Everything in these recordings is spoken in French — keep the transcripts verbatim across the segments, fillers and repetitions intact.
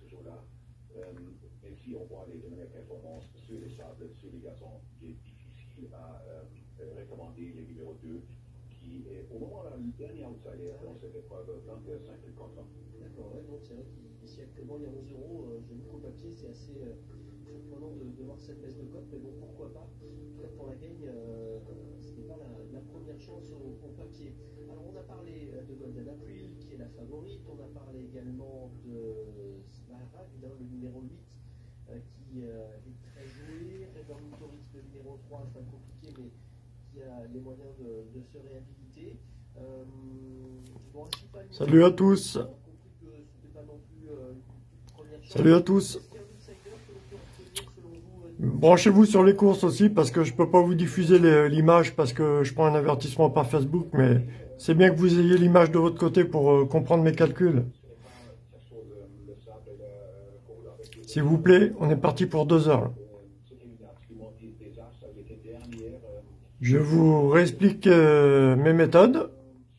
toujours là. Euh, mais si on voit les dernières performances sur les sables, sur les gazons, il est difficile à euh, recommander les numéro deux, qui est au moment là, le dernier outsider dans cette épreuve vingt-cinq contre. D'accord, ouais, donc c'est vrai qu'ici actuellement il y a onze euros, euh, j'ai mis qu'au papier, c'est assez euh, surprenant de, de voir cette baisse de cote, mais bon, pourquoi pas. En tout cas, pour la gagne, euh, ce n'est pas la, la première chance au, au papier. Alors, on a parlé de Golden April, qui est la favorite, on a parlé également de Smaragd, hein, le numéro huit, euh, qui euh, est très joué, River Motorix, le numéro trois, c'est pas compliqué, mais qui a les moyens de, de se réhabiliter. Euh, bon, Salut à tous. Salut à tous. Branchez-vous sur les courses aussi parce que je peux pas vous diffuser l'image parce que je prends un avertissement par Facebook, mais c'est bien que vous ayez l'image de votre côté pour euh, comprendre mes calculs. S'il vous plaît, on est parti pour deux heures. Je vous réexplique euh, mes méthodes.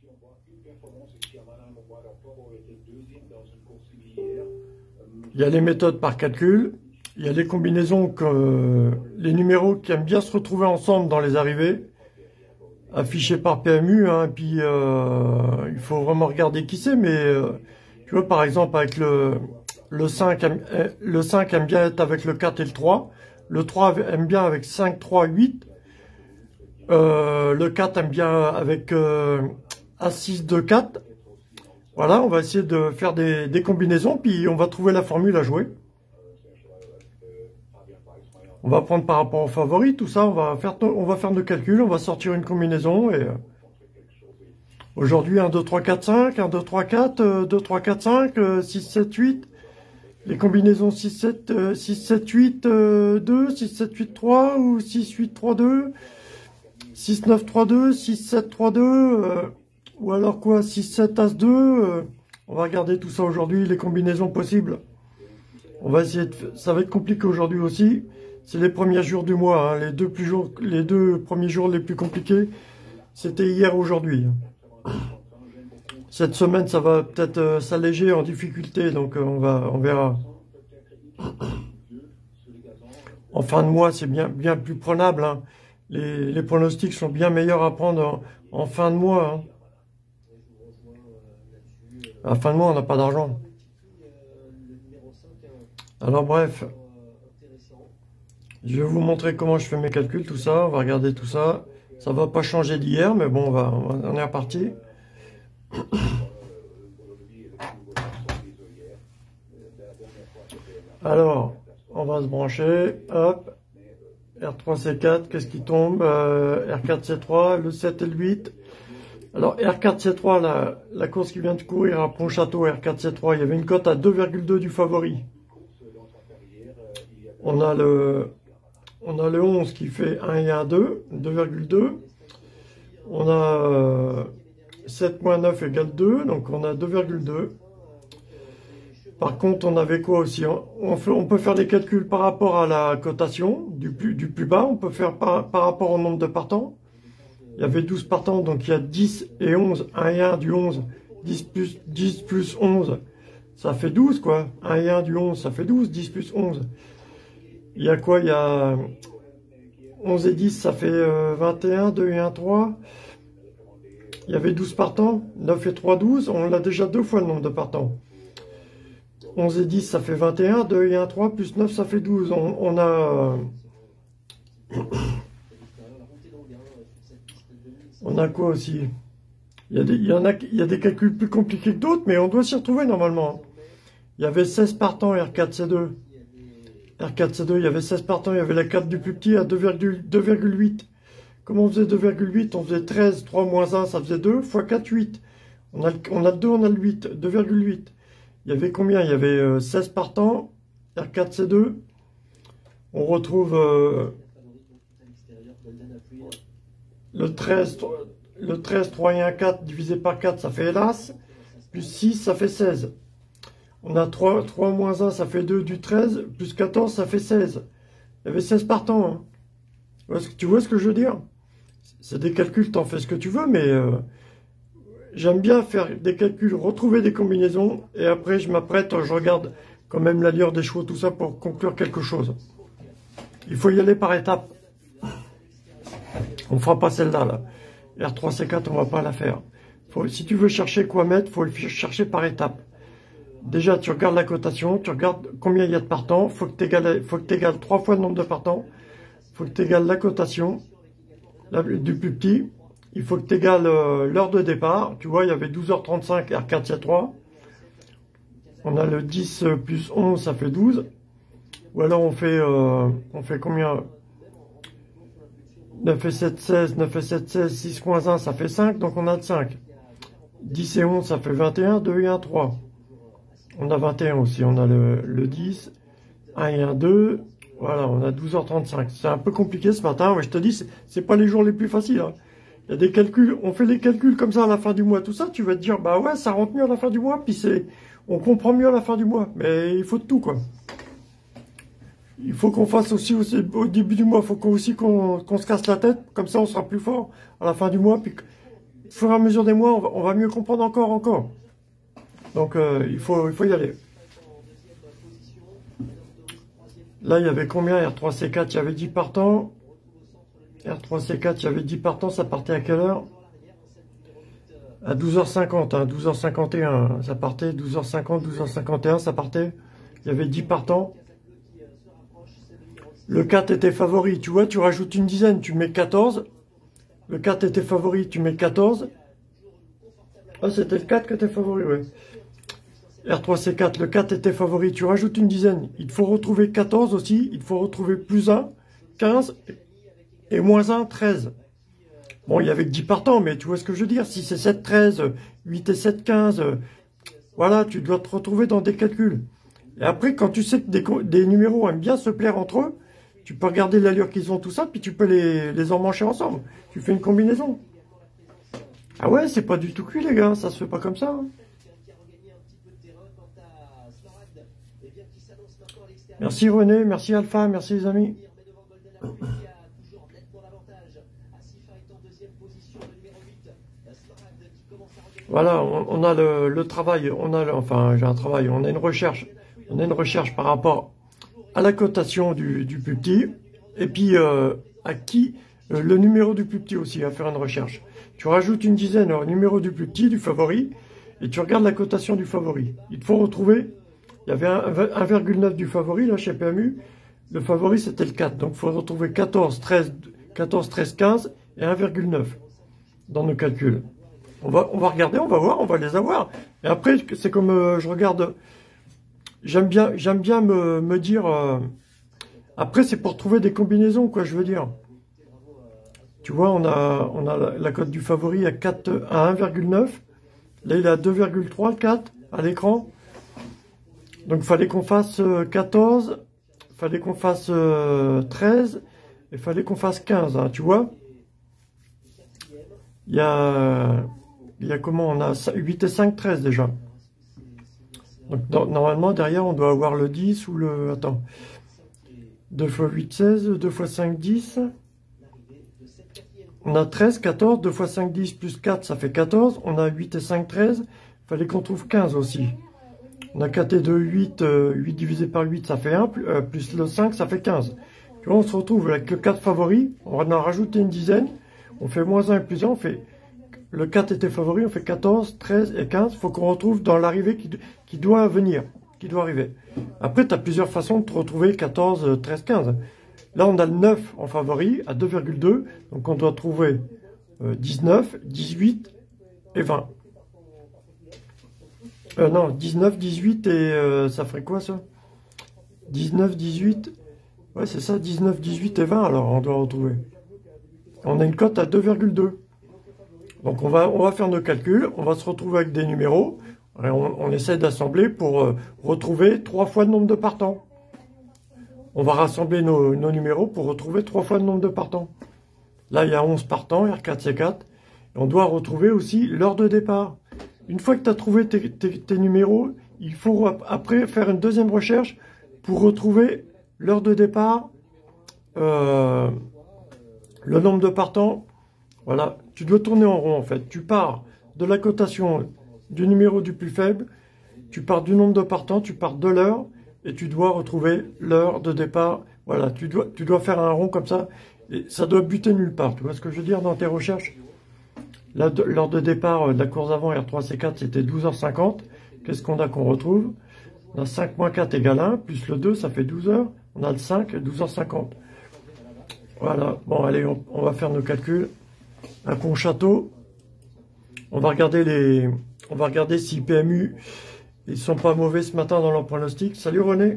Il y a les méthodes par calcul. Il y a les combinaisons, que, euh, les numéros qui aiment bien se retrouver ensemble dans les arrivées, affichés par P M U, hein, et puis euh, il faut vraiment regarder qui c'est, mais euh, tu vois, par exemple, avec le, le, cinq, le cinq aime bien être avec le quatre et le trois, le trois aime bien avec cinq, trois, huit, euh, le quatre aime bien avec euh, A six, deux, quatre. Voilà, on va essayer de faire des, des combinaisons, puis on va trouver la formule à jouer. On va prendre par rapport aux favoris, tout ça, on va faire, on va faire nos calculs, on va sortir une combinaison et euh, aujourd'hui un, deux, trois, quatre, cinq, un, deux, trois, quatre, euh, deux, trois, quatre, cinq, euh, six, sept, huit, les combinaisons six, sept, euh, six, sept, huit, euh, deux, six, sept, huit, trois ou six, huit, trois, deux, six, neuf, trois, deux, six, sept, trois, deux, euh, ou alors quoi, six, sept, As, deux, euh, on va regarder tout ça aujourd'hui, les combinaisons possibles. On va essayer de, ça va être compliqué aujourd'hui aussi. C'est les premiers jours du mois, hein. les, deux plus jours, les deux premiers jours les plus compliqués, c'était hier, aujourd'hui. Cette semaine, ça va peut-être euh, s'alléger en difficulté, donc euh, on, va, on verra. En fin de mois, c'est bien, bien plus prenable. Hein. Les, les pronostics sont bien meilleurs à prendre en, en fin de mois. Hein. À la fin de mois, on n'a pas d'argent. Alors bref. Je vais vous montrer comment je fais mes calculs, tout ça. On va regarder tout ça. Ça va pas changer d'hier, mais bon, on, va, on est reparti. Alors, on va se brancher. Hop. R trois C quatre, qu'est-ce qui tombe euh, R quatre C trois, le sept et le huit. Alors, R quatre C trois, la, la course qui vient de courir à Pontchâteau, R quatre C trois, il y avait une cote à deux virgule deux du favori. On a le... On a le onze qui fait un et un, deux, deux virgule deux. On a euh, sept moins neuf égale deux, donc on a deux virgule deux. Par contre, on avait quoi aussi? on, fait, on peut faire des calculs par rapport à la cotation, du plus, du plus bas. On peut faire par, par rapport au nombre de partants. Il y avait douze partants, donc il y a dix et onze. un et un du onze. dix plus, dix plus onze, ça fait douze, quoi. un et un du onze, ça fait douze. dix plus onze. Il y a quoi? Il y a onze et dix, ça fait euh, vingt et un, deux et un, trois. Il y avait douze partants, neuf et trois, douze. On l'a déjà deux fois le nombre de partants. onze et dix, ça fait vingt et un, deux et un, trois, plus neuf, ça fait douze. On, on a... Euh, on a quoi aussi? Il y a des, il y en a, il y a des calculs plus compliqués que d'autres, mais on doit s'y retrouver normalement. Il y avait seize partants R quatre C deux. R quatre C deux, il y avait seize partants, il y avait la quatre du plus petit à deux virgule huit. Comment on faisait deux virgule huit? On faisait treize, trois moins un, ça faisait deux, fois quatre, huit. On a, le, on a le deux, on a le huit, deux virgule huit. Il y avait combien? Il y avait euh, seize partants, R quatre C deux. On retrouve euh, le treize, le treize, trois et un, quatre, divisé par quatre, ça fait hélas. Plus six, ça fait seize. On a trois, trois moins un, ça fait deux du treize, plus quatorze, ça fait seize. Il y avait seize partants. Hein. Tu vois ce que je veux dire? C'est des calculs, t'en fais ce que tu veux, mais euh, j'aime bien faire des calculs, retrouver des combinaisons, et après je m'apprête, je regarde quand même l'allure des chevaux, tout ça pour conclure quelque chose. Il faut y aller par étapes. On ne fera pas celle-là, là. R trois C quatre, on va pas la faire. Faut, si tu veux chercher quoi mettre, il faut le chercher par étapes. Déjà, tu regardes la cotation, tu regardes combien il y a de partants. Il faut que tu égales, faut que tu égales trois fois le nombre de partants. Il faut que tu égales la cotation la, du plus petit. Il faut que tu égales euh, l'heure de départ. Tu vois, il y avait douze heures trente-cinq, R quatre C trois. On a le dix plus onze, ça fait douze. Ou alors on fait, euh, on fait combien? neuf et sept, seize, neuf et sept, seize, six moins un, ça fait cinq, donc on a de cinq. dix et onze, ça fait vingt et un, deux et un, trois. On a vingt et un aussi, on a le, le dix, un et un, deux. Voilà, on a douze heures trente-cinq. C'est un peu compliqué ce matin, mais je te dis, c'est pas les jours les plus faciles. Hein. Il y a des calculs, on fait les calculs comme ça à la fin du mois, tout ça, tu vas te dire, bah ouais, ça rentre mieux à la fin du mois, puis c'est, on comprend mieux à la fin du mois. Mais il faut de tout, quoi. Il faut qu'on fasse aussi, aussi au début du mois, il faut qu'on, aussi qu'on qu'on se casse la tête, comme ça on sera plus fort à la fin du mois, puis au fur et à mesure des mois, on va, on va mieux comprendre encore, encore. Donc euh, il, faut, il faut y aller. Là, il y avait combien? R trois C quatre, il y avait dix partants. R trois C quatre, il y avait dix partants, ça partait à quelle heure? À douze heures cinquante, hein, douze heures cinquante et un, ça partait, douze heures cinquante, douze heures cinquante et un, ça partait. Il y avait dix partants. Le quatre était favori, tu vois, tu rajoutes une dizaine, tu mets quatorze. Le quatre était favori, tu mets quatorze. Ah, c'était le quatre qui était favori, ouais. R trois C quatre, le quatre était favori, tu rajoutes une dizaine. Il faut retrouver quatorze aussi, il faut retrouver plus un, quinze, et moins un, treize. Bon, il y avait que dix partants, mais tu vois ce que je veux dire. Si c'est sept, treize, huit et sept, quinze, voilà, tu dois te retrouver dans des calculs. Et après, quand tu sais que des, des numéros aiment bien se plaire entre eux, tu peux regarder l'allure qu'ils ont, tout ça, puis tu peux les, les emmancher ensemble. Tu fais une combinaison. Ah ouais, c'est pas du tout cuit, les gars. Ça se fait pas comme ça. Hein. Merci René, merci Alpha, merci les amis. Voilà, on, on a le, le travail, on a le, enfin j'ai un travail, on a une recherche. On a une recherche par rapport à la cotation du, du plus petit, et puis euh, à qui, euh, le numéro du plus petit aussi, à faire une recherche. Tu rajoutes une dizaine au numéro du plus petit, du favori, et tu regardes la cotation du favori. Il faut retrouver, il y avait un virgule neuf du favori, là, chez P M U, le favori c'était le quatre, donc il faut retrouver quatorze, treize, quinze, et un virgule neuf dans nos calculs. On va, on va regarder, on va voir, on va les avoir. Et après, c'est comme euh, je regarde... J'aime bien, j'aime bien me, me dire... Euh, après, c'est pour trouver des combinaisons, quoi, je veux dire. Tu vois, on a, on a la, la cote du favori à, quatre, à un virgule neuf. Là, il est à deux virgule trois, le quatre, à l'écran. Donc, il fallait qu'on fasse quatorze. Il fallait qu'on fasse euh, treize. Il fallait qu'on fasse quinze, hein, tu vois. Il y a... Il y a comment? On a huit et cinq, treize déjà. Donc, dans, normalement, derrière, on doit avoir le dix ou le... Attends. deux fois huit, seize. deux fois cinq, dix. On a treize, quatorze. deux fois cinq, dix plus quatre, ça fait quatorze. On a huit et cinq, treize. Il fallait qu'on trouve quinze aussi. On a quatre et deux, huit. Euh, huit divisé par huit, ça fait un. Plus, euh, plus le cinq, ça fait quinze. Tu vois, on se retrouve avec le quatre favori. On en a rajouté une dizaine. On fait moins un et plus un. On fait... Le quatre était favori, on fait quatorze, treize et quinze. Il faut qu'on retrouve dans l'arrivée qui, qui doit venir, qui doit arriver. Après, tu as plusieurs façons de te retrouver quatorze, treize, quinze. Là, on a le neuf en favori à deux virgule deux. Donc, on doit trouver euh, dix-neuf, dix-huit et vingt. Euh, non, dix-neuf, dix-huit et euh, ça ferait quoi ça? dix-neuf, dix-huit. Ouais, c'est ça, dix-neuf, dix-huit et vingt. Alors, on doit retrouver. On a une cote à deux virgule deux. Donc on va, on va faire nos calculs, on va se retrouver avec des numéros, et on, on essaie d'assembler pour euh, retrouver trois fois le nombre de partants. On va rassembler nos, nos numéros pour retrouver trois fois le nombre de partants. Là, il y a onze partants, R quatre C quatre, et on doit retrouver aussi l'heure de départ. Une fois que tu as trouvé tes, tes, tes numéros, il faut après faire une deuxième recherche pour retrouver l'heure de départ, euh, le nombre de partants. Voilà, tu dois tourner en rond en fait. Tu pars de la cotation du numéro du plus faible, tu pars du nombre de partants, tu pars de l'heure, et tu dois retrouver l'heure de départ. Voilà, tu dois, tu dois faire un rond comme ça, et ça doit buter nulle part. Tu vois ce que je veux dire dans tes recherches? L'heure de départ de la course avant R trois C quatre, c'était douze heures cinquante. Qu'est-ce qu'on a qu'on retrouve? On a cinq moins quatre égale un, plus le deux, ça fait douze heures. On a le cinq, douze heures cinquante. Voilà, bon allez, on, on va faire nos calculs. Un con château. On va regarder les, on va regarder si P M U, ils sont pas mauvais ce matin dans leur pronostic. Salut René.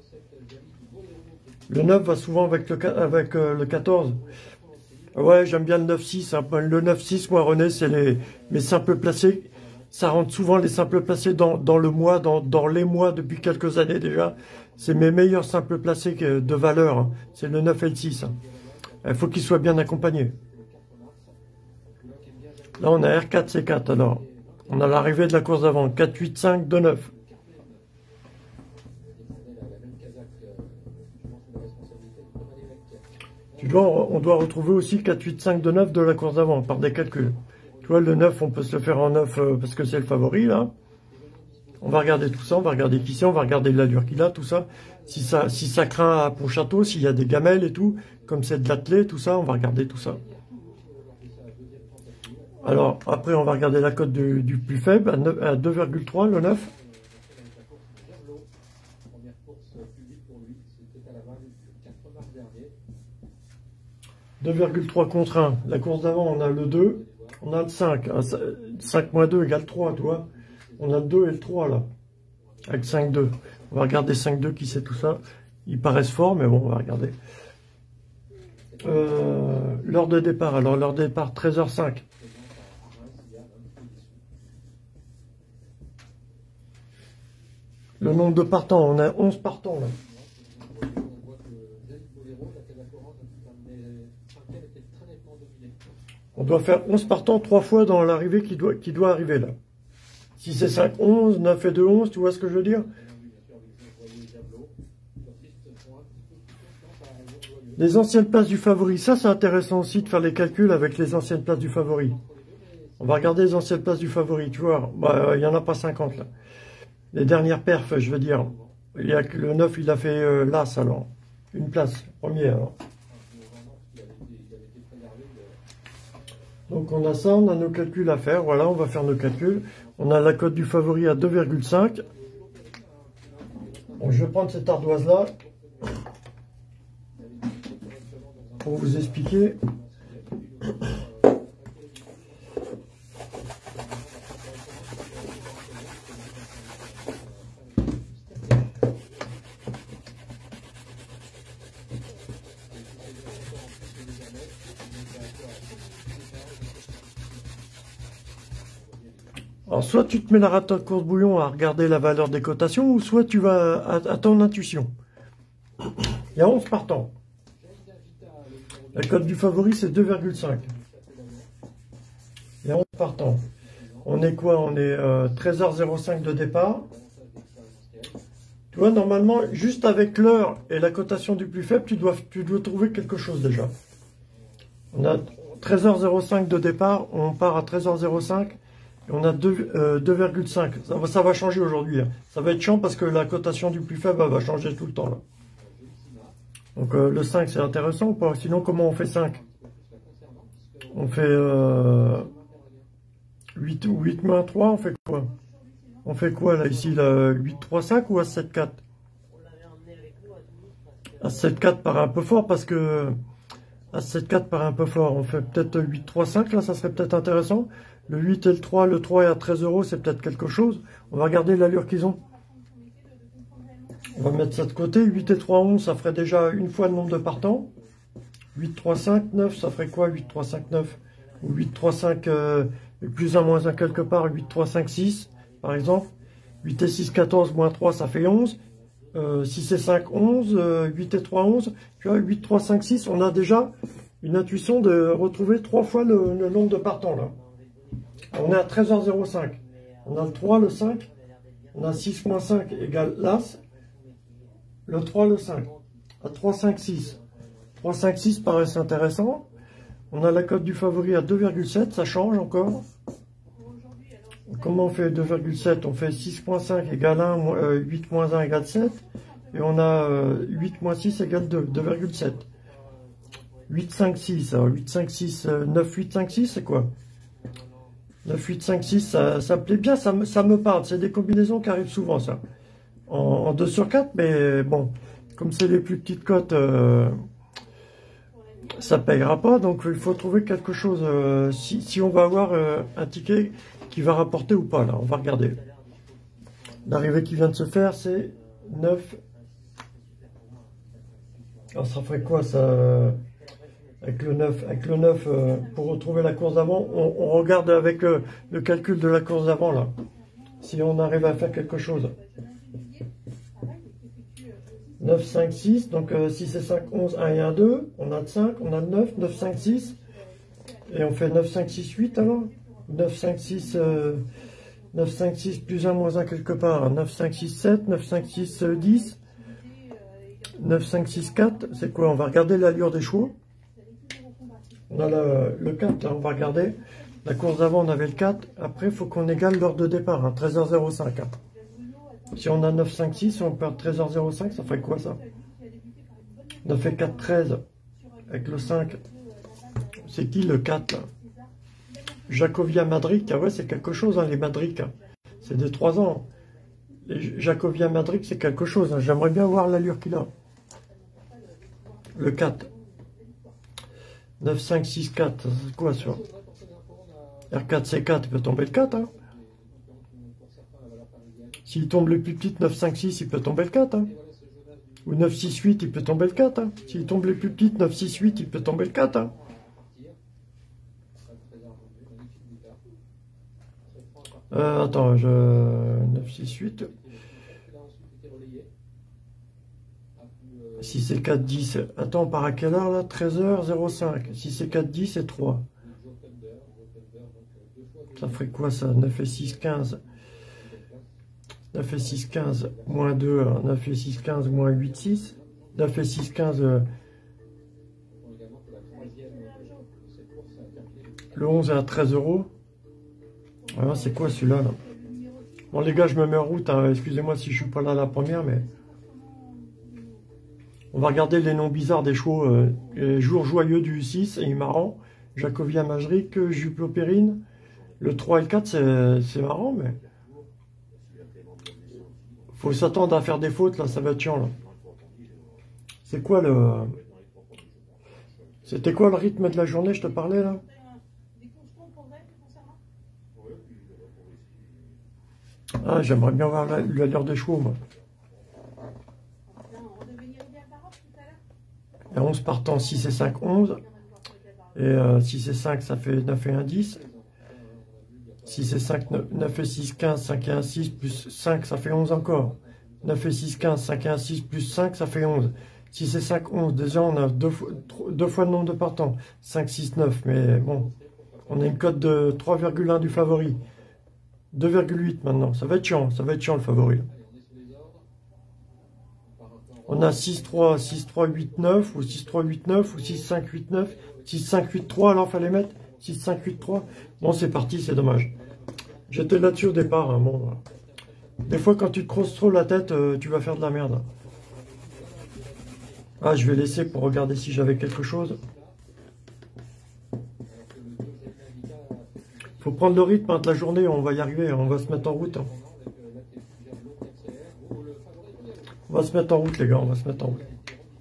Le neuf va souvent avec le, avec, euh, le quatorze. Ouais, j'aime bien le neuf six. Hein. Le neuf six, moi René, c'est les mes simples placés. Ça rentre souvent les simples placés dans, dans le mois, dans, dans les mois depuis quelques années déjà. C'est mes meilleurs simples placés de valeur. Hein. C'est le neuf et le six. Hein. Il faut qu'ils soient bien accompagnés. Là, on a R quatre C quatre. Alors, on a l'arrivée de la course d'avant. quatre, huit, cinq, deux, neuf. Tu dois, on doit retrouver aussi quatre, huit, cinq, deux, neuf de la course d'avant par des calculs. Tu vois, le neuf, on peut se le faire en neuf euh, parce que c'est le favori, là. On va regarder tout ça, on va regarder qui c'est, on va regarder l'allure qu'il a, tout ça. Si ça, si ça craint à Pontchâteau, s'il y a des gamelles et tout, comme c'est de l'attelé, tout ça, on va regarder tout ça. Alors, après, on va regarder la cote du, du plus faible, à deux virgule trois, le neuf. deux virgule trois contre un. La course d'avant, on a le deux, on a le cinq. cinq moins deux égale trois, tu vois. On a le deux et le trois, là. Avec cinq deux. On va regarder cinq deux, qui c'est tout ça. Ils paraissent forts, mais bon, on va regarder. Euh, l'heure de départ. Alors, l'heure de départ, treize heures cinq. Le nombre de partants, on a onze partants, là. On doit faire onze partants trois fois dans l'arrivée qui doit, qui doit arriver là. Si c'est cinq, onze, neuf et deux, onze, tu vois ce que je veux dire? Les anciennes places du favori, ça c'est intéressant aussi de faire les calculs avec les anciennes places du favori. On va regarder les anciennes places du favori, tu vois. Bah, il n'y en a pas cinquante là. Les dernières perfs, je veux dire. Il y a que le neuf, il a fait euh, l'As alors. Une place, première alors. Donc on a ça, on a nos calculs à faire. Voilà, on va faire nos calculs. On a la cote du favori à deux virgule cinq. Bon, je vais prendre cette ardoise-là pour vous expliquer. Alors, soit tu te mets la rate à course bouillon à regarder la valeur des cotations, ou soit tu vas à, à ton intuition. Il y a onze partants. La cote du favori, c'est deux virgule cinq. Il y a onze partants. On est quoi? On est euh, treize heures zéro cinq de départ. Tu vois, normalement, juste avec l'heure et la cotation du plus faible, tu dois, tu dois trouver quelque chose déjà. On a treize heures zéro cinq de départ, on part à treize heures zéro cinq. Et on a deux virgule cinq. Ça, ça va changer aujourd'hui. Hein. Ça va être chiant parce que la cotation du plus faible va changer tout le temps. Là. Donc euh, le cinq, c'est intéressant ou pas? Sinon, comment on fait cinq? On fait euh, huit ou huit moins trois, on fait quoi? On fait quoi là ici là, huit trois cinq ou As sept quatre? As sept quatre paraît un peu fort parce que As sept quatre paraît un peu fort. On fait peut-être huit trois cinq là, ça serait peut-être intéressant. Le huit et le trois, le trois est à treize euros, c'est peut-être quelque chose. On va regarder l'allure qu'ils ont. On va mettre ça de côté. huit et trois, onze, ça ferait déjà une fois le nombre de partants. huit trois cinq, neuf, ça ferait quoi? huit trois cinq, neuf. Ou huit trois cinq, euh, plus un, moins un quelque part, huit trois cinq, six, par exemple. huit et six, quatorze, moins trois, ça fait onze. Euh, six et cinq, onze. Euh, huit et trois, onze. Tu vois, huit trois cinq, six, on a déjà une intuition de retrouver trois fois le, le nombre de partants, là. On est à treize heures zéro cinq. On a le trois, le cinq. On a six moins cinq égale l'As. Le trois, le cinq. À trois, cinq, six. trois, cinq, six paraissent intéressant. On a la cote du favori à deux virgule sept. Ça change encore. Comment on fait deux virgule sept? On fait six moins cinq égale un. huit moins un égale sept. Et on a euh, huit moins six égale deux, deux virgule sept. huit, cinq, six. Alors huit, cinq, six, euh, neuf, huit, cinq, six, c'est quoi? neuf, huit, cinq, six, ça, ça me plaît bien, ça me, ça me parle. C'est des combinaisons qui arrivent souvent, ça. En, en deux sur quatre, mais bon, comme c'est les plus petites cotes, euh, ça payera pas. Donc il faut trouver quelque chose. Euh, si, si on va avoir euh, un ticket qui va rapporter ou pas, là, on va regarder. L'arrivée qui vient de se faire, c'est neuf. Alors ça ferait quoi ça avec le neuf, avec le neuf euh, pour retrouver la course d'avant, on, on regarde avec euh, le calcul de la course d'avant là. Si on arrive à faire quelque chose. neuf, cinq, six, donc euh, six et cinq, onze, un et un, deux. On a le cinq, on a le neuf, neuf, cinq, six. Et on fait neuf, cinq, six, huit alors. neuf, cinq, six, euh, neuf, cinq, six plus un moins un quelque part. neuf, cinq, six, sept, neuf, cinq, six, dix. neuf, cinq, six, quatre, c'est quoi? On va regarder l'allure des chevaux. On a le, le quatre, là, on va regarder. La course d'avant, on avait le quatre. Après, il faut qu'on égale l'heure de départ, hein, treize heures zéro cinq. Hein. Si on a neuf, cinq, six, on perd treize heures zéro cinq, ça ferait quoi ça? neuf et quatre, treize. Avec le cinq. C'est qui le quatre là? Jacovia Madric, ah ouais, c'est quelque chose, hein, les Madric. Hein. C'est des trois ans. Les Jacovia Madric, c'est quelque chose. Hein. J'aimerais bien voir l'allure qu'il a. Le quatre. neuf, cinq, six, quatre. C'est quoi ça? R quatre, C quatre, il peut tomber le quatre. Hein. S'il tombe le plus petit, neuf, cinq, six, il peut tomber le quatre. Hein. Ou neuf, six, huit, il peut tomber le quatre. Hein. S'il tombe le plus petit, neuf, six, huit, il peut tomber le quatre. Hein. Euh, attends, je... neuf, six, huit. Si c'est quatre, dix. Attends, on part à quelle heure là? treize heures zéro cinq. Si c'est quatre, dix, c'est trois. Ça ferait quoi ça? neuf et six, quinze. neuf et six, quinze. Moins deux. Alors neuf et six, quinze. Moins huit, six. neuf et six, quinze. Euh... Le onze est à treize euros. Alors c'est quoi celui-là là? Bon les gars, je me mets en route. Hein. Excusez-moi si je suis pas là la première, mais... On va regarder les noms bizarres des chevaux. Euh, Jour joyeux du six, et marrant. Jacovia Majric, Juplopérine. Le trois et le quatre, c'est marrant, mais... Faut s'attendre à faire des fautes, là, ça va être chiant, là. C'est quoi le... C'était quoi le rythme de la journée, je te parlais, là? Ah, j'aimerais bien voir l'allure des chevaux, moi. Et onze partant, six et cinq, onze. Et euh, six et cinq, ça fait neuf et un, dix. six et cinq, neuf et six, quinze, cinq et un, six, plus cinq, ça fait onze encore. neuf et six, quinze, cinq et un, six, plus cinq, ça fait onze. six et cinq, onze. Déjà, on a deux fois, deux fois le nombre de partants. cinq, six, neuf. Mais bon, on a une cote de trois virgule un du favori. deux virgule huit maintenant. Ça va être chiant. Ça va être chiant le favori. On a six, trois, six, trois, huit, neuf, ou six, trois, huit, neuf, ou six, cinq, huit, neuf, six, cinq, huit, trois, alors fallait mettre six, cinq, huit, trois. Bon, c'est parti, c'est dommage. J'étais là-dessus au départ. Hein, bon. Des fois, quand tu te crosses trop la tête, euh, tu vas faire de la merde. Ah, je vais laisser pour regarder si j'avais quelque chose. Faut prendre le rythme hein, de la journée, on va y arriver, on va se mettre en route. Hein. On va se mettre en route, les gars, on va se mettre en route.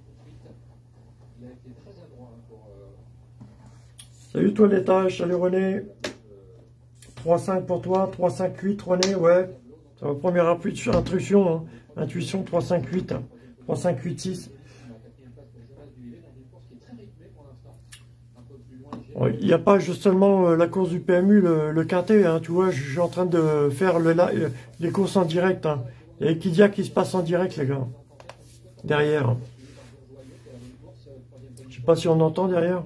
Salut toi l'étage, salut René. trois cinq pour toi, trois cinq huit René, ouais. C'est ma première intuition, hein. Intuition trois cinq huit, hein. trois cinq huit six. Il n'y a pas juste seulement la course du P M U, le, le quintet, hein, tu vois, je suis en train de faire le, la, les courses en direct. Hein. Il y a Equidia qui se passe en direct, les gars. Derrière. Je sais pas si on entend derrière.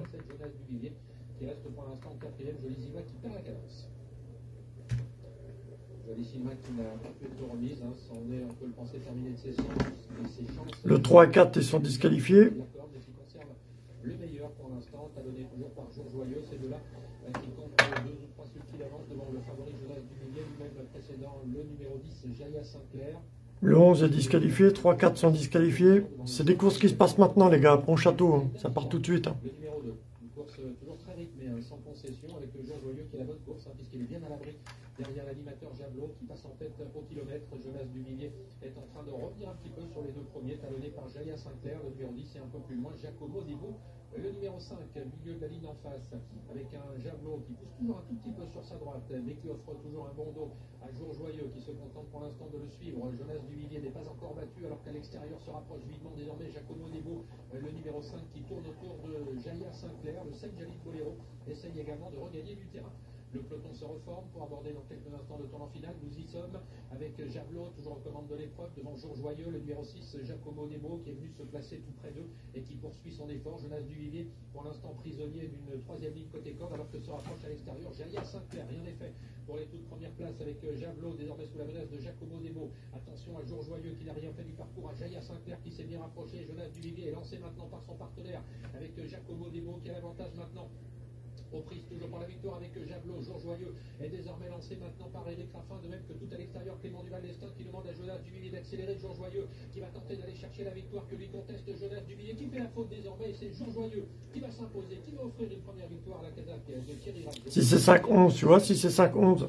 Le trois et quatre, ils sont disqualifiés. Le meilleur pour l'instant, talonné toujours par Jour Joyeux, ces deux-là qui comptent deux ou trois secondes d'avance devant le favori Jonas Duménier, lui-même le précédent, le numéro dix, Jaya Sinclair. Le onze est disqualifié, trois quatre sont disqualifiés. C'est des courses qui se passent maintenant, les gars, pour le château. Hein. Ça part tout de suite. Hein. Le numéro deux, une course toujours très rythmée, hein, sans concession, avec le Jean Joyeux qui est la bonne course, hein, puisqu'il est bien à l'abri derrière l'animateur Jablot qui passe en tête au kilomètre. Jonas Duvillier est en train de revenir un petit peu sur les deux premiers, talonné par Jaya Sinclair. Le numéro dix est un peu plus loin, Giacomo Debo. Le numéro cinq, milieu de la ligne en face, avec un Jablot qui pousse toujours un tout petit peu sur sa droite, mais qui offre toujours un bon dos à Jour Joyeux qui se contente pour l'instant de le suivre. Jonas Duvillier n'est pas encore battu alors qu'à l'extérieur se rapproche vivement désormais Giacomo Debo, le numéro cinq qui tourne autour de Jaya Sinclair. Le sept, Jalit Bolero, essaye également de regagner du terrain. Le peloton se reforme pour aborder dans quelques instants le tournant final. Nous y sommes avec Jablot, toujours aux commandes de l'épreuve, devant Jour Joyeux, le numéro six, Giacomo Debo, qui est venu se placer tout près d'eux et qui poursuit son effort. Jonas Duvillier, pour l'instant prisonnier d'une troisième ligne côté corde, alors que se rapproche à l'extérieur Jaya Sinclair. Rien n'est fait pour les toutes premières places avec Jablot, désormais sous la menace de Giacomo Debo. Attention à Jour Joyeux qui n'a rien fait du parcours, à Jaya Sinclair qui s'est bien rapproché. Jonas Duvillier est lancé maintenant par son partenaire avec Giacomo Debo qui a l'avantage maintenant. Aux prises toujours pour la victoire avec Jablot. Jour Joyeux est désormais lancé maintenant par Eric Raffin, de même que tout à l'extérieur Clément Duval d'Estaing qui demande à Jonas Duvillier d'accélérer. Jour Joyeux qui va tenter d'aller chercher la victoire que lui conteste Jonas Duvillier, qui fait la faute désormais, et c'est Jour Joyeux qui va s'imposer, qui va offrir une première victoire à la Kazakh de Thierry Raffin. Si c'est cinq onze, tu vois, si c'est cinq onze.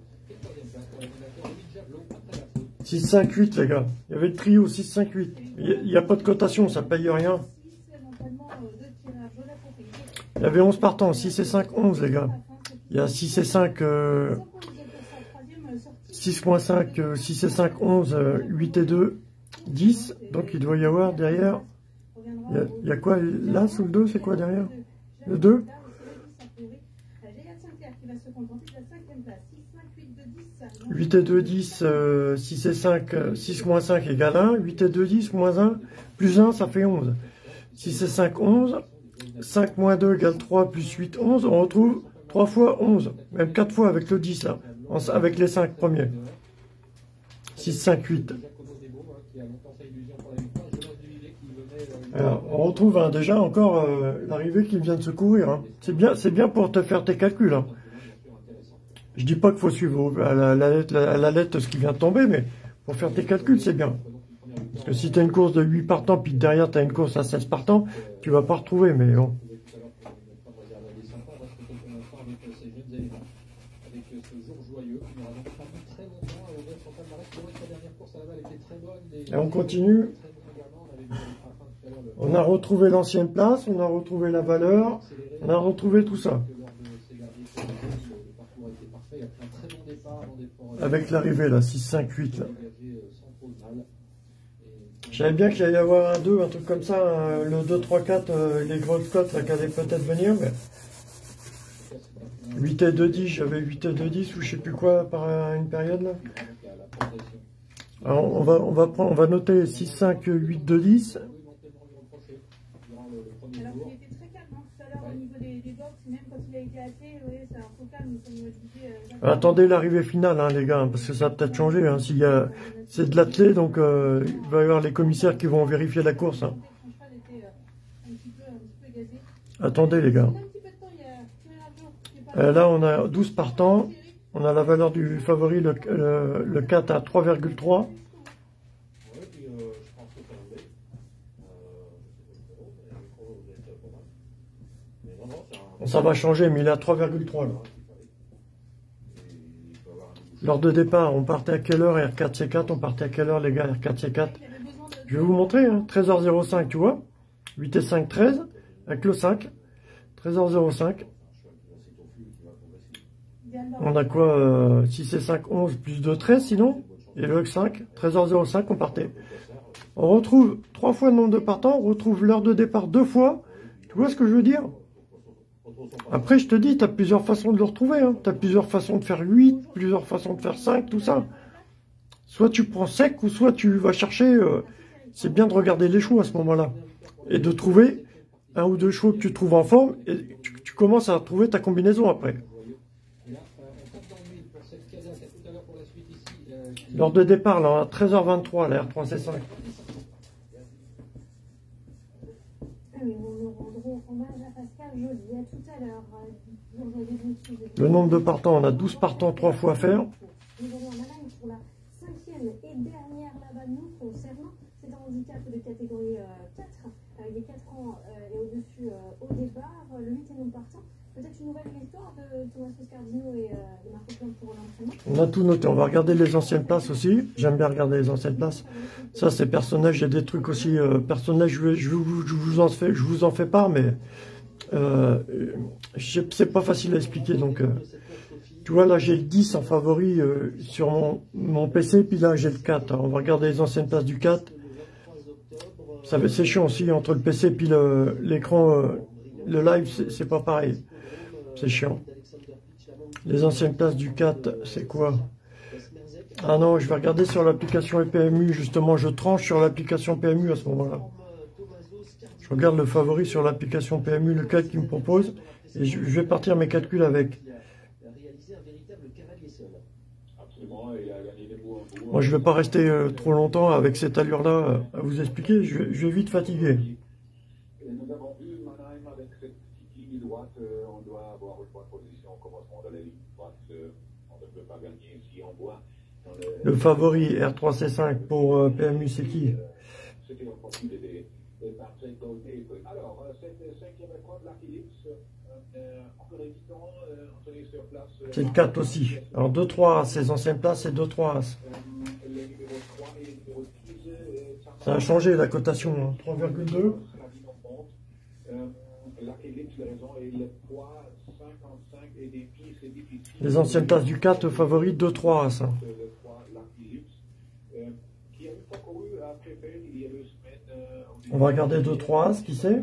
six cinq huit, les gars. Il y avait le trio six cinq huit. Il n'y a, a pas de cotation, ça paye rien. Il y avait onze partants, six et cinq, onze, les gars. Il y a six et cinq, euh, six point cinq, euh, six et cinq, onze, euh, huit et deux, dix. Donc il doit y avoir derrière. Il y a, il y a quoi là sous le deux? C'est quoi derrière? Le deux? huit et deux, dix, euh, six et cinq, six moins cinq égale un. huit et deux, dix, moins un, plus un, ça fait onze. six et cinq, onze. cinq moins deux égale trois, plus huit, onze. On retrouve trois fois onze. Même quatre fois avec le dix, là. Avec les cinq premiers. six, cinq, huit. Alors, on retrouve hein, déjà encore euh, l'arrivée qui vient de se courir. Hein. C'est bien, c'est bien pour te faire tes calculs. Hein. Je dis pas qu'il faut suivre à la, la, lettre, à la lettre ce qui vient de tomber, mais pour faire tes calculs, c'est bien. Parce que si tu as une course de huit partants, puis derrière tu as une course à seize partants, tu vas pas retrouver, mais bon. Et on continue. On a retrouvé l'ancienne place, on a retrouvé la valeur, on a retrouvé tout ça. Avec l'arrivée là, six, cinq, huit là. Je savais bien qu'il allait y avoir un deux, un truc comme ça, hein, le deux, trois, quatre, euh, les grosses cotes là qui allaient peut-être venir, mais huit et deux, dix, j'avais huit et deux, dix ou je sais plus quoi par une période là. Alors on va on va prendre on va noter six, cinq, huit, deux, dix. Attendez l'arrivée finale, hein, les gars, parce que ça va peut-être changer. Hein, s'il y a, c'est de l'athlé, donc euh, il va y avoir les commissaires qui vont vérifier la course. Hein. Attendez, les gars. Euh, là, on a douze partants. On a la valeur du favori, le, le, le quatre à trois virgule trois. Ça va changer, mais il est à trois virgule trois. Lors de départ, on partait à quelle heure R quatre C quatre? On partait à quelle heure, les gars, R quatre C quatre? Je vais vous montrer, hein, treize heures zéro cinq, tu vois. huit et cinq, treize, avec le cinq. treize heures zéro cinq. On a quoi euh, six et cinq, onze, plus deux, treize, sinon. Et le cinq, treize heures zéro cinq, on partait. On retrouve trois fois le nombre de partants, on retrouve l'heure de départ deux fois. Tu vois ce que je veux dire? Après, je te dis, tu as plusieurs façons de le retrouver. Hein. Tu as plusieurs façons de faire huit, plusieurs façons de faire cinq, tout ça. Soit tu prends sec, ou soit tu vas chercher... Euh, c'est bien de regarder les chevaux à ce moment-là. Et de trouver un ou deux chevaux que tu trouves en forme, et tu, tu commences à trouver ta combinaison après. Lors de départ, là, à treize heures vingt-trois, la R trois C cinq. Le nombre de partants, on a douze partants trois fois à faire. cinquième et dernière là-bas nous concernant. C'est un handicap de catégorie euh, quatre, avec des quatre ans euh, et au-dessus euh, au départ. Le huit est non partant. Peut-être une nouvelle victoire de Thomas Scardino et euh, de Marco Plante pour l'entraînement. On a tout noté. On va regarder les anciennes places aussi. J'aime bien regarder les anciennes places. Ça, c'est personnage. Il y a des trucs aussi euh, personnels. Je, je, je, je, vous en fais, je vous en fais part, mais euh, c'est pas facile à expliquer. Donc, euh, tu vois, là, j'ai le dix en favori euh, sur mon, mon P C. Puis là, j'ai le quatre. Alors, on va regarder les anciennes places du quatre. C'est chiant aussi entre le P C et l'écran. Euh, le live, c'est pas pareil. C'est chiant. Les anciennes places du quatre, c'est quoi? Ah non, je vais regarder sur l'application P M U. Justement, je tranche sur l'application P M U à ce moment-là. Je regarde le favori sur l'application P M U, le quatre qui me propose. Et je, je vais partir mes calculs avec. Moi, je ne vais pas rester euh, trop longtemps avec cette allure-là euh, à vous expliquer. Je vais, je vais vite fatiguer. Nous avons vu Mannheim avec cette petite ligne droite, euh, on doit avoir une bonne position au commencement de la ligne droite. Euh, on ne peut pas gagner si on voit. Le, le favori R trois C cinq pour euh, P M U, c'est qui? C'était un profil des Patrick Gauthier. Alors, cette cinquième épreuve, la Philips, euh, encore hésitant, on est sur place. C'est le quatre aussi. Alors deux trois, ces anciennes places, c'est deux trois. Ça a changé la cotation, hein. trois virgule deux. Les anciennes places du quatre favoris deux trois as. Hein. On va regarder deux trois as, qui c'est?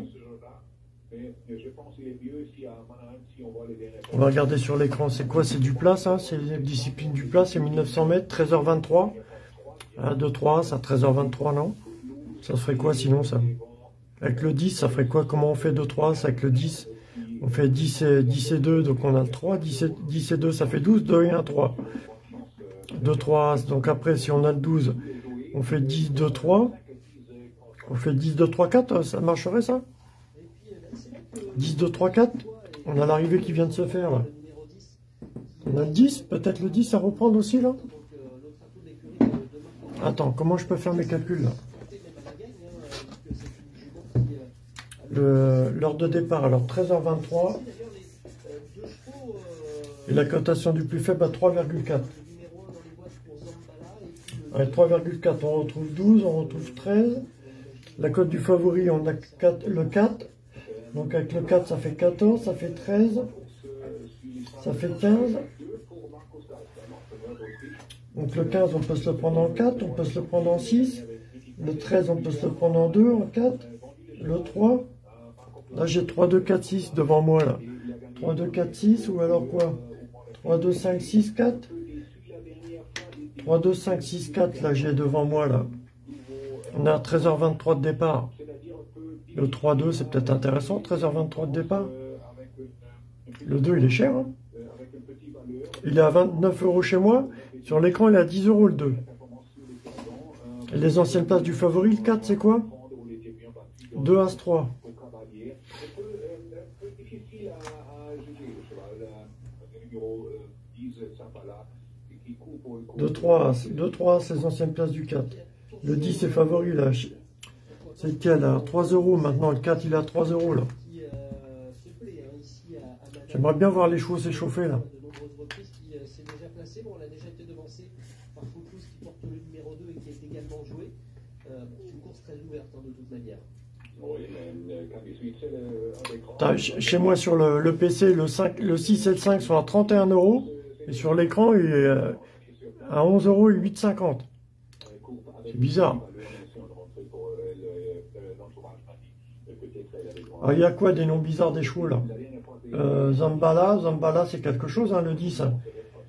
On va regarder sur l'écran, c'est quoi? C'est du plat, ça? C'est les disciplines du plat, c'est mille neuf cents mètres, treize heures vingt-trois. Ah, deux trois as à treize heures vingt-trois, non? Ça ferait quoi sinon, ça? Avec le dix, ça ferait quoi? Comment on fait deux trois as avec le dix? On fait dix et, dix et deux, donc on a le trois. dix et, dix et deux, ça fait douze. deux et un, trois. deux trois as. Donc après, si on a le douze, on fait dix, deux, trois. On fait dix, deux, trois, quatre. Ça marcherait, ça? dix, deux, trois, quatre. On a l'arrivée qui vient de se faire, là. On a le dix. Peut-être le dix à reprendre aussi, là? Attends, comment je peux faire mes calculs, là? L'heure de départ, alors treize heures vingt-trois. Et la cotation du plus faible à trois virgule quatre. Avec trois virgule quatre, on retrouve douze, on retrouve treize. La cote du favori, on a quatre, le quatre. Donc avec le quatre, ça fait quatorze, ça fait treize. Ça fait quinze. Donc le quinze, on peut se le prendre en quatre, on peut se le prendre en six. Le treize, on peut se le prendre en deux, en quatre. Le trois. Là, j'ai trois, deux, quatre, six devant moi, là. trois, deux, quatre, six, ou alors quoi? trois, deux, cinq, six, quatre. trois, deux, cinq, six, quatre, là, j'ai devant moi, là. On est à treize heures vingt-trois de départ. Le trois, deux, c'est peut-être intéressant, treize heures vingt-trois de départ. Le deux, il est cher, hein. Il est à vingt-neuf euros chez moi. Sur l'écran, il est à dix euros, le deux. Et les anciennes places du favori, le quatre, c'est quoi? deux, as, trois. deux, trois, as, deux, trois, as, les anciennes places du quatre. Le dix est favori, là. C'est lequel, là? trois euros maintenant. Le quatre, il est à trois euros, là. J'aimerais bien voir les chevaux s'échauffer, là. Chez moi, sur le, le P C, le, cinq, le six et le cinq sont à trente et un euros. Et sur l'écran, il est à onze euros et huit cinquante. C'est bizarre. Alors, il y a quoi des noms bizarres des chevaux, là? euh, Zambala, Zambala, c'est quelque chose, hein, le dix. Hein.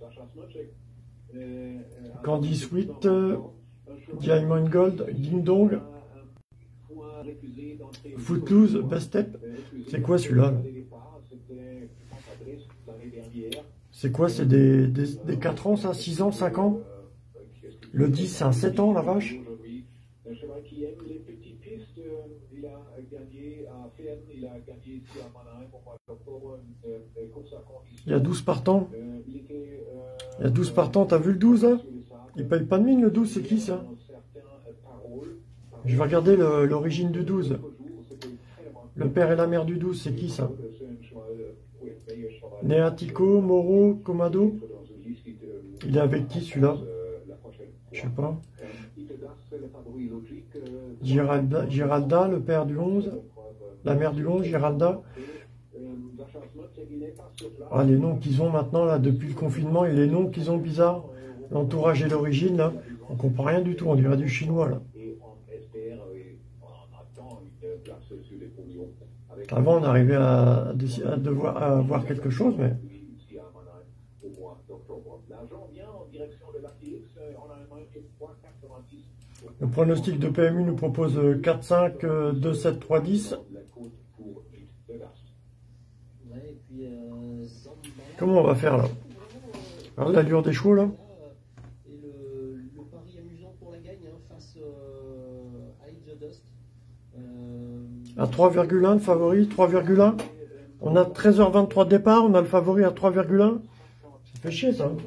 Candy Sweet, euh, Diamond Gold, Ding Dong, Footloose, Best Step. C'est quoi celui-là? C'est quoi? C'est des, des, des quatre ans, ça? six ans, cinq ans? Le dix, c'est un sept ans, la vache? Il y a douze partants. Il y a douze partants, t'as vu le douze, hein? Il paye pas de mine le douze, c'est qui ça? Je vais regarder l'origine du douze. Le père et la mère du douze, c'est qui ça? Neatico, Moro, Comado. Il est avec qui celui-là? Je sais pas. Giralda, Giralda, le père du onze. La mère du onze, Giralda. Ah, les noms qu'ils ont maintenant, là, depuis le confinement, et les noms qu'ils ont bizarres. L'entourage et l'origine, là. On comprend rien du tout, on dirait du chinois, là. Avant, on arrivait à, à devoir à voir quelque chose, mais... Le pronostic de P M U nous propose quatre cinq, deux sept, trois dix. Comment on va faire, là? Alors, l'allure des chevaux, là. À trois virgule un, le favori, trois virgule un. On a treize heures vingt-trois de départ, on a le favori à trois virgule un. Ça fait chier, ça.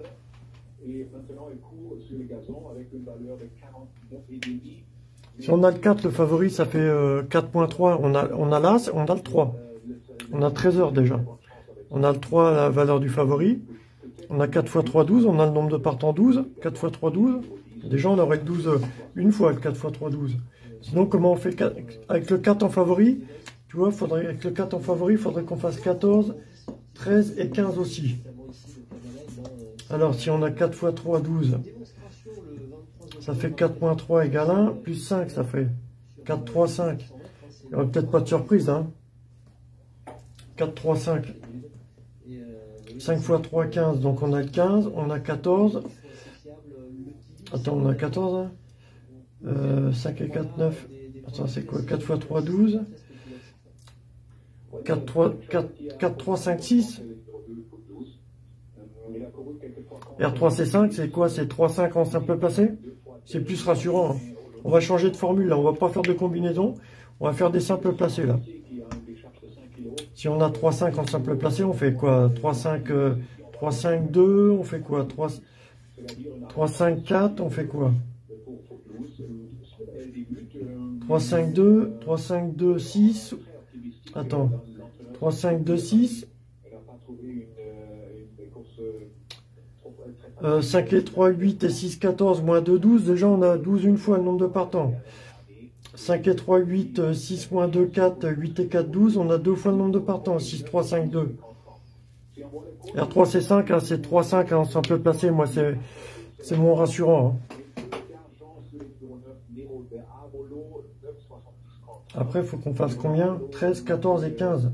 Si on a le quatre, le favori, ça fait euh, quatre virgule trois. On a, on a l'As, on a le trois. On a treize heures déjà. On a le trois, la valeur du favori. On a quatre fois trois, douze. On a le nombre de partants, douze. quatre fois trois, douze. Déjà, on aurait le douze une fois, le quatre fois trois, douze. Sinon, comment on fait avec le quatre en favori? Tu vois, faudrait, avec le quatre en favori, il faudrait qu'on fasse quatorze, treize et quinze aussi. Alors, si on a quatre fois trois, douze, ça fait quatre moins trois égale un, plus cinq, ça fait quatre, trois, cinq. Il n'y aura peut-être pas de surprise, hein. quatre, trois, cinq. cinq fois trois, quinze, donc on a quinze, on a quatorze. Attends, on a quatorze, hein. Euh, cinq et quatre, neuf. Attends, c'est quoi? quatre fois trois, douze. quatre, trois, quatre, quatre, trois, cinq, six. R trois, C cinq, c'est quoi? C'est trois, cinq en simple placé? C'est plus rassurant, hein. On va changer de formule, là. On va pas faire de combinaison. On va faire des simples placés, là. Si on a trois, cinq en simple placé, on fait quoi? trois, cinq, euh, trois, cinq, deux. On fait quoi? trois, trois, cinq, quatre. On fait quoi? trois, cinq, deux, trois, cinq, deux, six. Attends. trois, cinq, deux, six. Euh, cinq et trois, huit et six, quatorze, moins deux, douze. Déjà, on a douze une fois le nombre de partants. cinq et trois, huit, six, moins deux, quatre, huit et quatre, douze. On a deux fois le nombre de partants. six, trois, cinq, deux. R trois, C cinq, hein, c'est trois, cinq, hein, on peut placer. Moi, c'est mon rassurant, hein. Après, il faut qu'on fasse combien? treize, quatorze et quinze.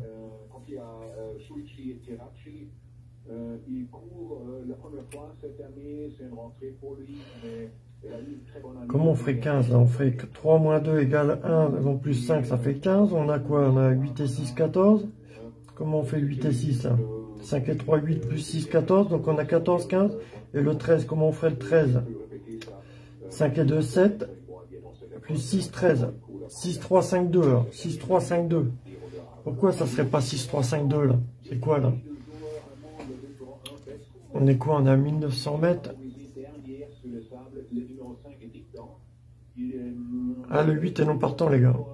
Comment on ferait quinze là? On ferait trois moins deux égale un, donc plus cinq, ça fait quinze. On a quoi? On a huit et six, quatorze. Comment on fait huit et six là? cinq et trois, huit, plus six, quatorze. Donc on a quatorze, quinze. Et le treize, comment on ferait le treize? cinq et deux, sept. Plus six, treize. six, trois, cinq, deux. Alors. six, trois, cinq, deux. Pourquoi ça serait pas six, trois, cinq, deux là? C'est quoi là? On est quoi? On est à mille neuf cents mètres. Ah, le huit est non partant, les gars.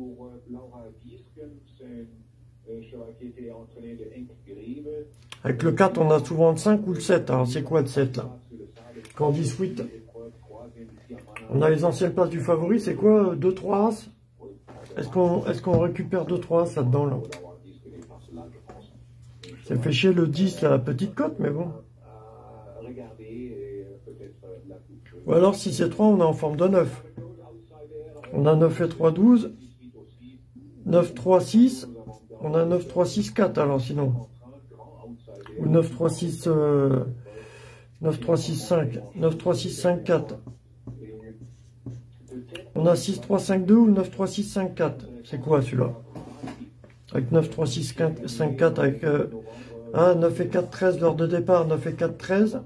Avec le quatre, on a souvent le cinq ou le sept. Alors, c'est quoi le sept, là? Quand on dit suite, on a les anciennes places du favori. C'est quoi? deux, trois as? Est-ce qu'on est-ce qu'on récupère deux, trois as là-dedans, là? Ça fait chier le dix, la petite cote, mais bon. Ou alors, si c'est trois, on est en forme de neuf. On a neuf et trois, douze. neuf, trois, six. On a neuf, trois, six, quatre, alors sinon. Ou neuf, trois, six, euh, neuf, trois, six, cinq. neuf, trois, six, cinq, quatre. On a six, trois, cinq, deux ou neuf, trois, six, cinq, quatre. C'est quoi celui-là? Avec neuf, trois, six, cinq, quatre. Avec euh, ah, neuf et quatre, treize lors de départ. neuf et quatre, treize.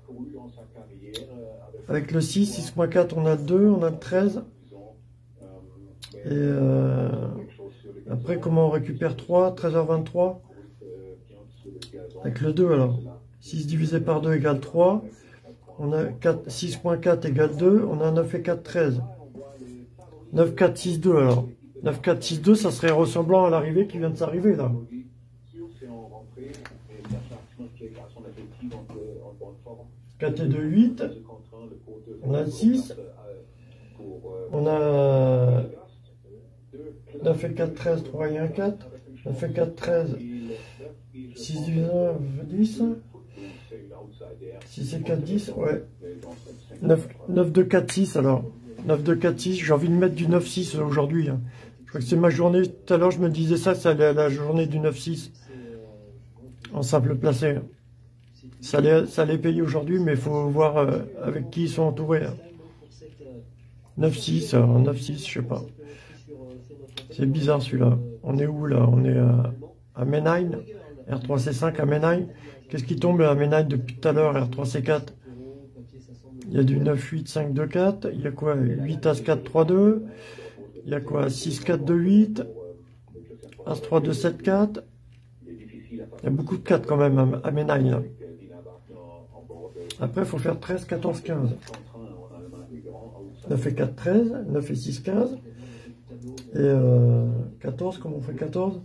Avec le six, six moins quatre, on a le deux, on a le treize. Et euh, après, comment on récupère trois? treize heures vingt-trois. Avec le deux, alors. six divisé par deux égale trois. On a six point quatre égale deux. On a neuf et quatre, treize. neuf, quatre, six, deux alors. neuf, quatre, six, deux, ça serait ressemblant à l'arrivée qui vient de s'arriver là. quatre et deux, huit. On a six. On a neuf et quatre, treize, trois et un, quatre. neuf et quatre, treize. six divisé un, dix. six et quatre, dix, ouais. neuf, deux, quatre, six alors. neuf, deux, quatre, six. J'ai envie de mettre du neuf, six aujourd'hui. Hein. Je crois que c'est ma journée. Tout à l'heure, je me disais ça, ça allait à la journée du neuf, six. En simple placé. Ça allait, ça allait payer aujourd'hui, mais il faut voir euh, avec qui ils sont entourés. Hein. neuf, six, alors neuf, six, je sais pas. C'est bizarre celui-là. On est où là? On est à, à Menheim, R trois C cinq à Menheim. Qu'est-ce qui tombe à Menheim depuis tout à l'heure, R trois C quatre? Il y a du neuf, huit, cinq, deux, quatre. Il y a quoi? huit, As, quatre, trois, deux. Il y a quoi? six, quatre, deux, huit. As, trois, deux, sept, quatre. Il y a beaucoup de quatre quand même à Menheim. Là. Après, il faut faire treize, quatorze, quinze. neuf et quatre, treize. neuf et six, quinze. Et euh, quatorze, comment on fait quatorze?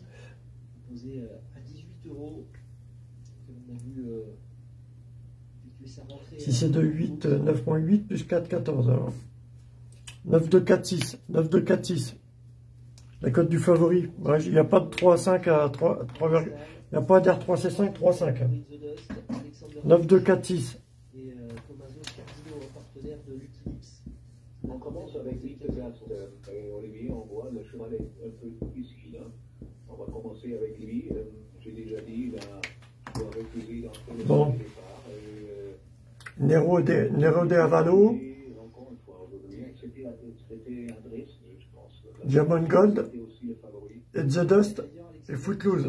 six et deux, huit, neuf point huit plus quatre, quatorze. Alors. neuf, deux, quatre, six. neuf, deux, quatre, six. La cote du favori. Ouais, il n'y a pas de trois, cinq à trois. trois il n'y a pas d'R trois C cinq, trois, cinq. neuf, deux, quatre, six. On commence avec Vittegast et Olivier, on voit le cheval est un peu ici. Hein. On va commencer avec lui. Euh, J'ai déjà dit, il a refusé dans tous les bon. départs. Euh, Nero de, Nero de Avalo. Diamond Gold. Et The Dust. Et Footloose.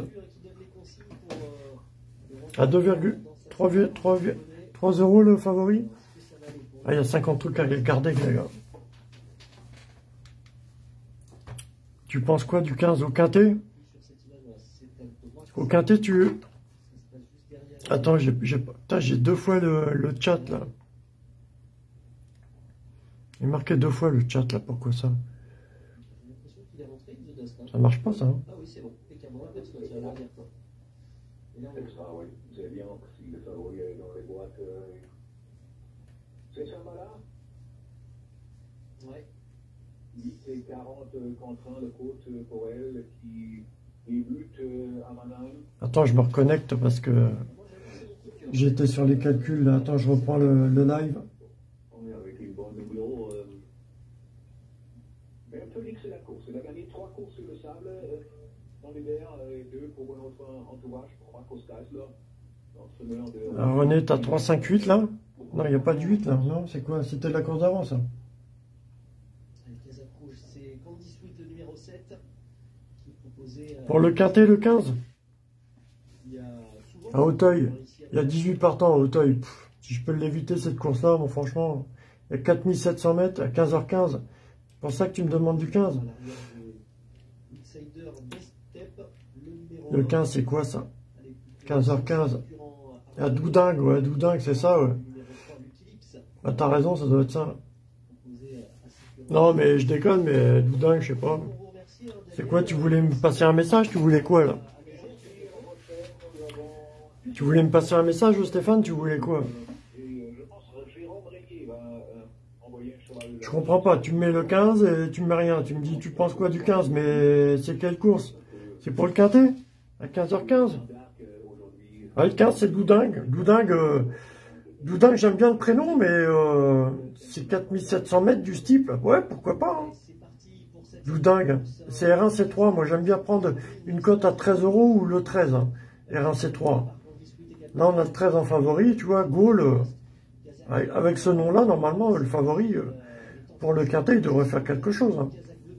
À deux virgule trois euros le favori. Ah, il y a cinquante trucs à regarder, les gars. Tu penses quoi du quinze au quintet? Au quintet, tu... Attends, j'ai deux fois le, le chat, là. Il est marqué deux fois le chat, là. Pourquoi ça? Ça marche pas, ça. Hein? Ah oui, c'est bon. Extra, oui. Vous avez bien si le favori est dans les boîtes. Euh... C'est ça, là? Ouais. huit et quarante contre un, le coach pour elle qui débute à Mannheim. Attends, je me reconnecte parce que j'étais sur les calculs. Là. Attends, je reprends le, le live. On est avec une bonne numéro. Euh... Mais un peu dit que c'est la course. Il a gagné trois courses sur le sable euh, dans l'hiver et deux pour notre entourage, pour Marcos Geisler, l'entraîneur de. Alors, René, t'as trois, cinq, huit là? Non, il n'y a pas de huit là. Non, c'est quoi? C'était la course d'avant ça. C'est Candice Witt, le numéro sept, qui proposait. Pour le quintet, le quinze? À Auteuil. Il y a dix-huit partants à Auteuil. Pff, si je peux l'éviter cette course-là, bon, franchement, il y a quatre mille sept cents mètres à quinze heures quinze. C'est pour ça que tu me demandes du quinze. Le quinze, c'est quoi ça? quinze heures quinze. À Doudingue, ouais, Doudingue, c'est ça, ouais. Bah, t'as raison, ça doit être ça. Non, mais je déconne, mais Doudingue, je sais pas. C'est quoi, tu voulais me passer un message? Tu voulais quoi, là? Tu voulais me passer un message, Stéphane? Tu voulais quoi? Je comprends pas. Tu me mets le quinze et tu me mets rien. Tu me dis, tu penses quoi du quinze? Mais c'est quelle course? C'est pour le quintet? À quinze heures quinze? Ah, le quinze, c'est Doudingue. Doudingue, euh, Doudingue, j'aime bien le prénom, mais euh, c'est quatre mille sept cents mètres du steeple. Ouais, pourquoi pas. Hein. Doudingue. C'est R un C trois. Moi, j'aime bien prendre une cote à treize euros ou le treize. Hein. R un C trois. Là, on a le treize en favori. Tu vois, Gaulle, euh, avec ce nom-là, normalement, le favori, euh, pour le quintet, il devrait faire quelque chose. Hein.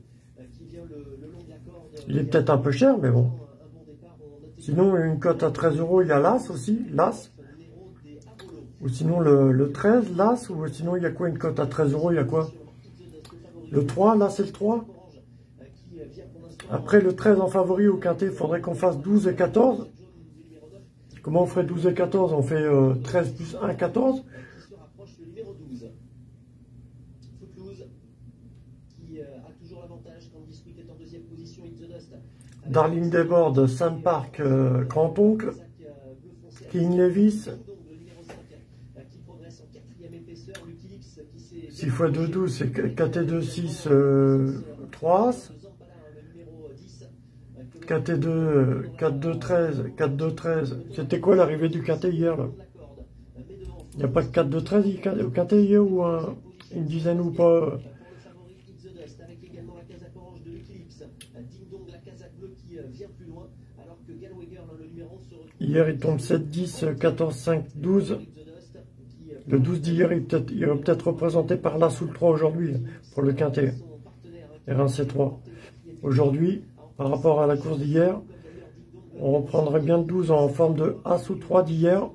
Il est peut-être un peu cher, mais bon. Sinon, une cote à treize euros, il y a l'As aussi, l'As. Ou sinon le, le treize, l'As. Ou sinon, il y a quoi une cote à treize euros, il y a quoi? Le trois, là, c'est le trois. Après, le treize en favori au quintet, il faudrait qu'on fasse douze et quatorze. Comment on ferait douze et quatorze? On fait euh, treize plus un, quatorze. Darling Debord, Sam Park, euh, Grand-Oncle, King Levis, six fois deux, douze, c'est K T deux, six, euh, trois As, K T deux, quatre deux, treize, quatre deux, treize, c'était quoi l'arrivée du K T hier là? Il n'y a pas que quatre deux, treize au K T hier ou un, une dizaine ou pas? Hier il tombe sept dix, quatorze cinq, douze. Le douze d'hier il, peut il est peut-être représenté par l'As ou le trois aujourd'hui pour le quintet. R un C trois. Aujourd'hui, par rapport à la course d'hier, on reprendrait bien le douze en forme de As ou trois d'hier.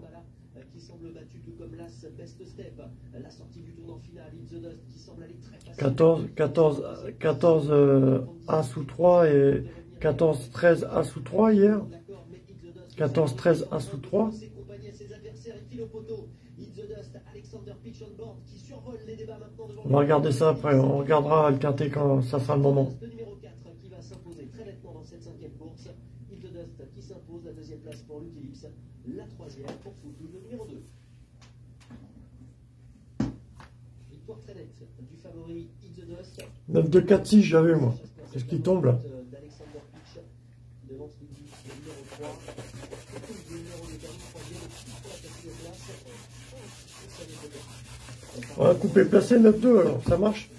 quatorze, quatorze, quatorze euh, As ou trois et quatorze, treize As ou trois hier. quatorze, treize As ou trois. On va regarder ça après, on regardera le quintet quand ça sera le moment. neuf deux quatre six j'avais moi. Qu'est-ce qui tombe là? On va couper placé neuf deux alors, ça marche?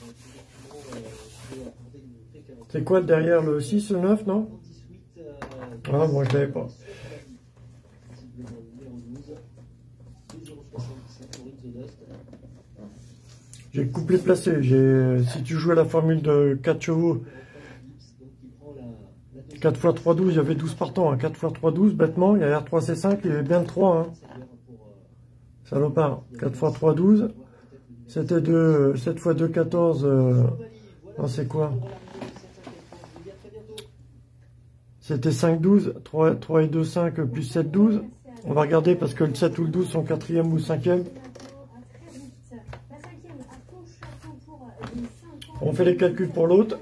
C'est quoi derrière le six, le neuf, non? Ah, moi je l'avais pas. J'ai couplé placé. Si tu jouais la formule de quatre chevaux, quatre fois trois, douze, il y avait douze partants. Hein. quatre fois trois, douze, bêtement, il y a R trois C cinq, il y avait bien le trois. Hein. Salopard. quatre fois trois, douze. C'était de sept fois deux, quatorze. Euh, non, c'est quoi? C'était cinq, douze. trois, trois et deux, cinq, plus sept, douze. On va regarder parce que le sept ou le douze sont quatrième ou cinquième. On fait les calculs pour l'autre.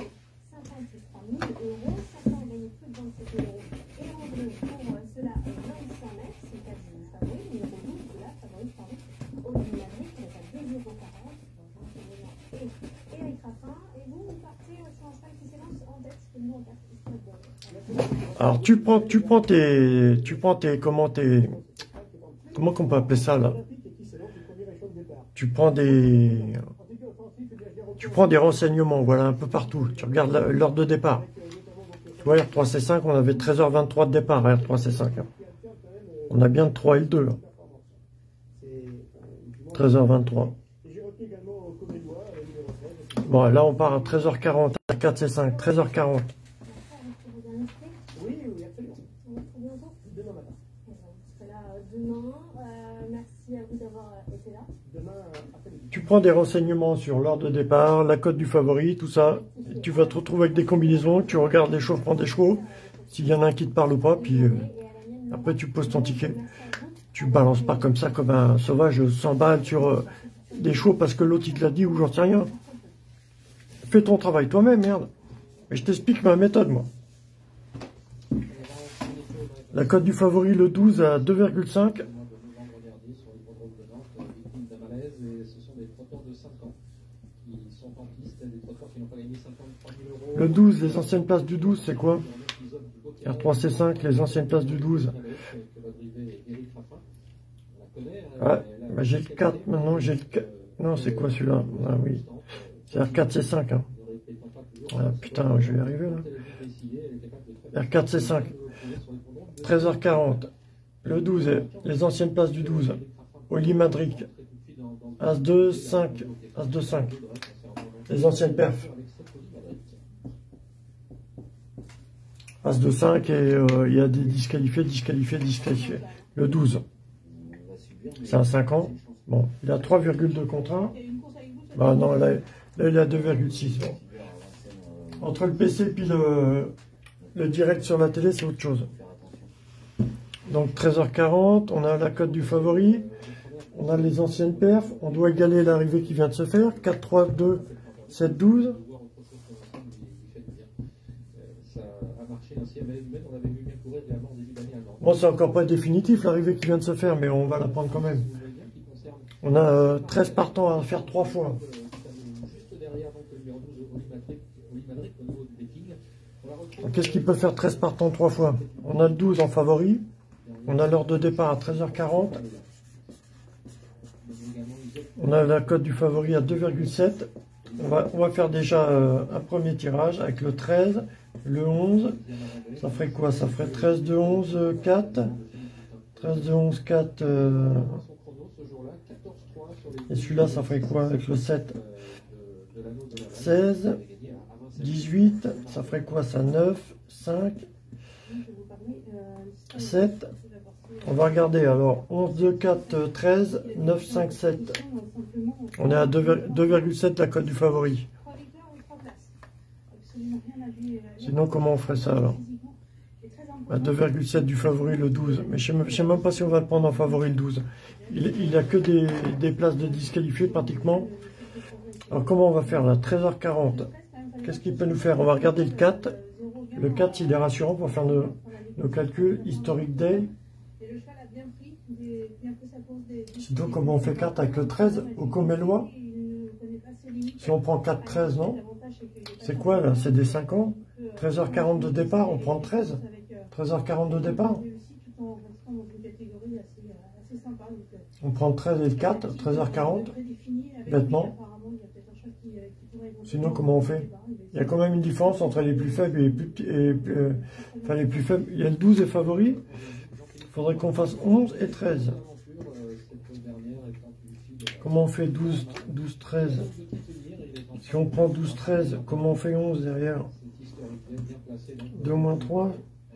Alors tu prends, tu prends tes, tu prends tes, comment tes, comment qu'on peut appeler ça là? Tu prends des, tu prends des renseignements, voilà, un peu partout. Tu regardes l'heure de départ. Tu vois, R trois C cinq, on avait treize heures vingt-trois de départ, R trois C cinq. Hein. On a bien le trois et le deux. Hein. treize heures vingt-trois. Bon, là on part à treize heures quarante, à quatre C cinq, treize heures quarante. Tu prends des renseignements sur l'heure de départ, la cote du favori, tout ça. Et tu vas te retrouver avec des combinaisons, tu regardes les chevaux, prends des chevaux, s'il y en a un qui te parle ou pas, puis euh, après tu poses ton ticket. Tu balances pas comme ça, comme un sauvage, cent balles sur euh, des chevaux parce que l'autre il te l'a dit ou j'en sais rien. Fais ton travail toi-même, merde. Mais je t'explique ma méthode, moi. La cote du favori, le douze à deux virgule cinq. Le douze, les anciennes places du douze, c'est quoi? R trois C cinq, les anciennes places du douze. Ah, bah j'ai le quatre maintenant, j'ai le quatre. Non, c'est quoi celui-là? Ah oui, c'est R quatre C cinq. Hein. Ah, putain, je vais y arriver là. R quatre C cinq. treize heures quarante. Le douze, les anciennes places du douze. Oli Madric. As deux, cinq. As deux, cinq. Les anciennes perfs. As deux, cinq et euh, il y a des disqualifiés, disqualifiés, disqualifiés. Le douze. C'est un cinq ans. Bon, il a trois virgule deux contre un. Bah non, là, là il a deux virgule six. Bon. Entre le P C et puis le, le direct sur la télé, c'est autre chose. Donc treize heures quarante, on a la cote du favori. On a les anciennes perfs. On doit égaler l'arrivée qui vient de se faire. quatre, trois, deux, sept, douze. Bon, c'est encore pas définitif l'arrivée qui vient de se faire, mais on va la prendre quand même. On a euh, treize partants à faire trois fois. Qu'est-ce qui peut faire treize partants trois fois? On a le douze en favori. On a l'heure de départ à treize heures quarante. On a la cote du favori à deux virgule sept. On va, on va faire déjà euh, un premier tirage avec le treize, le onze. Ça ferait quoi? Ça ferait treize, deux, onze, quatre. treize, deux, onze, quatre. Euh... Et celui-là, ça ferait quoi avec le sept? seize, dix-huit. Ça ferait quoi ça? neuf, cinq, sept. On va regarder alors. onze, deux, quatre, treize, neuf, cinq, sept. On est à deux virgule sept la cote du favori. Sinon, comment on ferait ça alors? À deux virgule sept du favori le douze. Mais je ne sais même pas si on va le prendre en favori le douze. Il n'y a que des, des places de disqualifiés pratiquement. Alors comment on va faire là? treize heures quarante. Qu'est-ce qu'il peut nous faire? On va regarder le quatre. Le quatre, il est rassurant pour faire nos, nos calculs. Historic Day. Sinon, comment on fait quatre avec le treize? Au Comélois? Si on prend quatre, treize, non? C'est quoi là? C'est des cinq ans? treize heures quarante de départ, on prend treize? treize heures quarante de départ? On prend treize et le quatre, treize heures quarante, bêtement. Sinon, comment on fait? Il y a quand même une différence entre les plus faibles et les plus petits. Et, euh, enfin, les plus faibles. Il y a le douze et favori. Il faudrait qu'on fasse onze et treize. Comment on fait douze, douze, treize? Si on prend douze, treize, comment on fait onze derrière? deux moins trois.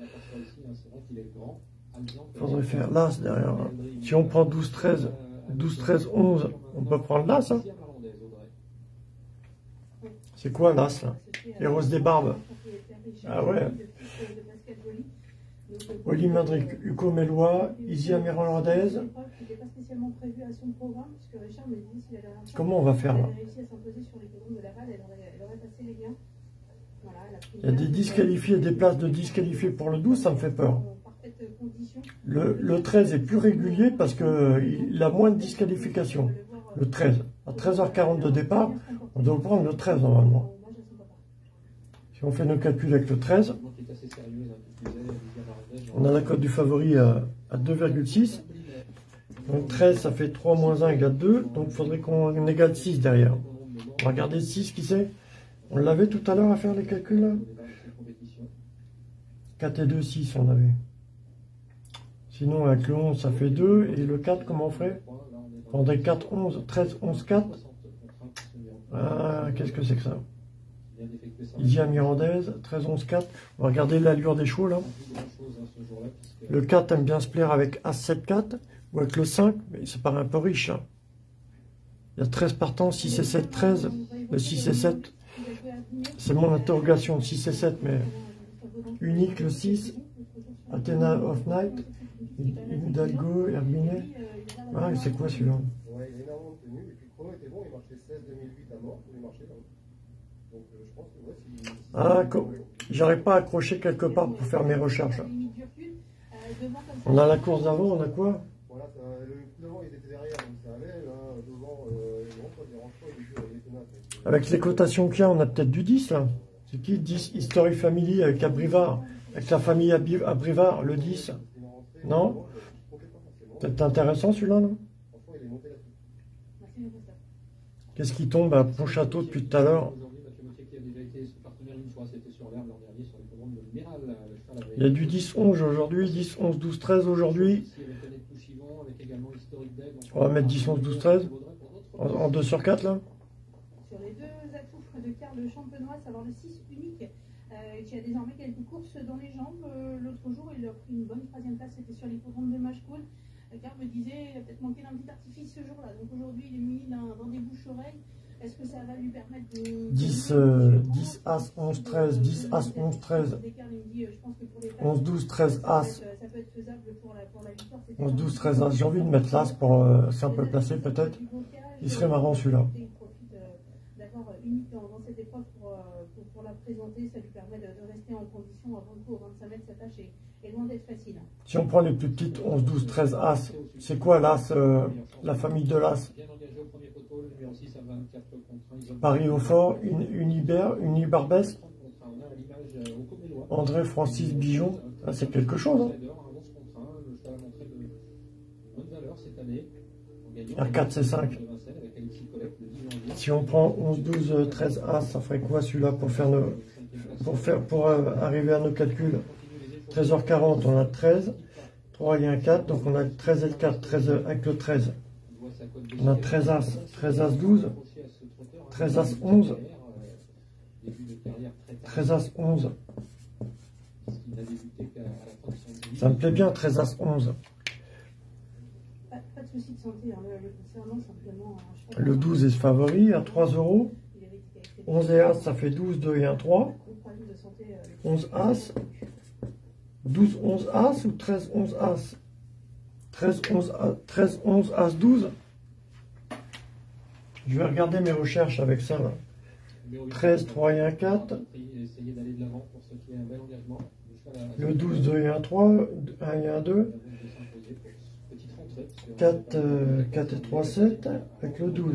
Il faudrait faire l'As derrière. Si on prend douze, treize, douze, treize, onze, on peut prendre l'As. Hein? C'est quoi l'As là? Les roses des barbes. Ah ouais. Oli Madric, Hugo Mélois, Isia Mérandaise. Comment on va faire là? Il y a des disqualifiés, des places de disqualifiés pour le douze, ça me fait peur. Le, le treize est plus régulier parce qu'il a moins de disqualifications. Le treize, à treize heures quarante de départ, on doit prendre le treize normalement. Si on fait nos calculs avec le treize, on a la cote du favori à, à deux virgule six. Donc treize, ça fait trois moins un égale deux. Donc il faudrait qu'on égale six derrière. On va regarder six, qui c'est? On l'avait tout à l'heure à faire les calculs là? quatre et deux, six on avait. Sinon avec le onze, ça fait deux. Et le quatre, comment on ferait? On prendrait quatre, onze, treize, onze, quatre. Ah, qu'est-ce que c'est que ça? Isia Mirandaise, treize, onze, quatre. On va regarder l'allure des chevaux là. Le quatre aime bien se plaire avec As, sept, quatre. Ou avec le cinq, mais ça paraît un peu riche. Hein. Il y a treize partants, six et sept, treize. Le six et sept, c'est mon interrogation. six et sept, mais unique le six. Athena of Night. Hidalgo, Hermine. Ah, c'est quoi celui-là? Ouais, il est énormément de tenue. Et puis le chrono était bon, il marchait seize deux mille huit à mort. Il marchait là. Donc euh, je pense que ouais, si. Ah, j'arrive pas à accrocher quelque part pour faire mes recherches. On a la course d'avant, on a quoi? Voilà, ça, le devant il était derrière, donc ça allait. Là, devant, euh, non, ça ne dérange pas, il est dur, il est tenace. Avec les cotations qu'il y a, on a peut-être du dix là. C'est qui? dix History Family avec Abrivard. Avec la famille Abrivard, le dix. Non? Peut-être intéressant celui-là, non? Qu'est-ce qui tombe à Pontchâteau depuis tout à l'heure? Il y a du dix onze aujourd'hui, dix onze douze treize aujourd'hui. On va mettre dix onze douze treize en, en deux sur quatre là. Sur les deux atouts de Karl Champenois, savoir le six unique, euh, qui a désormais quelques courses dans les jambes. Euh, L'autre jour, il a pris une bonne troisième place, c'était sur l'hippodrome de Machecoul. Karl me disait, il a peut-être manqué d'un petit artifice ce jour-là. Donc aujourd'hui, il est muni dans des bouches-oreilles. Est-ce que ça va lui permettre de... dix, euh, dix, As, onze, treize, dix, As, onze, treize, onze, douze, treize, As, onze, douze, treize, As. J'ai envie de mettre l'As pour euh, c'est un peu placé peut-être. Il serait marrant celui-là. D'avoir unique dans, dans cette épreuve pour, pour, pour la présenter, ça lui permet de, de rester en condition avant le coup au vingt-cinq mètres, sa tâche est, est loin d'être facile. Si on prend les plus petites, onze, douze, treize, As, c'est quoi l'As, euh, la famille de l'As? Paris au fort, une, Unibert, Unibarbès, André Francis Bijon, ah, c'est quelque chose. Hein. R quatre, c'est cinq. Si on prend onze, douze, treize, As, ça ferait quoi celui-là pour faire nos, pour faire, pour euh, arriver à nos calculs? treize heures quarante, on a treize, trois et un quatre, donc on a treize et le quatre, treize avec le treize. On a treize As, treize As douze, treize As onze, treize As onze. Ça me plaît bien, treize As onze. Pas, pas de souci de santé, hein, le, le concernant simplement. Hein, le douze est favori à trois euros. onze et As, ça fait douze, deux et un, trois. onze As. douze, onze As ou treize, onze As? treize, onze, treize, onze, As, douze. Je vais regarder mes recherches avec ça. Là. treize, trois et un, quatre. Le douze, deux et un, trois. un et un, deux. quatre, euh, quatre et trois, sept. Avec le douze.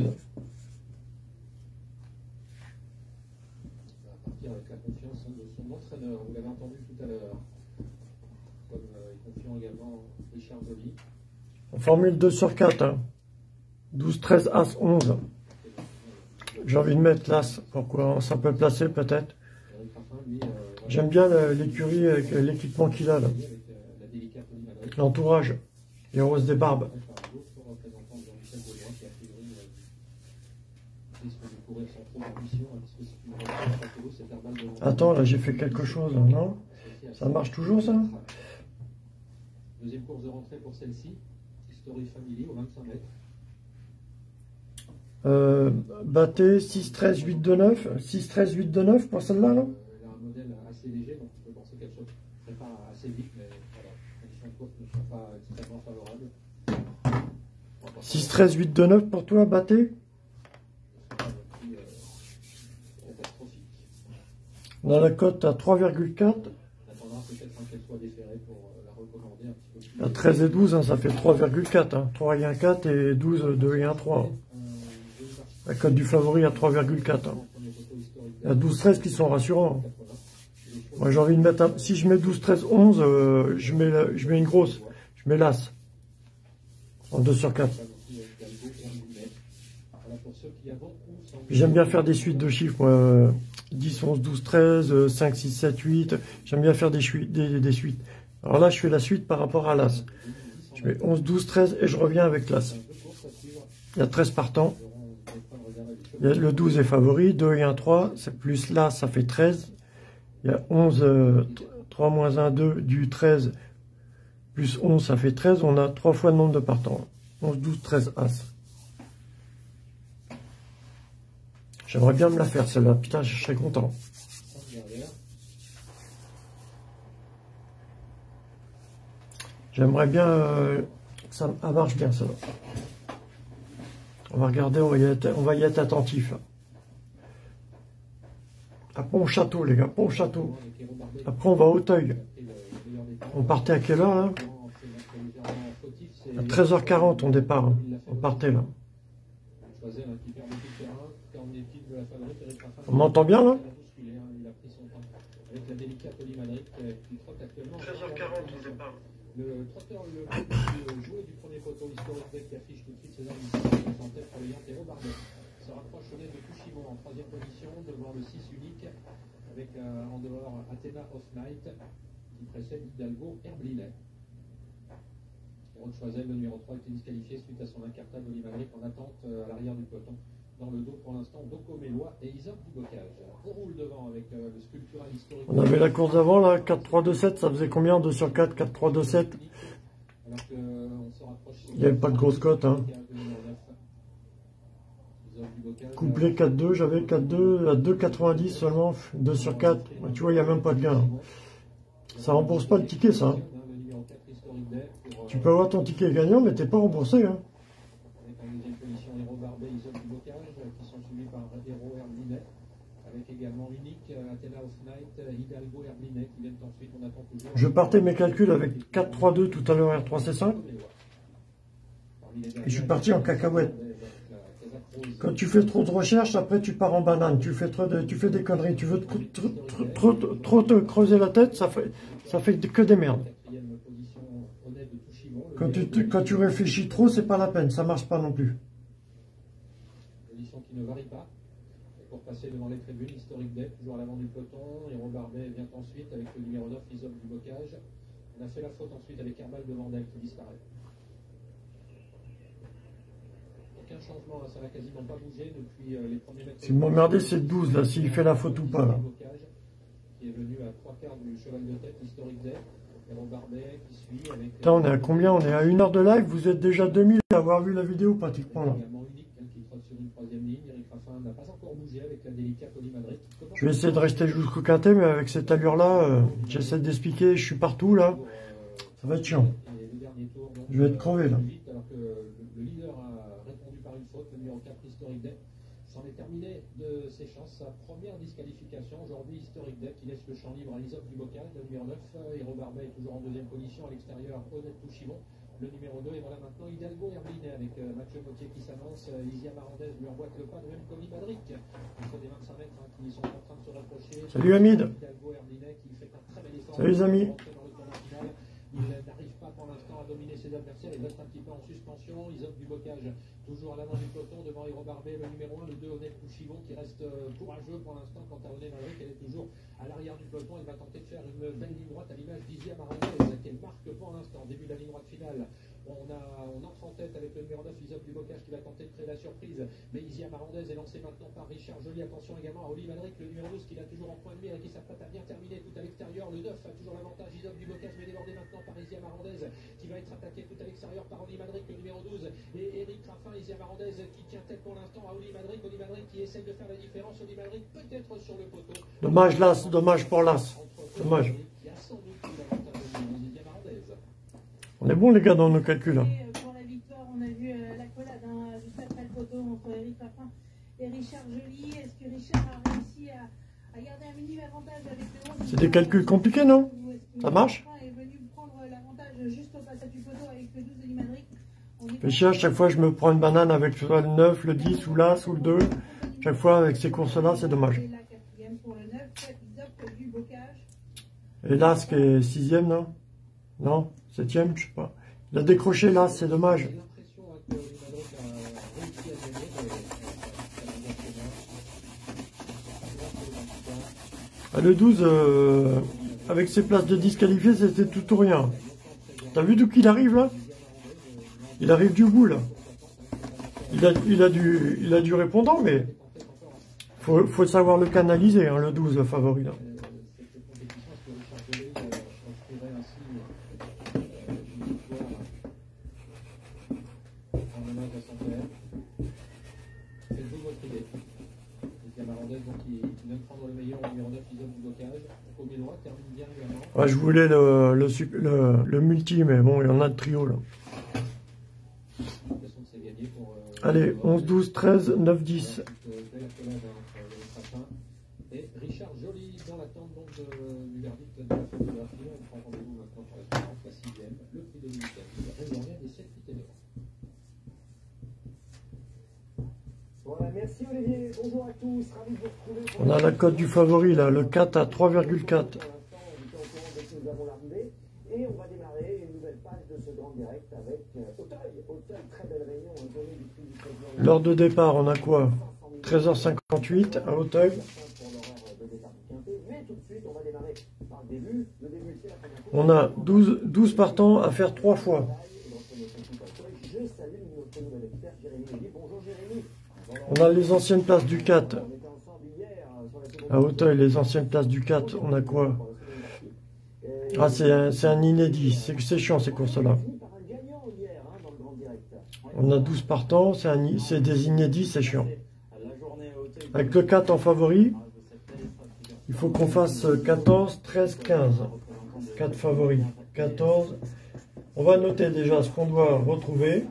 Avec la confiance de son entraîneur, vous l'avez entendu tout à l'heure, comme euh, est confiant également Richard Joly. En formule deux sur quatre, hein. douze, treize, As, onze. J'ai envie de mettre l'As, pourquoi ça peut placer peut-être. J'aime bien l'écurie avec l'équipement qu'il a là. L'entourage, les roses des barbes. Attends, là j'ai fait quelque chose, non? Ça marche toujours ça? Deuxième course de rentrée pour celle-ci, History Family au vingt-cinq mètres. Euh, Batté six, treize, huit, deux, neuf. six, treize, huit, deux, neuf pour celle-là là? Euh, elle a un modèle assez léger, donc on peut penser qu'elle ne serait pas assez vite, mais voilà, les conditions de course ne sont pas extrêmement favorables. six, treize, huit, deux, neuf pour toi, Batté? On a la cote à trois virgule quatre. À treize et douze, hein, ça fait trois virgule quatre. Hein. trois et un, quatre et douze, deux et un, trois. Hein. La cote du favori à trois virgule quatre. Hein. Il y a douze, treize qui sont rassurants. Hein. Moi j'ai envie de mettre un... Si je mets douze, treize, onze, euh, je, mets la... je mets une grosse. Je mets l'As. En deux sur quatre. J'aime bien faire des suites de chiffres, moi. dix, onze, douze, treize, cinq, six, sept, huit. J'aime bien faire des, des, des suites. Alors là, je fais la suite par rapport à l'As. Je mets onze, douze, treize et je reviens avec l'As. Il y a treize partants. Il y a le douze est favori, deux et un, trois. C'est plus l'As, ça fait treize. Il y a onze, euh, trois moins un, deux, du treize. Plus onze, ça fait treize. On a trois fois le nombre de partants. onze, douze, treize, As. J'aimerais bien me la faire celle-là, putain, je serais content. J'aimerais bien euh, que ça, ça marche bien ça. On va regarder, on va y être, on va y être attentif. Là. À Pont-Château, les gars, Pont-Château. Après, on va à Auteuil. On partait à quelle heure là? À treize heures quarante, on départ. Hein. On partait là. On m'entend bien là? treize heures quarante, on départ. Le trotteur, le jouet du premier poteau historique qui affiche tout de suite ses armes en tête pour le Yantero Bardet. Se rapproche au nez de Kushimo en troisième position devant le six unique avec euh, en dehors Athena of Night qui précède Hidalgo Herblinet. Rod Choisel, le numéro trois, était disqualifié suite à son incartade Olivarik en attente euh, à l'arrière du peloton. Dans le dos pour l'instant, Doko Mélois et Isaac Dubocage. On roule devant avec euh, le sculptural historique. On avait la course d'avant là, quatre, trois, deux, sept, ça faisait combien? deux sur quatre, quatre, trois, deux, sept. Il n'y avait pas de grosse cote. Hein. Couplé quatre deux, j'avais quatre deux, à deux quatre-vingt-dix seulement, deux sur quatre. Tu vois, il n'y a même pas de gain. Ça rembourse pas le ticket ça. Hein. Tu peux avoir ton ticket gagnant, mais t'es pas remboursé. Hein. avec également Unique, Athena of Night, Hidalgo, Herblinet qui viennent ensuite. On attend toujours. Je partais mes calculs avec quatre trois deux tout à l'heure, R trois C cinq. Et je suis parti en cacahuète. Quand tu fais trop de recherches, après tu pars en banane. Tu fais trop de, tu fais des conneries. Tu veux trop, trop, trop, trop, trop te creuser la tête, ça fait, ça fait que des merdes. Quand tu, quand tu réfléchis trop, c'est pas la peine. Ça marche pas non plus. Position qui ne varie pas. Et pour passer devant les tribunes, historique deck, toujours à l'avant du peloton. Héros Barbet vient ensuite avec le numéro neuf, Isop du Bocage. On a fait la faute ensuite avec Herbal de Vandel qui disparaît. Aucun changement, ça n'a quasiment pas bougé depuis euh, les premiers mètres. Si vous m'emmerdez, c'est le douze, là, s'il fait la faute ou pas. Là. Qui est venu à trois quarts du cheval de tête, historique deck. Héros Barbet qui suit avec. Putain, on est à combien? On est à une heure de live, vous êtes déjà deux mille à avoir vu la vidéo pratiquement là. Je vais essayer de rester jusqu'au quintet, mais avec cette allure-là, euh, j'essaie d'expliquer, je suis partout là. Ça va être chiant. Je vais être crevé là. Alors que le leader a répondu par une faute, le numéro quatre, historique deck. C'en est terminé de ses chances. Sa première disqualification aujourd'hui, historique deck, qui laisse le champ libre à Isop du Bocage, le numéro neuf. Héros Barbet est toujours en deuxième position à l'extérieur, Honnête Touchimon. Le numéro deux, et voilà maintenant Hidalgo Herblinet avec euh, Mathieu Gauthier qui s'annonce. Euh, Isia Marandez lui emboîte le pas, de même Colly Madric. Il faut des vingt-cinq mètres hein, qui sont en train de se rapprocher. Salut Hamid. Hidalgo Herblinet qui fait un très bel effort. Salut les amis. Il n'arrive pas pour l'instant à dominer ses adversaires. Il reste un petit peu en suspension. Isop du Bocage toujours à l'avant du peloton devant Héros Barbet, le numéro un, le deux, Honnête Touchimon qui reste euh, courageux pour l'instant. Quant à Honnête Madric, elle est toujours à l'arrière du peloton. Elle va tenter de faire une belle ligne droite à l'image d'Isia Marandez qu'elle marque pour l'instant. Début de la ligne droite finale. On, a, on entre en tête avec le numéro neuf, Isop du Bocage qui va tenter de créer la surprise. Mais Isia Marandez est lancée maintenant par Richard Joly. Attention également à Oli Madric, le numéro douze qui l'a toujours en point de mire et qui s'apprête à bien terminer tout à l'extérieur. Le neuf a toujours l'avantage. Isop du Bocage mais débordé maintenant par Isia Marandez qui va être attaqué tout à l'extérieur par Oli Madric, le numéro douze. Et Eric Raffin, Isia Marandez qui tient tête pour l'instant à Oli Madric. Oli Madric qui essaye de faire la différence. Oli Madric peut-être sur le poteau. Dommage l'as, dommage pour l'as. Dommage. Il y a sans doute l'avantage de Isia Marandez. On est bon les gars dans nos calculs. Hein. Pour la victoire, on a vu euh, la collade hein, juste après le poteau entre Eric Raffin et Richard Joly. Est-ce que Richard a réussi à, à garder un minime avantage avec le onze? C'est des calculs compliqués, non? Ça marche? Est venu prendre l'avantage juste au passage du poteau avec le douze de Limadric. Fais chier, à chaque fois je me prends une banane avec soit le neuf, le dix ou l'as ou le deux. Chaque fois avec ces courses-là, c'est dommage. Et la quatrième pour le neuf, Isop du Bocage. Et l'as qui est sixième, non? Non? Septième, je sais pas. Il a décroché l'as, c'est dommage. Ah, le douze, euh, avec ses places de disqualifié, c'était tout ou rien. T'as vu d'où qu'il arrive là? Il arrive du bout là. Il a, il a, du, il a du répondant, mais faut, faut savoir le canaliser, hein, le douze favori là. Ouais, je voulais le, le, le, le multi, mais bon, il y en a de trio là. Allez, onze, douze, treize, neuf, dix. Et Richard Joly dans l'attente donc du verdict de la photographie. On prend rendez-vous maintenant pour la suivante, la sixième, le prix de l'unité. Réservé des sept huit et neuf. Voilà, merci Olivier, bonjour à tous, ravi de vous retrouver. On a la cote du favori là, le quatre à trois virgule quatre. Nous avons l'arrivée et on va démarrer une nouvelle page de ce grand direct avec Auteuil. Auteuil, très belle réunion, journée du prix du président. L'heure de départ, on a quoi? treize heures cinquante-huit à Auteuil. Mais tout de suite, on va démarrer par le début. Le début, c'est la première fois. On a douze, douze partants à faire trois fois. Je salue notre nouvel expert, Jérémy Lévy. Bonjour Jérémy. On a les anciennes places du quatre. À Auteuil, les anciennes places du quatre, on a quoi? Ah, c'est un, un inédit. C'est chiant ces courses-là. On a douze partants, c'est des inédits, c'est chiant. Avec le quatre en favori, il faut qu'on fasse quatorze, treize, quinze. quatre favoris. quatorze. On va noter déjà ce qu'on doit retrouver.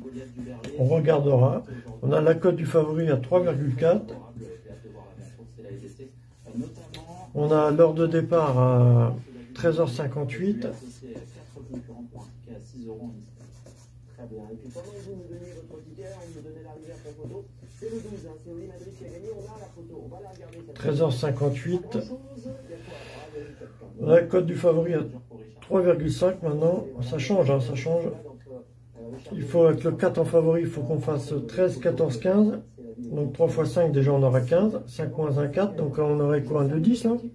On regardera. On a la cote du favori à trois virgule quatre. tester, euh, notamment... On a l'heure de départ à treize heures cinquante-huit. C'est quatre concurrents pour un ticket à six euros en liste. Très bien. Et puis pendant que vous me donniez votre ticket, on me donnait l'arrivée à la photo. C'est le douze, hein. C'est Oli Madrid qui a gagné. On a la photo. On va la regarder. treize heures cinquante-huit. Pas grand-chose. Il y a quoi? Ah, il y a une quatre. La cote du favori à trois virgule cinq maintenant. Ça change, hein, ça change. Il faut avec le quatre en favori, il faut qu'on fasse treize, quatorze, quinze. Donc trois fois cinq, déjà on aura quinze. cinq moins un, quatre. Donc on aurait quoi, un deux, dix là?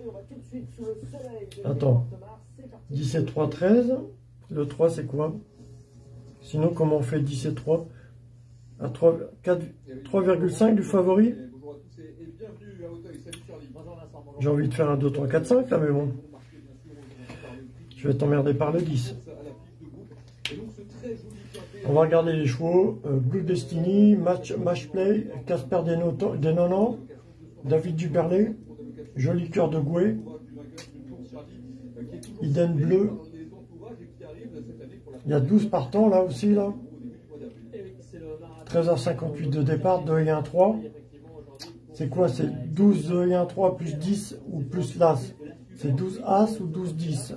Attends. dix et trois, treize. Le trois c'est quoi? Sinon comment on fait dix et trois? À trois virgule cinq du favori? J'ai envie de faire un deux, trois, quatre, cinq là, mais bon. Je vais t'emmerder par le dix. On va regarder les chevaux. Euh, Blue Destiny, Match, Match Play, Casper Desnonants, David Duberlet, Joli Cœur de Gouet, Iden Bleu. Il y a douze partants là aussi, là. treize heures cinquante-huit de départ, deux et un, trois. C'est quoi? C'est douze, deux et un, trois plus dix ou plus l'As. C'est douze As ou douze dix.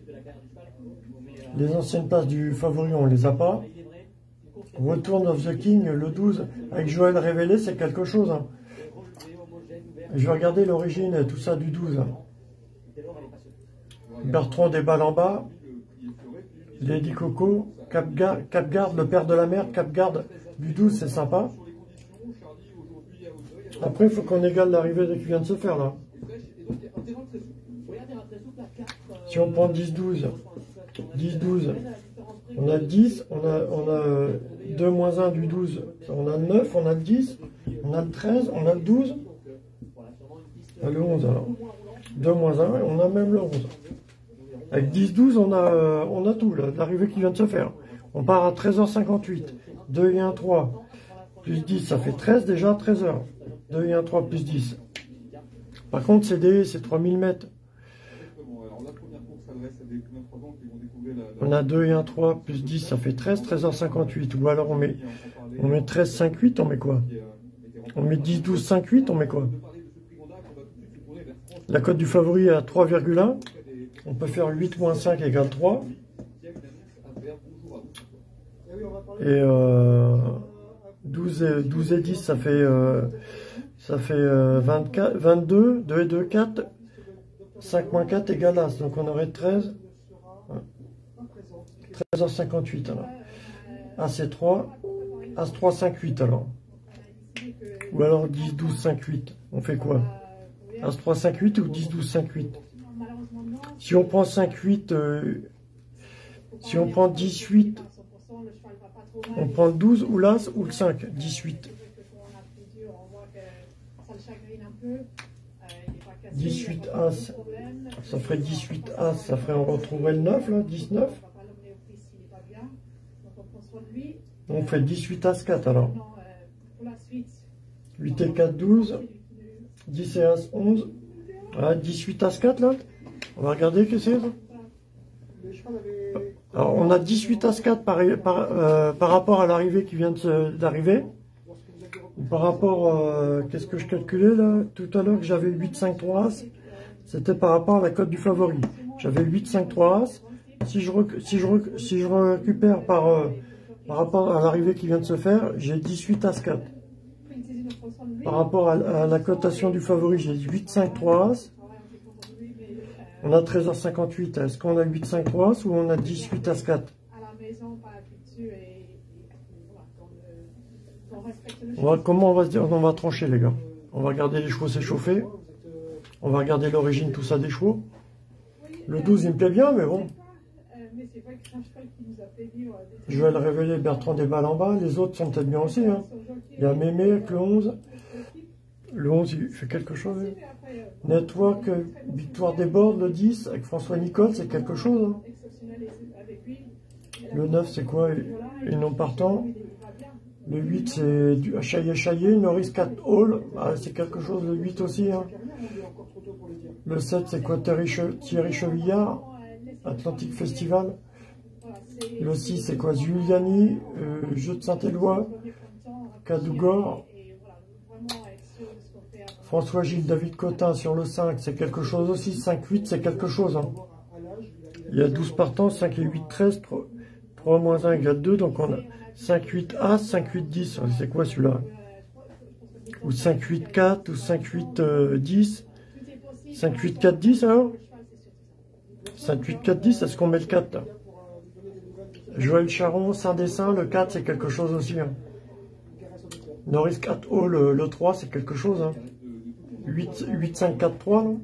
Les anciennes places du favori, on les a pas. Return of the King, le douze, avec Joël Révélé, c'est quelque chose. Hein. Je vais regarder l'origine et tout ça du douze. Hein. Bertrand des balles en bas. Lady Coco. Capgard, Capgard, le père de la mer. Capgard du douze, c'est sympa. Après, il faut qu'on égale l'arrivée qui vient de se faire là. Si on prend dix douze, dix douze, on a dix, on a, on a deux moins un du douze, on a le neuf, on a le dix, on a le treize, on a le douze, on a le onze alors. deux moins un, on a même le onze. Avec dix douze, on a, on a tout, l'arrivée qui vient de se faire. On part à treize heures cinquante-huit, deux et un, trois, plus dix, ça fait treize déjà, treize heures. deux et un, trois plus dix. Par contre, C D, c'est trois mille mètres. On a deux et un, trois plus dix, ça fait treize, treize heures cinquante-huit. Ou alors on met, on met treize, cinq, huit, on met quoi? On met dix, douze, cinq, huit, on met quoi? La cote du favori est à trois virgule un. On peut faire huit moins cinq égale trois. Et euh, douze, et, douze et dix, ça fait, euh, ça fait euh, vingt-quatre, vingt-deux, deux et deux, quatre. cinq moins quatre égale As. Donc on aurait treize. treize heures cinquante-huit alors. As c'est trois. As trois, cinq, huit alors. Ou alors dix, douze, cinq, huit. On fait quoi? As trois, cinq, huit ou dix, douze, cinq, huit. Si on prend cinq, huit, euh, si on prend dix-huit, on prend le douze ou l'As ou le cinq. dix-huit. dix-huit As. Ça ferait dix-huit As. Ça ferait, on retrouverait le neuf là, dix-neuf. On fait dix-huit As quatre alors. huit et quatre, douze. dix et As, onze. Ah, dix-huit As quatre là. On va regarder que c'est ça. Alors on a dix-huit As quatre par, par, euh, par rapport à l'arrivée qui vient d'arriver. Par rapport, euh, qu'est-ce que je calculais là tout à l'heure que j'avais huit, cinq, trois As. C'était par rapport à la cote du favori. J'avais huit, cinq, trois As. Si je, rec si je, rec si je récupère par, euh, par rapport à l'arrivée qui vient de se faire, j'ai dix-huit As quatre. Par rapport à, à la cotation du favori, j'ai huit, cinq, trois As. On a treize heures cinquante-huit. Est-ce qu'on a huit, cinq, trois As ou on a dix-huit As quatre? On va, comment on va se dire? On va trancher les gars. On va regarder les chevaux s'échauffer. On va regarder l'origine, tout ça des chevaux. Le douze il me plaît bien mais bon. Je vais le révéler, Bertrand des balles en bas. Les autres sont peut-être bien aussi. Hein. Il y a Mémé avec le onze. Le onze il fait quelque chose. Hein. Network, victoire des bords, le dix avec François Nicole, c'est quelque chose. Hein. Le neuf c'est quoi? Et non partant. Le huit, c'est du Chaillé Chaillé. Norris quatre Hall, ah, c'est quelque chose. Le huit aussi. Hein. Le sept, c'est quoi? Thierry, Che Thierry Chevillard, Atlantique Festival. Le six, c'est quoi? Giuliani, euh, Jeu de Saint-Éloi, Cadougor. François-Gilles, David Cotin sur le cinq, c'est quelque chose aussi. cinq huit, c'est quelque chose. Hein. Il y a douze partants, cinq et huit, treize, trois moins un égale deux, donc on a cinq huit As, cinq huit dix. C'est quoi celui-là? Ou cinq huit quatre, ou cinq huit dix. cinq huit quatre dix alors? cinq huit quatre dix, est-ce qu'on met le quatre là? Joël Charon, Saint-Dessin, le quatre c'est quelque chose aussi. Hein. Norris quatre O, le, le trois c'est quelque chose. Hein. huit cinq quatre trois, non?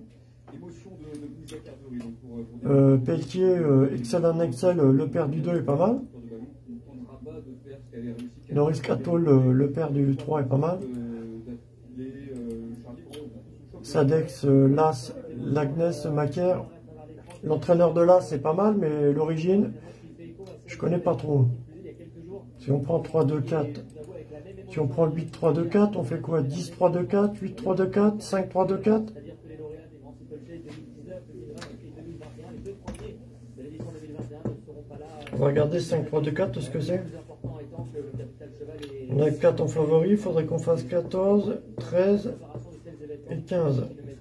euh, Pelletier, euh, Excel un Excel, le paire du deux est pas mal. Norris quatre O, le, le paire du trois est pas mal. Sadex, euh, Las, Lagnès, Macaire. L'entraîneur de Las c'est pas mal, mais l'origine, je connais pas trop. Si on prend trois deux quatre, si on prend huit trois deux quatre, on fait quoi? Dix trois deux quatre, huit trois deux quatre, cinq trois deux quatre. On va regarder cinq trois deux quatre, ce que c'est. On a quatre en favori, il faudrait qu'on fasse quatorze, treize et quinze.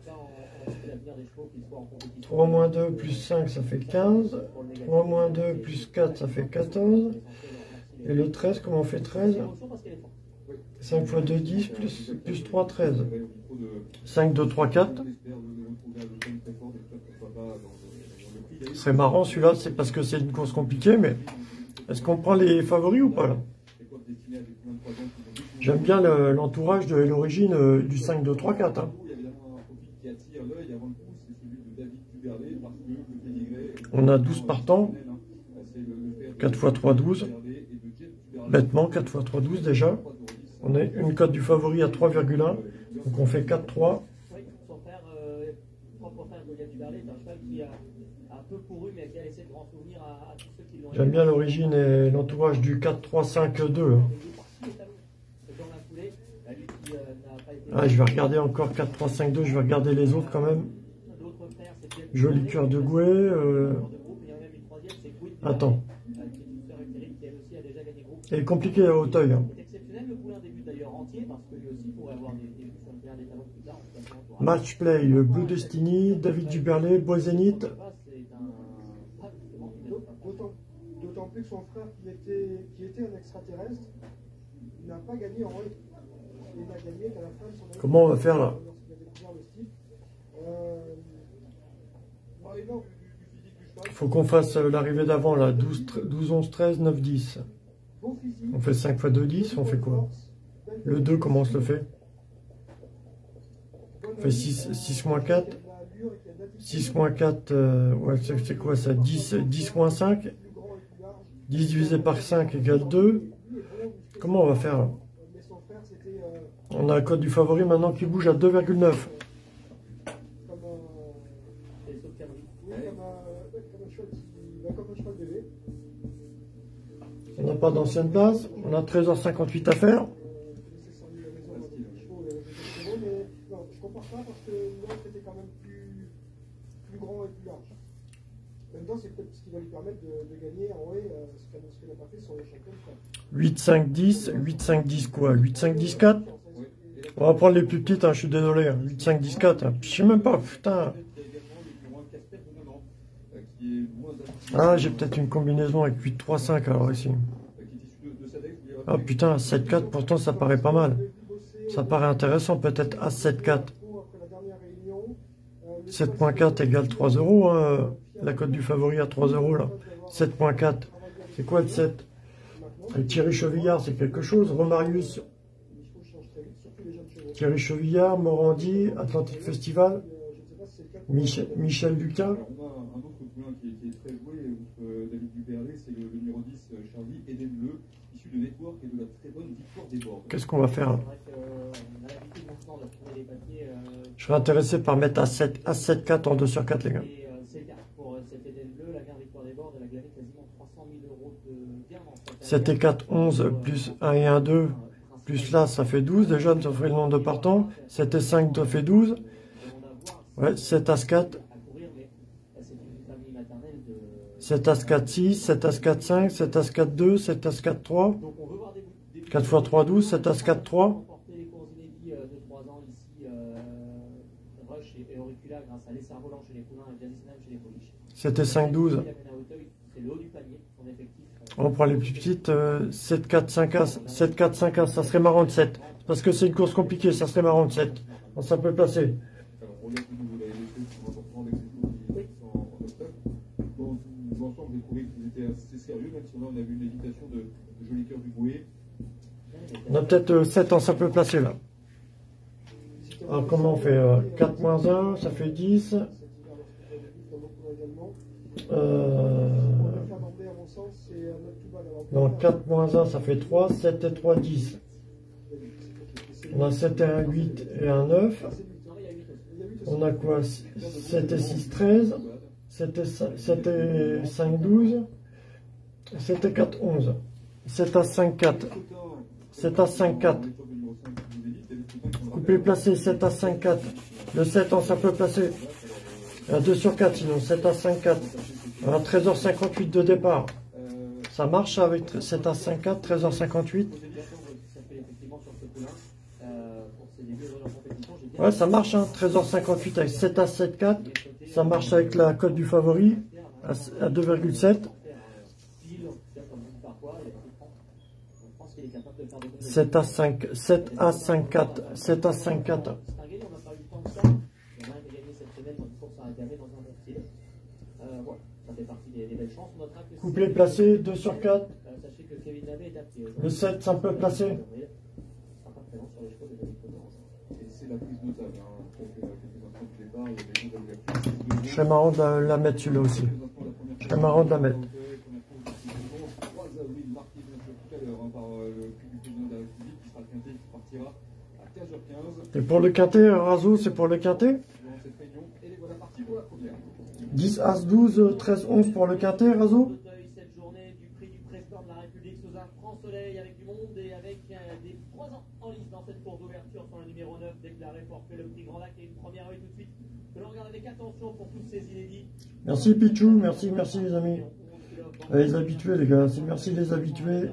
trois moins deux plus cinq, ça fait quinze. trois moins deux plus quatre, ça fait quatorze. Et le treize, comment on fait treize? cinq fois deux, dix, plus, plus trois, treize. cinq, deux, trois, quatre. Ce serait marrant celui-là, c'est parce que c'est une course compliquée, mais est-ce qu'on prend les favoris ou pas là? J'aime bien l'entourage de l'origine euh, du cinq, deux, trois, quatre. Hein. On a douze partants. quatre fois trois, douze. Bêtement, quatre fois trois, douze déjà. On a une cote du favori à trois virgule un. Donc on fait quatre trois. J'aime bien l'origine et l'entourage du quatre trois cinq deux. Ah, je vais regarder encore quatre trois cinq deux, je vais regarder les autres quand même. Joli cœur de Gouet. Euh... Attends. Elle est compliquée à Hauteuil. Hein. Match Play, Blue Destiny, David Duberlet, Bois Zénith. D'autant plus que son frère qui était, qui était un extraterrestre n'a pas gagné en vrai. Il a gagné à la fin de son année. Comment on va faire là? Il faut qu'on fasse l'arrivée d'avant là, douze, onze, treize, neuf, dix. On fait cinq fois deux, dix, on fait quoi? Le deux, comment on se le fait? On fait six, six moins quatre. six moins quatre, euh, ouais, c'est quoi ça? dix, dix moins cinq. dix divisé par cinq égale deux. Comment on va faire là? On a un code du favori maintenant qui bouge à deux virgule neuf. On n'a pas d'ancienne place. On a treize heures cinquante-huit à faire. Je compare pas parce que l'autre était quand même plus, plus grand et plus large. En même temps, c'est peut-être ce qui va lui permettre de, de gagner en vrai euh, ce qu'elle n'a pas fait sur le champion. huit cinq dix, huit cinq dix quoi? huit cinq dix quatre. On va prendre les plus petites, hein, je suis désolé. Hein. huit cinq dix quatre. Hein. Je sais même pas, putain. Ah, j'ai peut-être une combinaison avec huit trois cinq alors ici. Ah putain, sept quatre, pourtant ça paraît pas mal. Ça paraît intéressant, peut-être As sept quatre. sept point quatre égale trois euros. Hein. La cote du favori à trois euros là. sept point quatre. C'est quoi le sept? Et Thierry Chevillard, c'est quelque chose. Romarius. Thierry Chevillard, Morandi, Atlantic Festival. Michel, Michel Lucas. Qui est, qui est très joué outre David Duberlet, c'est le, le numéro dix, Charlie Eden Bleu, issu de Network et de la très bonne victoire des bords. Qu'est-ce qu'on va faire là? Je serais intéressé par mettre à sept, à sept quatre en deux sur quatre les gars. sept et quatre, onze, plus un et un, deux, plus là ça fait douze, déjà ça ferait le nombre de partants. sept et cinq, ça fait douze. Ouais, sept As quatre. sept As quatre, six, sept As quatre, cinq, sept As quatre, deux, sept As quatre, trois. quatre fois trois, douze, sept As quatre, trois. qui euh, rush et, et auriculaire grâce à l'essar volant chez les poulains et Jazzy chez les pouliches. C'était cinq douze. C'est le haut du panier, son effectif. On prend les plus petites, euh, sept quatre cinq As, sept quatre cinq As, ça serait marrant de sept. Parce que c'est une course compliquée, ça serait marrant de sept. On ça peut placer. Alors, on laisse de nouveau la L S C qui sont importants avec ces tours qui sont en, en octobre. Dans l'ensemble, j'ai trouvé qu'ils étaient assez sérieux, même si on a, on a vu une hésitation de, de Joli Cœur du Bouet. On a peut-être euh, sept en ça peut placer là. Alors comment on fait euh, quatre moins un, ça fait dix. Euh... Donc quatre moins un, ça fait trois. sept et trois, dix. On a sept et un, huit et un, neuf. On a quoi? sept et six, treize. sept et cinq, douze. sept et quatre, onze. sept à cinq, quatre. sept à cinq, quatre. Coupé placé, sept à cinq, quatre. Le sept en ça peut placer. Un deux sur quatre sinon, sept à cinq, quatre. Un treize heures cinquante-huit de départ. Ça marche avec sept à cinq, quatre, treize heures cinquante-huit. Ouais, ça marche, hein, treize heures cinquante-huit avec sept à sept, quatre. Ça marche avec la cote du favori à deux virgule sept. sept à cinq, sept à cinq, quatre, sept à cinq, quatre. Couplet placé, deux sur quatre. Le sept, ça peut placer. C'est la prise notable. Je serais marrant de la, la mettre celui-là aussi. Je serais marrant de la mettre. Et pour le quintet, Razo, c'est pour le quintet? dix, As, douze, treize, onze pour le quintet, Razo? Cette journée du prix du président de la République sous un franc soleil avec du monde et avec euh, des trois ans en lice dans cette course d'ouverture sur le numéro neuf déclaré forfait le prix Grand Lac et une première œil tout de suite. Que l'on regarde avec attention pour tous ces inédits. Merci Pichou, merci, merci les amis. Les habitués les gars, merci les habitués.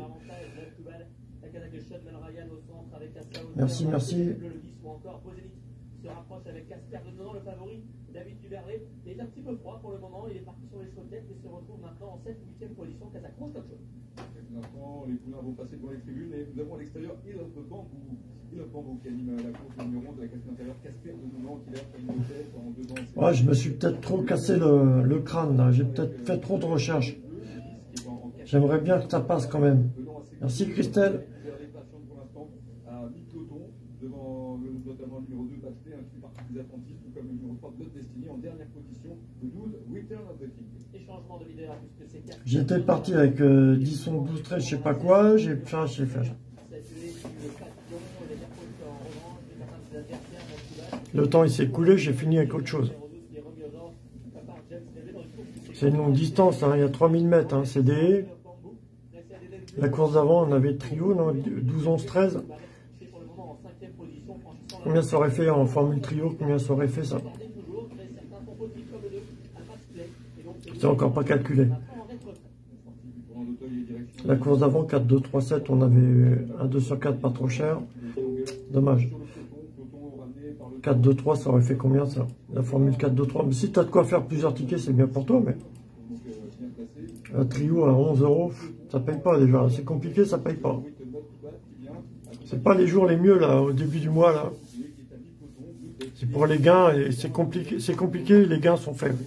Merci, merci. Se rapproche avec Casper de Nonan, le favori. David Duberlet est un petit peu froid pour le moment. Il est parti sur les chaudettes et se retrouve maintenant en septième ou huitième position. Kazakh Stock Show. Maintenant, les poulains vont passer devant les tribunes et nous avons à l'extérieur Il of Bambou. Il of Bambou qui anime la course numéro onze de la classe intérieure. Casper de Nonan qui l'a fait une tête en deux ans. Ouais, je me suis peut-être trop cassé le, le crâne là. J'ai peut-être fait trop de recherches. J'aimerais bien que ça passe quand même. Merci Christelle. Notamment le numéro deux, Bachelé, qui fait partie des attentifs, tout comme le numéro trois, Blood Destiny, en dernière position, le douze, Return of the King. J'étais parti avec euh, dix, onze, douze, treize, je sais pas quoi, j'ai fait, j'ai fait. Le temps il s'est écoulé, j'ai fini avec autre chose. C'est une longue distance, hein, il y a trois mille mètres, hein, c'est des... La course d'avant, on avait trio, non, douze, onze, treize. Combien ça aurait fait en formule trio? Combien ça aurait fait ça? C'est encore pas calculé. La course d'avant, quatre, deux, trois, sept, on avait un deux sur quatre, pas trop cher. Dommage. quatre, deux, trois, ça aurait fait combien ça? La formule quatre, deux, trois. Mais si tu as de quoi faire plusieurs tickets, c'est bien pour toi. Mais un trio à onze euros, ça paye pas déjà. C'est compliqué, ça paye pas. C'est pas les jours les mieux là, au début du mois là. C'est pour les gains et c'est compliqué, c'est compliqué, les gains sont faibles.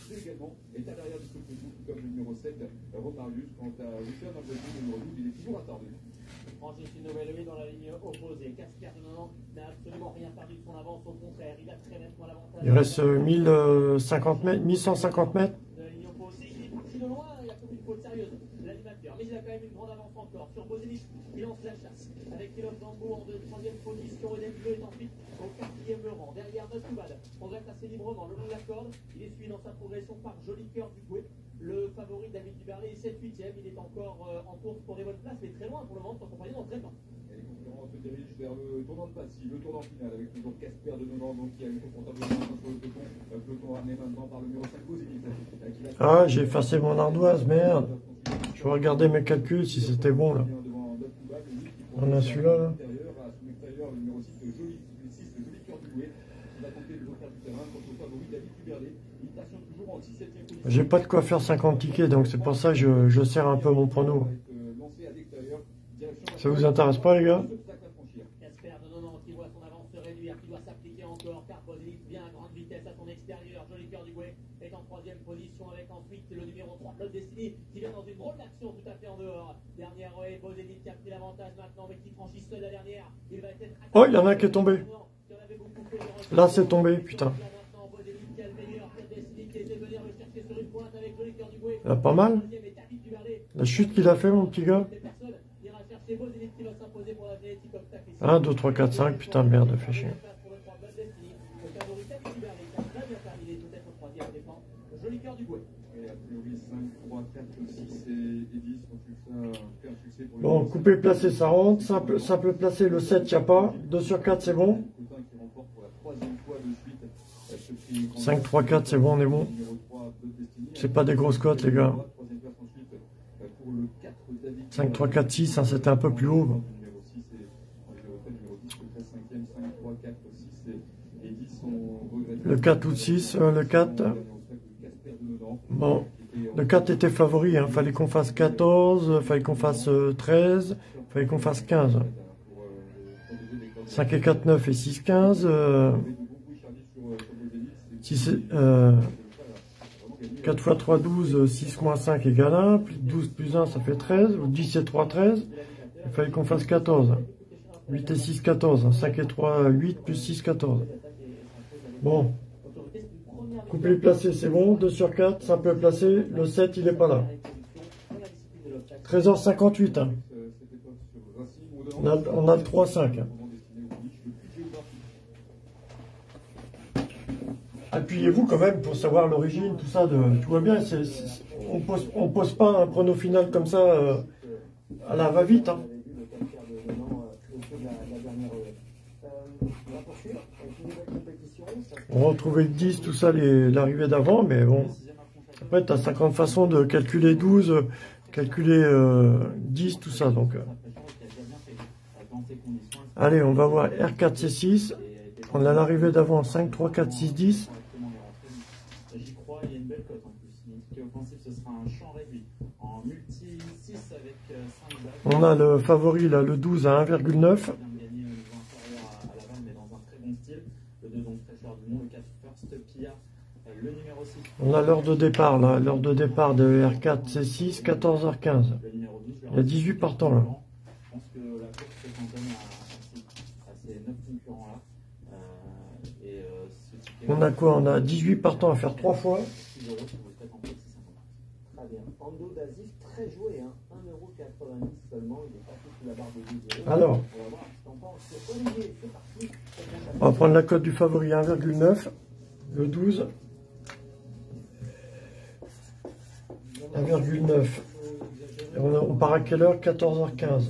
Une nouvelle huée dans la ligne opposée. Casper de Nonan n'a absolument rien perdu de son avance, au contraire, il a très nettement l'avantage. Il reste mille cinquante mètres, mille cent cinquante mètres. De la ligne opposée, il est parti de loin, il a fait une faute sérieuse, l'animateur, mais il a quand même une grande avance encore. Sur Bozenic, il lance la chasse avec Kilof Dambo en troisième position. Odette Bleu est ensuite au quatrième rang. Derrière Notubad, on reste assez librement le long de la corde. Il est suivi dans sa progression par Joli Cœur du Bouet. Le favori David Duberlet est sept huitième. Il est encore euh, en course pour des bonnes places, mais très loin pour le moment, son compagnon d'entraînement. Et les concurrents se dirigent vers le tournant de Passy, le tournant final avec toujours Casper de Nonan, donc qui a une confortablement sur le peloton. Le peloton ramené maintenant par le numéro cinq Bozenic. Ah, j'ai effacé mon ardoise, merde. Je vais regarder mes calculs si c'était bon là. On a celui-là là. J'ai pas de quoi faire cinquante tickets, donc c'est pour ça que je, je serre un peu mon prono. Ça vous intéresse pas, les gars? Casper de Nonan qui voit son avance se réduire, qui doit s'appliquer encore. Carpozelic vient à grande vitesse à son extérieur. Joli Cœur du Gouet est en troisième position avec ensuite le numéro trois, Blood Destiny, qui vient dans une drôle d'action tout à fait en dehors. Dernière et Bozelic qui a pris l'avantage maintenant, mais qui franchit seul la dernière. Il va être... Oh, il y en a un qui est tombé. Là, c'est tombé, putain. Là, pas mal. La chute qu'il a fait, mon petit gars. un, deux, trois, quatre, cinq, putain, merde, fait chier. Bon, coupé, placé, ça rentre. Simple, simple placé, le sept, il n'y a pas. deux sur quatre, c'est bon. cinq, trois, quatre, c'est bon, on est bon. C'est pas des grosses cotes, les gars. cinq, trois, quatre, six, hein, c'était un peu plus haut. Le quatre ou le six, euh, le quatre. Bon, le quatre était favori, hein. Fallait qu'on fasse quatorze, fallait qu'on fasse euh, treize, fallait qu'on fasse quinze. cinq et quatre, neuf et six, quinze. Euh, six, euh, quatre fois trois, douze, six moins cinq égale un, plus douze plus un, ça fait treize, ou dix et trois, treize. Il fallait qu'on fasse quatorze. huit et six, quatorze. cinq et trois, huit, plus six, quatorze. Bon. Couplé placé, c'est bon. deux sur quatre, simple placé. Le sept, il n'est pas là. treize heures cinquante-huit. Hein. On, a, on a le trois cinq. Hein. Appuyez-vous quand même pour savoir l'origine, tout ça. De, tu vois bien, c'est, c'est, on pose, on pose pas un prono final comme ça euh, à la va-vite. Hein. On retrouvait le dix, tout ça, l'arrivée d'avant, mais bon. Après, tu as cinquante façons de calculer douze, calculer euh, dix, tout ça. Donc, euh. Allez, on va voir R quatre, C six. On a l'arrivée d'avant, cinq, trois, quatre, six, dix. J'y crois, il y a une belle cote en plus. Donc, offensif, ce sera un champ réduit. En multi six avec cinq balles. On a le favori, là, le douze à un virgule neuf. On a l'heure de départ, là, l'heure de départ de R quatre, C six, quatorze heures quinze. Il y a dix-huit partants, là. Je pense que la course se cantonne à ces neuf concurrents-là. On a quoi? On a dix-huit partants à faire trois fois. Très bien. Ando Dazif, très joué, hein. un euro quatre-vingt-dix seulement. Il est passé sous la barre de douze euros. Alors, on va voir ce qu'on pense. Olivier, c'est parti. On va prendre la cote du favori un virgule neuf. Le douze. un virgule neuf. Et on, a, on part à quelle heure? quatorze heures quinze.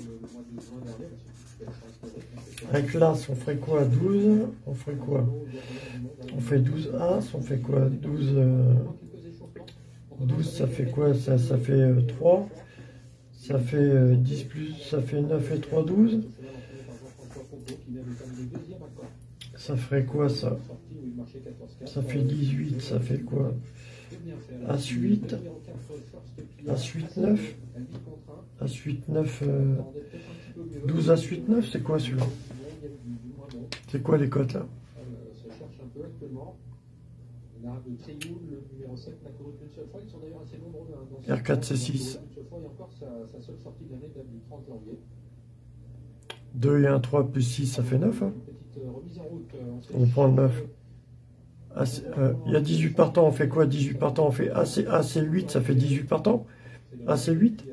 Avec l'As, on ferait quoi? douze. On ferait quoi? On fait douze As. On fait quoi? douze. Euh, douze, ça fait quoi? Ça, ça fait euh, trois. Ça fait euh, dix plus. Ça fait neuf et trois, douze. Ça ferait quoi ça? Ça fait dix-huit. Ça fait quoi? As huit. As huit, neuf. As huit, neuf. Euh, douze As huit, neuf, c'est quoi celui-là? C'est quoi les cotes là? R quatre, C six. deux et un, trois plus six, ça fait neuf. Hein. On prend le neuf. Il euh, y a dix-huit partants, on fait quoi? dix-huit partants, on fait A C huit, ça fait dix-huit partants. A C huit.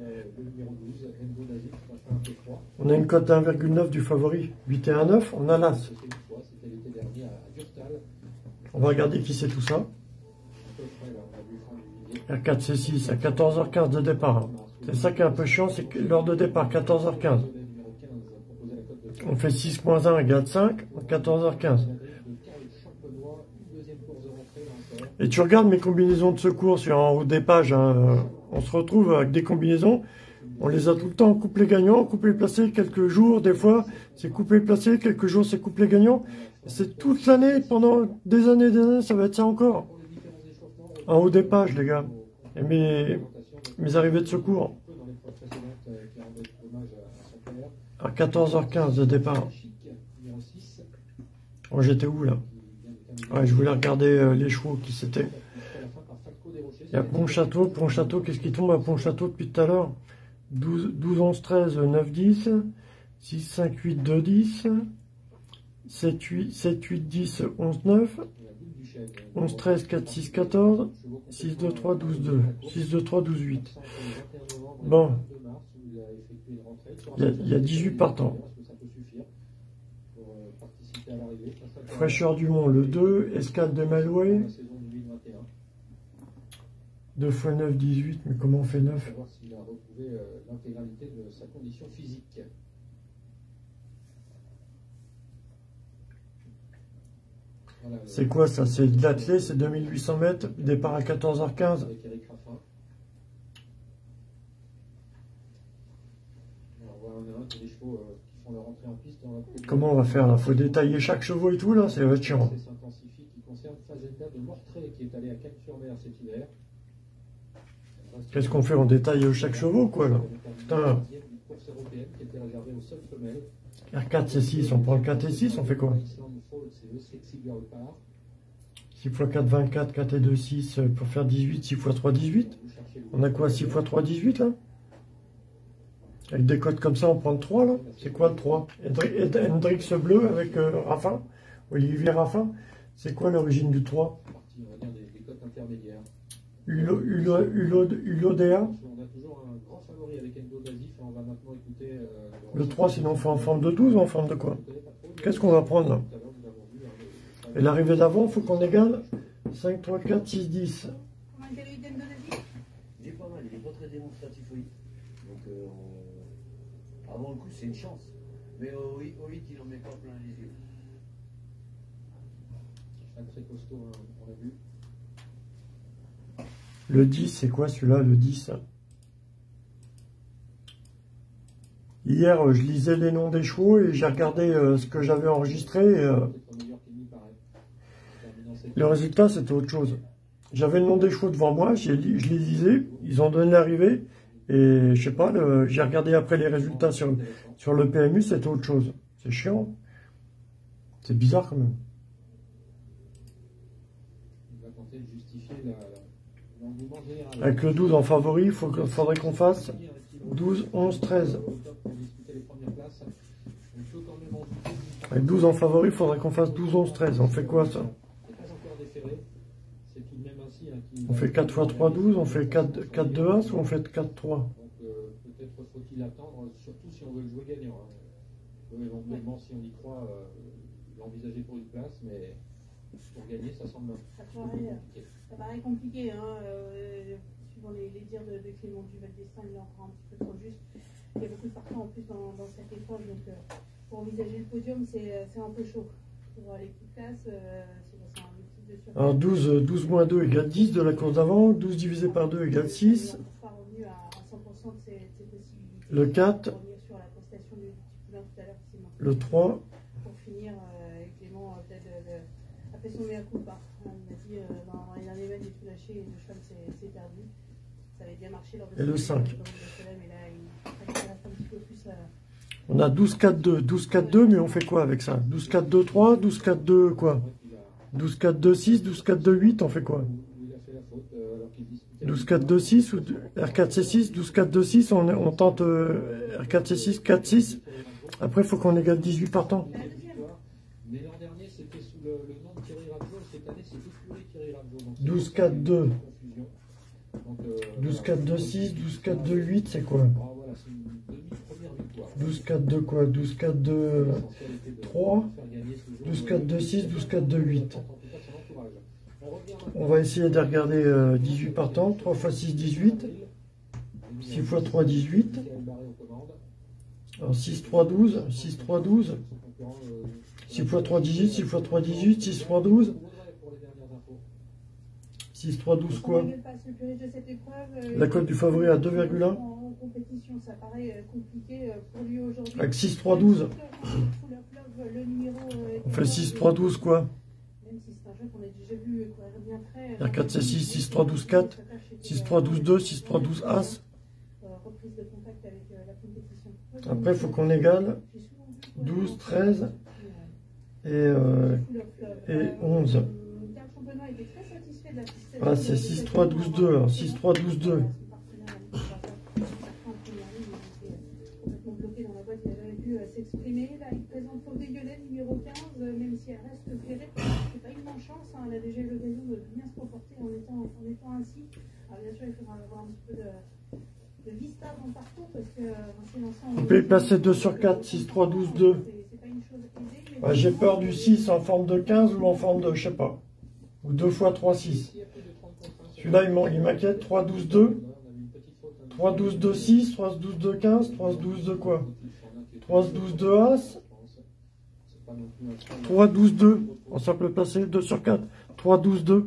On a une cote à un virgule neuf du favori. huit et un, neuf, on a l'As. On va regarder qui c'est tout ça. R quatre, C six, à quatorze heures quinze de départ. C'est ça qui est un peu chiant, c'est que l'heure de départ, quatorze heures quinze. On fait six moins un égale cinq, quatorze heures quinze. Et tu regardes mes combinaisons de secours sur en haut des pages, hein, on se retrouve avec des combinaisons On les a tout le temps, couplés gagnants, couplés placés, quelques jours, des fois, c'est couplé placé, quelques jours, c'est couplé gagnant. C'est toute l'année, pendant des années et des années, ça va être ça encore. En haut des pages, les gars. Et mes, mes arrivées de secours. À quatorze heures quinze de départ. Oh, j'étais où, là? Ouais, je voulais regarder euh, les chevaux qui c'était. Il y a Pontchâteau, Pontchâteau, qu'est-ce qui tombe à Pontchâteau depuis tout à l'heure? douze, douze, onze, treize, neuf, dix, six, cinq, huit, deux, dix, sept, huit, sept, huit, dix, onze, neuf, onze, treize, quatre, six, quatorze, six, deux, trois, douze, deux, six, deux, trois, douze, huit. Bon, il y a, il y a dix-huit partants. Fraîcheur du Mont, le deux, escale de Malouet. deux fois neuf, dix-huit, mais comment on fait neuf? S'il a retrouvé l'intégralité de sa condition physique. C'est quoi ça? C'est de l'athlé, c'est deux mille huit cents mètres, départ à quatorze heures quinze. Comment on va faire là? Faut détailler chaque chevaux et tout là, c'est va être chiant. Qu'est-ce qu'on fait? On détaille chaque chevaux quoi là? Putain. R quatre, C six, on prend le quatre et six, on fait quoi? six fois quatre, vingt-quatre, quatre et deux, six pour faire dix-huit, six fois trois, dix-huit. On a quoi? six fois trois, dix-huit là? Avec des codes comme ça, on prend le trois là. C'est quoi le trois? Hendrix bleu avec euh, Raffin, Olivier Raffin. C'est quoi l'origine du trois? Ulo, Ulo, Ulo, Ulodea. Le trois, sinon on fait en forme de douze ou en forme de quoi? Qu'est-ce qu'on va prendre là? Et l'arrivée d'avant, il faut qu'on égale cinq, trois, quatre, six, dix. Comment est l'idée de Dodazi? Il est pas mal, il est pas très démonstratif, oui. Donc, euh, avant le coup, c'est une chance. Mais au huit, il n'en met pas plein les yeux. Un très costaud, on l'a vu. Le dix, c'est quoi celui-là, le dix? Hier, je lisais les noms des chevaux et j'ai regardé euh, ce que j'avais enregistré. Et, euh, le résultat, c'était autre chose. J'avais le nom des chevaux devant moi, je les lisais, ils ont donné l'arrivée. Et je sais pas, j'ai regardé après les résultats sur, sur le P M U, c'était autre chose. C'est chiant. C'est bizarre quand même. Avec le douze en favori, il faudrait qu'on fasse douze, onze, treize. Avec douze en favori, il faudrait qu'on fasse douze, onze, treize. On fait quoi ça? On fait quatre fois trois, douze, on fait quatre, quatre, deux, As ou on fait quatre, trois? Donc euh, peut-être faut-il attendre, surtout si on veut le jouer gagnant. Hein. On peut éventuellement, si on y croit, euh, l'envisager pour une place, mais pour gagner, ça semble ça paraît, compliqué. Ça paraît compliqué, hein, euh, suivant les, les dires de, de Clément Duval d'Estaing, il est encore un petit peu trop juste. Il y a beaucoup de partants en plus dans, dans cette épreuve, donc euh, pour envisager le podium, c'est un peu chaud. Pour les petites classes, euh, c'est un alors douze, douze moins deux égale dix de la course d'avant, douze divisé par deux égale six. Le quatre, le trois. Pour finir, euh, Clément a peut-être euh, fait son meilleur coup pas. Il m'a dit euh, dans les derniers mètres, j'ai tout lâché et le cheval s'est perdu. Ça avait bien marché lors de et le cinq. Mais là, il reste un petit peu plus à... On a douze, quatre, deux. douze, quatre, deux, mais on fait quoi avec ça? douze, quatre, deux, trois, douze, quatre, deux, quoi? douze, quatre, deux, six, douze, quatre, deux, huit, on fait quoi? douze, quatre, deux, six ou R quatre, C six, douze, quatre, deux, six, on, on tente euh, R quatre, C six, quatre, six. Après, il faut qu'on égale dix-huit partants. douze, quatre, deux. douze, quatre, deux, six, douze, quatre, deux, huit, c'est quoi? douze, quatre, deux, quoi? douze, quatre, deux, trois. douze, quatre, deux, six, douze, quatre, deux, huit. On va essayer de regarder euh, dix-huit partants. trois fois six, dix-huit. six fois trois, dix-huit. Alors six, trois, douze. six, trois, douze. six fois trois, dix-huit. six fois trois, dix-huit. six, trois, douze. six trois douze quoi? Le plus riche de cette épreuve, euh, La cote du favori à deux virgule un. En compétition, ça paraît euh, compliqué euh, pour lui aujourd'hui. Avec six trois douze. On fait six trois douze quoi? Même si c'est un jeu qu'on a déjà vu courir bien près. R quatre C six, six trois douze quatre, six trois douze deux, six trois douze As. Reprise de contact avec la compétition. Après, il faut qu'on égale douze, treize et, euh, et onze. Ah, c'est six trois douze deux. Alors, six trois douze deux. Complètement bloqué dans la boîte, il n'a jamais pu s'exprimer. Là, il présente Faudé Violet, numéro quinze, même si elle reste ferrée. C'est pas une malchance, hein. Elle a déjà eu l'occasion de bien se comporter en étant, en étant ainsi. Alors, bien sûr, il faudra avoir un petit peu de, de vista dans le parcours parce que euh, on peut y placer deux sur quatre, six trois douze deux. Ouais, j'ai peur du six en forme de quinze ou en forme de, je sais pas, ou deux fois trois six. Celui-là, il m'inquiète. trois douze deux. trois douze deux six, trois douze deux quinze, trois douze deux quoi? trois douze deux As. trois douze deux. On ça peut placer deux sur quatre. trois douze deux.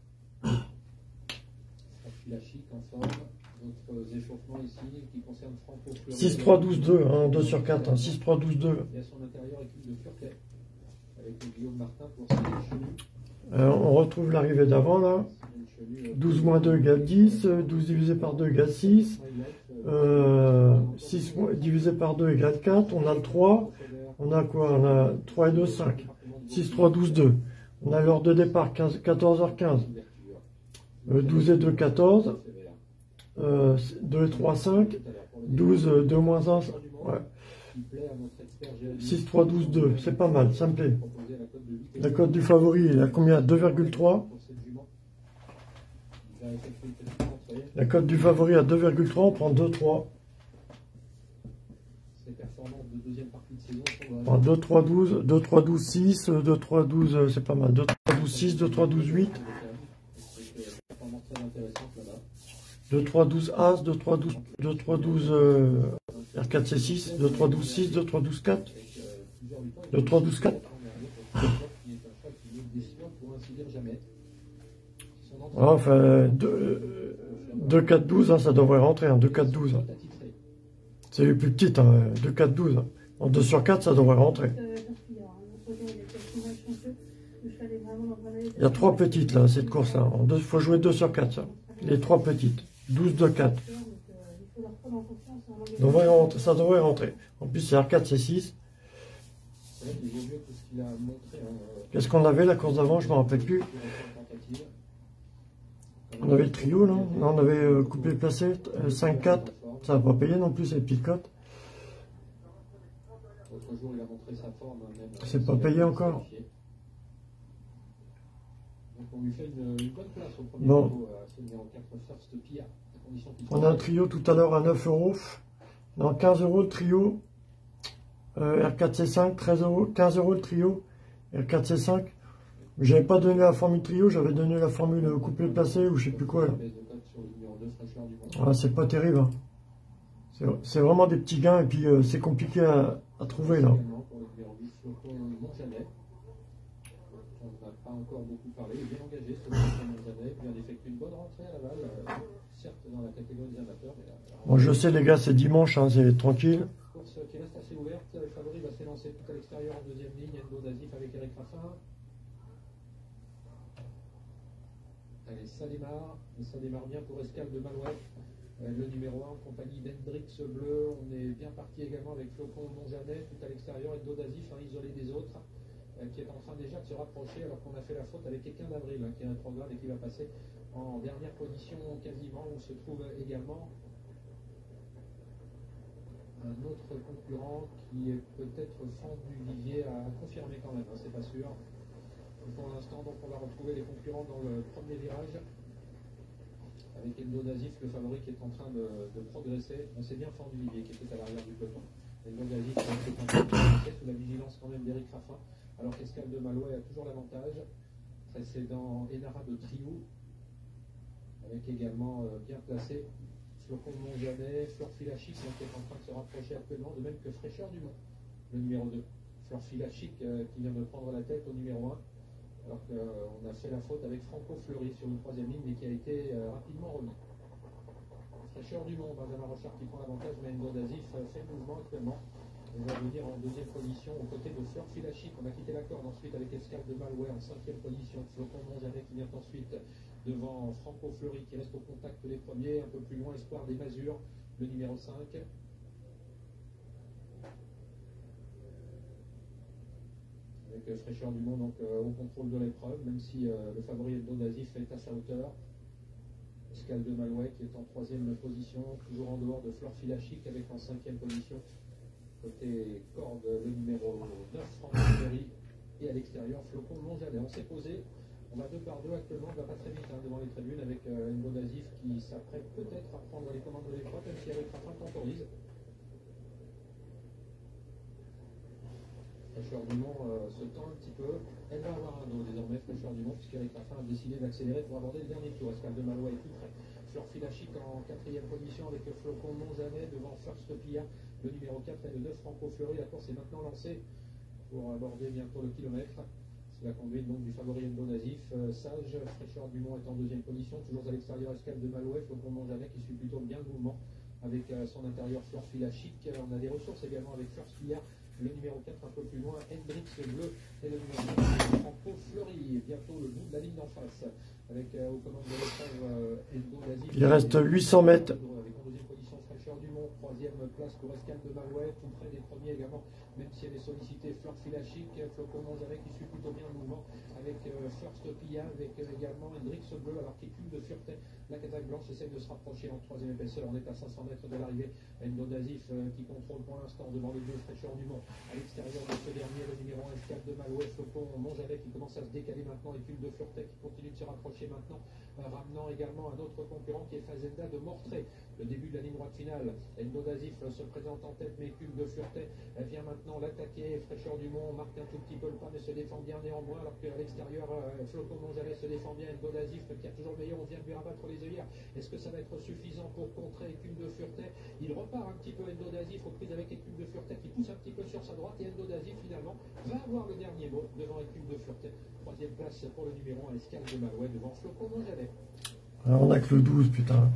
six trois douze deux, hein, deux sur quatre, hein, six trois douze deux. Euh, on retrouve l'arrivée d'avant là. douze moins deux égale dix, douze divisé par deux égale six, euh, six divisé par deux égale quatre, on a le trois, on a quoi? On a trois et deux, cinq, six, trois, douze, deux. On a l'heure de départ, quatorze heures quinze, euh, douze et deux, quatorze, euh, deux et trois, cinq, douze, deux moins un, ouais. six, trois, douze, deux, c'est pas mal, ça me plaît. La cote du favori, il a combien? deux virgule trois. La cote du favori à deux virgule trois, on prend deux trois. On deux trois douze, deux trois douze six, deux trois douze, c'est pas mal. deux trois douze six, deux trois douze huit. deux trois douze As, deux trois douze, deux trois douze euh, R quatre C six, deux trois douze six, deux trois douze quatre. deux trois douze quatre. Enfin, deux quatre douze, hein, ça devrait rentrer, hein, deux quatre douze. Hein. C'est les plus petites, hein, deux quatre douze. Hein. En deux sur quatre, ça devrait rentrer. Il y a trois petites, là, cette course-là. Il faut jouer deux sur quatre, ça. Les trois petites. douze deux quatre. Devrait rentrer, ça devrait rentrer. En plus, c'est R quatre C six. Qu'est-ce qu'on avait, la course d'avant? Je ne me rappelle plus. On avait le trio, non? Non, on avait euh, coupé et placé, euh, cinq quatre. Ça n'a pas payé non plus, ces petites cotes. C'est pas payé encore. Bon. On a un trio tout à l'heure à neuf euros. Non, quinze euros le trio. Euh, R quatre C cinq, treize euros, quinze euros le trio. R quatre C cinq. J'avais pas donné la formule trio, j'avais donné la formule coupé placé ou je sais plus quoi. Ah, c'est pas terrible. Hein. C'est vraiment des petits gains et puis euh, c'est compliqué à, à trouver là. Bon, je sais les gars, c'est dimanche, hein, c'est tranquille. Qui reste assez ouverte, le favori va s'élancer tout à l'extérieur en deuxième ligne, Endo Nazif avec Eric Raffin. Allez, ça démarre, et ça démarre bien pour Escale de Malouette, euh, le numéro un en compagnie d'Hendrix Bleu. On est bien parti également avec Flocon Montjanet tout à l'extérieur, Endo Nazif hein, isolé des autres, euh, qui est en train déjà de se rapprocher alors qu'on a fait la faute avec Équin d'Avril, hein, qui est un programme et qui va passer en dernière position quasiment, où se trouve également un autre concurrent qui est peut-être fond du vivier à confirmer quand même, hein, c'est pas sûr. Pour l'instant, donc on va retrouver les concurrents dans le premier virage avec Endo Nazif, le favori qui est en train de, de progresser. On s'est bien fort du vivier qui était à l'arrière du peloton. Endo Nazif qui est en train de progresser sous la vigilance quand même d'Eric Raffin, alors qu'Escale de Malouet a toujours l'avantage, précédant Enara de Trio, avec également euh, bien placé Flocon de Montjanet, Fleur Filachic qui est en train de se rapprocher actuellement, de même que Fraîcheur du Mont, le numéro deux. Fleur Filachic euh, qui vient de prendre la tête au numéro un, alors qu'on a fait la faute avec Franco Fleury sur une troisième ligne, mais qui a été euh, rapidement remis. Fraîcheur du Mont, Benjamin Rochard qui prend l'avantage, mais Endo Dazif fait le mouvement actuellement. On va venir en deuxième position aux côtés de Fleur Filachic. On a quitté la corde ensuite avec Escale de Malouet en cinquième position. Flocon Monjanet qui vient ensuite devant Franco Fleury qui reste au contact des premiers. Un peu plus loin, Espoir des Masures, le numéro cinq. Avec euh, Fraîcheur du Mont donc euh, au contrôle de l'épreuve, même si euh, le favori Endo Dazif est à sa hauteur. Escale de Malouet qui est en troisième position, toujours en dehors de Fleur Filachic avec en cinquième position. Côté corde, le numéro neuf, Franco Fleury, et à l'extérieur, Flocon Monjanet. On s'est posé, on va deux par deux actuellement, on ne va pas très vite hein, devant les tribunes avec euh, Endo Dazif qui s'apprête peut-être à prendre les commandes de l'épreuve, même si avec Rafin temporise. Fraîcheur du Mont euh, se tend un petit peu, elle va avoir un dos désormais, Fraîcheur du Mont, puisqu'Eric Rafin a décidé d'accélérer pour aborder le dernier tour. Escale de Malouet est tout près. Fleur Filachic en quatrième position avec Flocon Monjanet devant First Pia, le numéro quatre et le neuf Franco Fleury. La course est maintenant lancée pour aborder bientôt le kilomètre. C'est la conduite donc du favori Endo Dazif. Euh, Sage, Fraîcheur du Mont est en deuxième position, toujours à l'extérieur Escale de Malouet, Flocon Monjanet qui suit plutôt bien le mouvement avec euh, son intérieur Fleur Filachic. On a des ressources également avec First Pia, le numéro quatre un peu plus loin, Hendrix Bleu et le numéro neuf Franco Fleury. Bientôt le bout de la ligne d'en face avec euh, aux commandes de l'épreuve euh, Endo Dazif. Il reste huit cents mètres. Avec en deuxième position Fraîcheur du Mont, troisième place pour Escale de Malouet, tout près des premiers également, même si elle est sollicitée Fleur Filachic, Flocon Monjanet qui suit plutôt bien le mouvement avec euh, First Pia, avec euh, également Hendrix Bleu, alors qu'il cule de sûreté. La Kazakh Blanche essaie de se rapprocher en troisième épaisseur. On est à cinq cents mètres de l'arrivée. Endo Dazif euh, qui contrôle pour l'instant devant les deux Fraîcheur du Mont. À l'extérieur de ce dernier, le numéro un Escale de Malouet, Flocon Monjanet qui commence à se décaler maintenant et cule de sûreté qui continue de se rapprocher maintenant, euh, ramenant également un autre concurrent qui est Fazenda de Mortré. Le début de la ligne droite finale. Endo Dazif euh, se présente en tête mais cule de sûreté. Elle vient maintenant l'attaquer. Fraîcheur du Mont marque un tout petit peu le pas mais se défend bien néanmoins, alors qu'à l'extérieur, euh, Flocon Monjanet se défend bien. Endo Dazif qui a toujours le meilleur, on vient de lui rabattre les œillères. Est-ce que ça va être suffisant pour contrer Écume de Fureté? Il repart un petit peu Endo Dazif aux prises avec Écume de Fureté qui pousse un petit peu sur sa droite et Endo Dazif finalement va avoir le dernier mot devant Écume de Fureté. Troisième place pour le numéro un Escale de Malouet devant Flocon Monjanet. Alors on a que le douze, putain.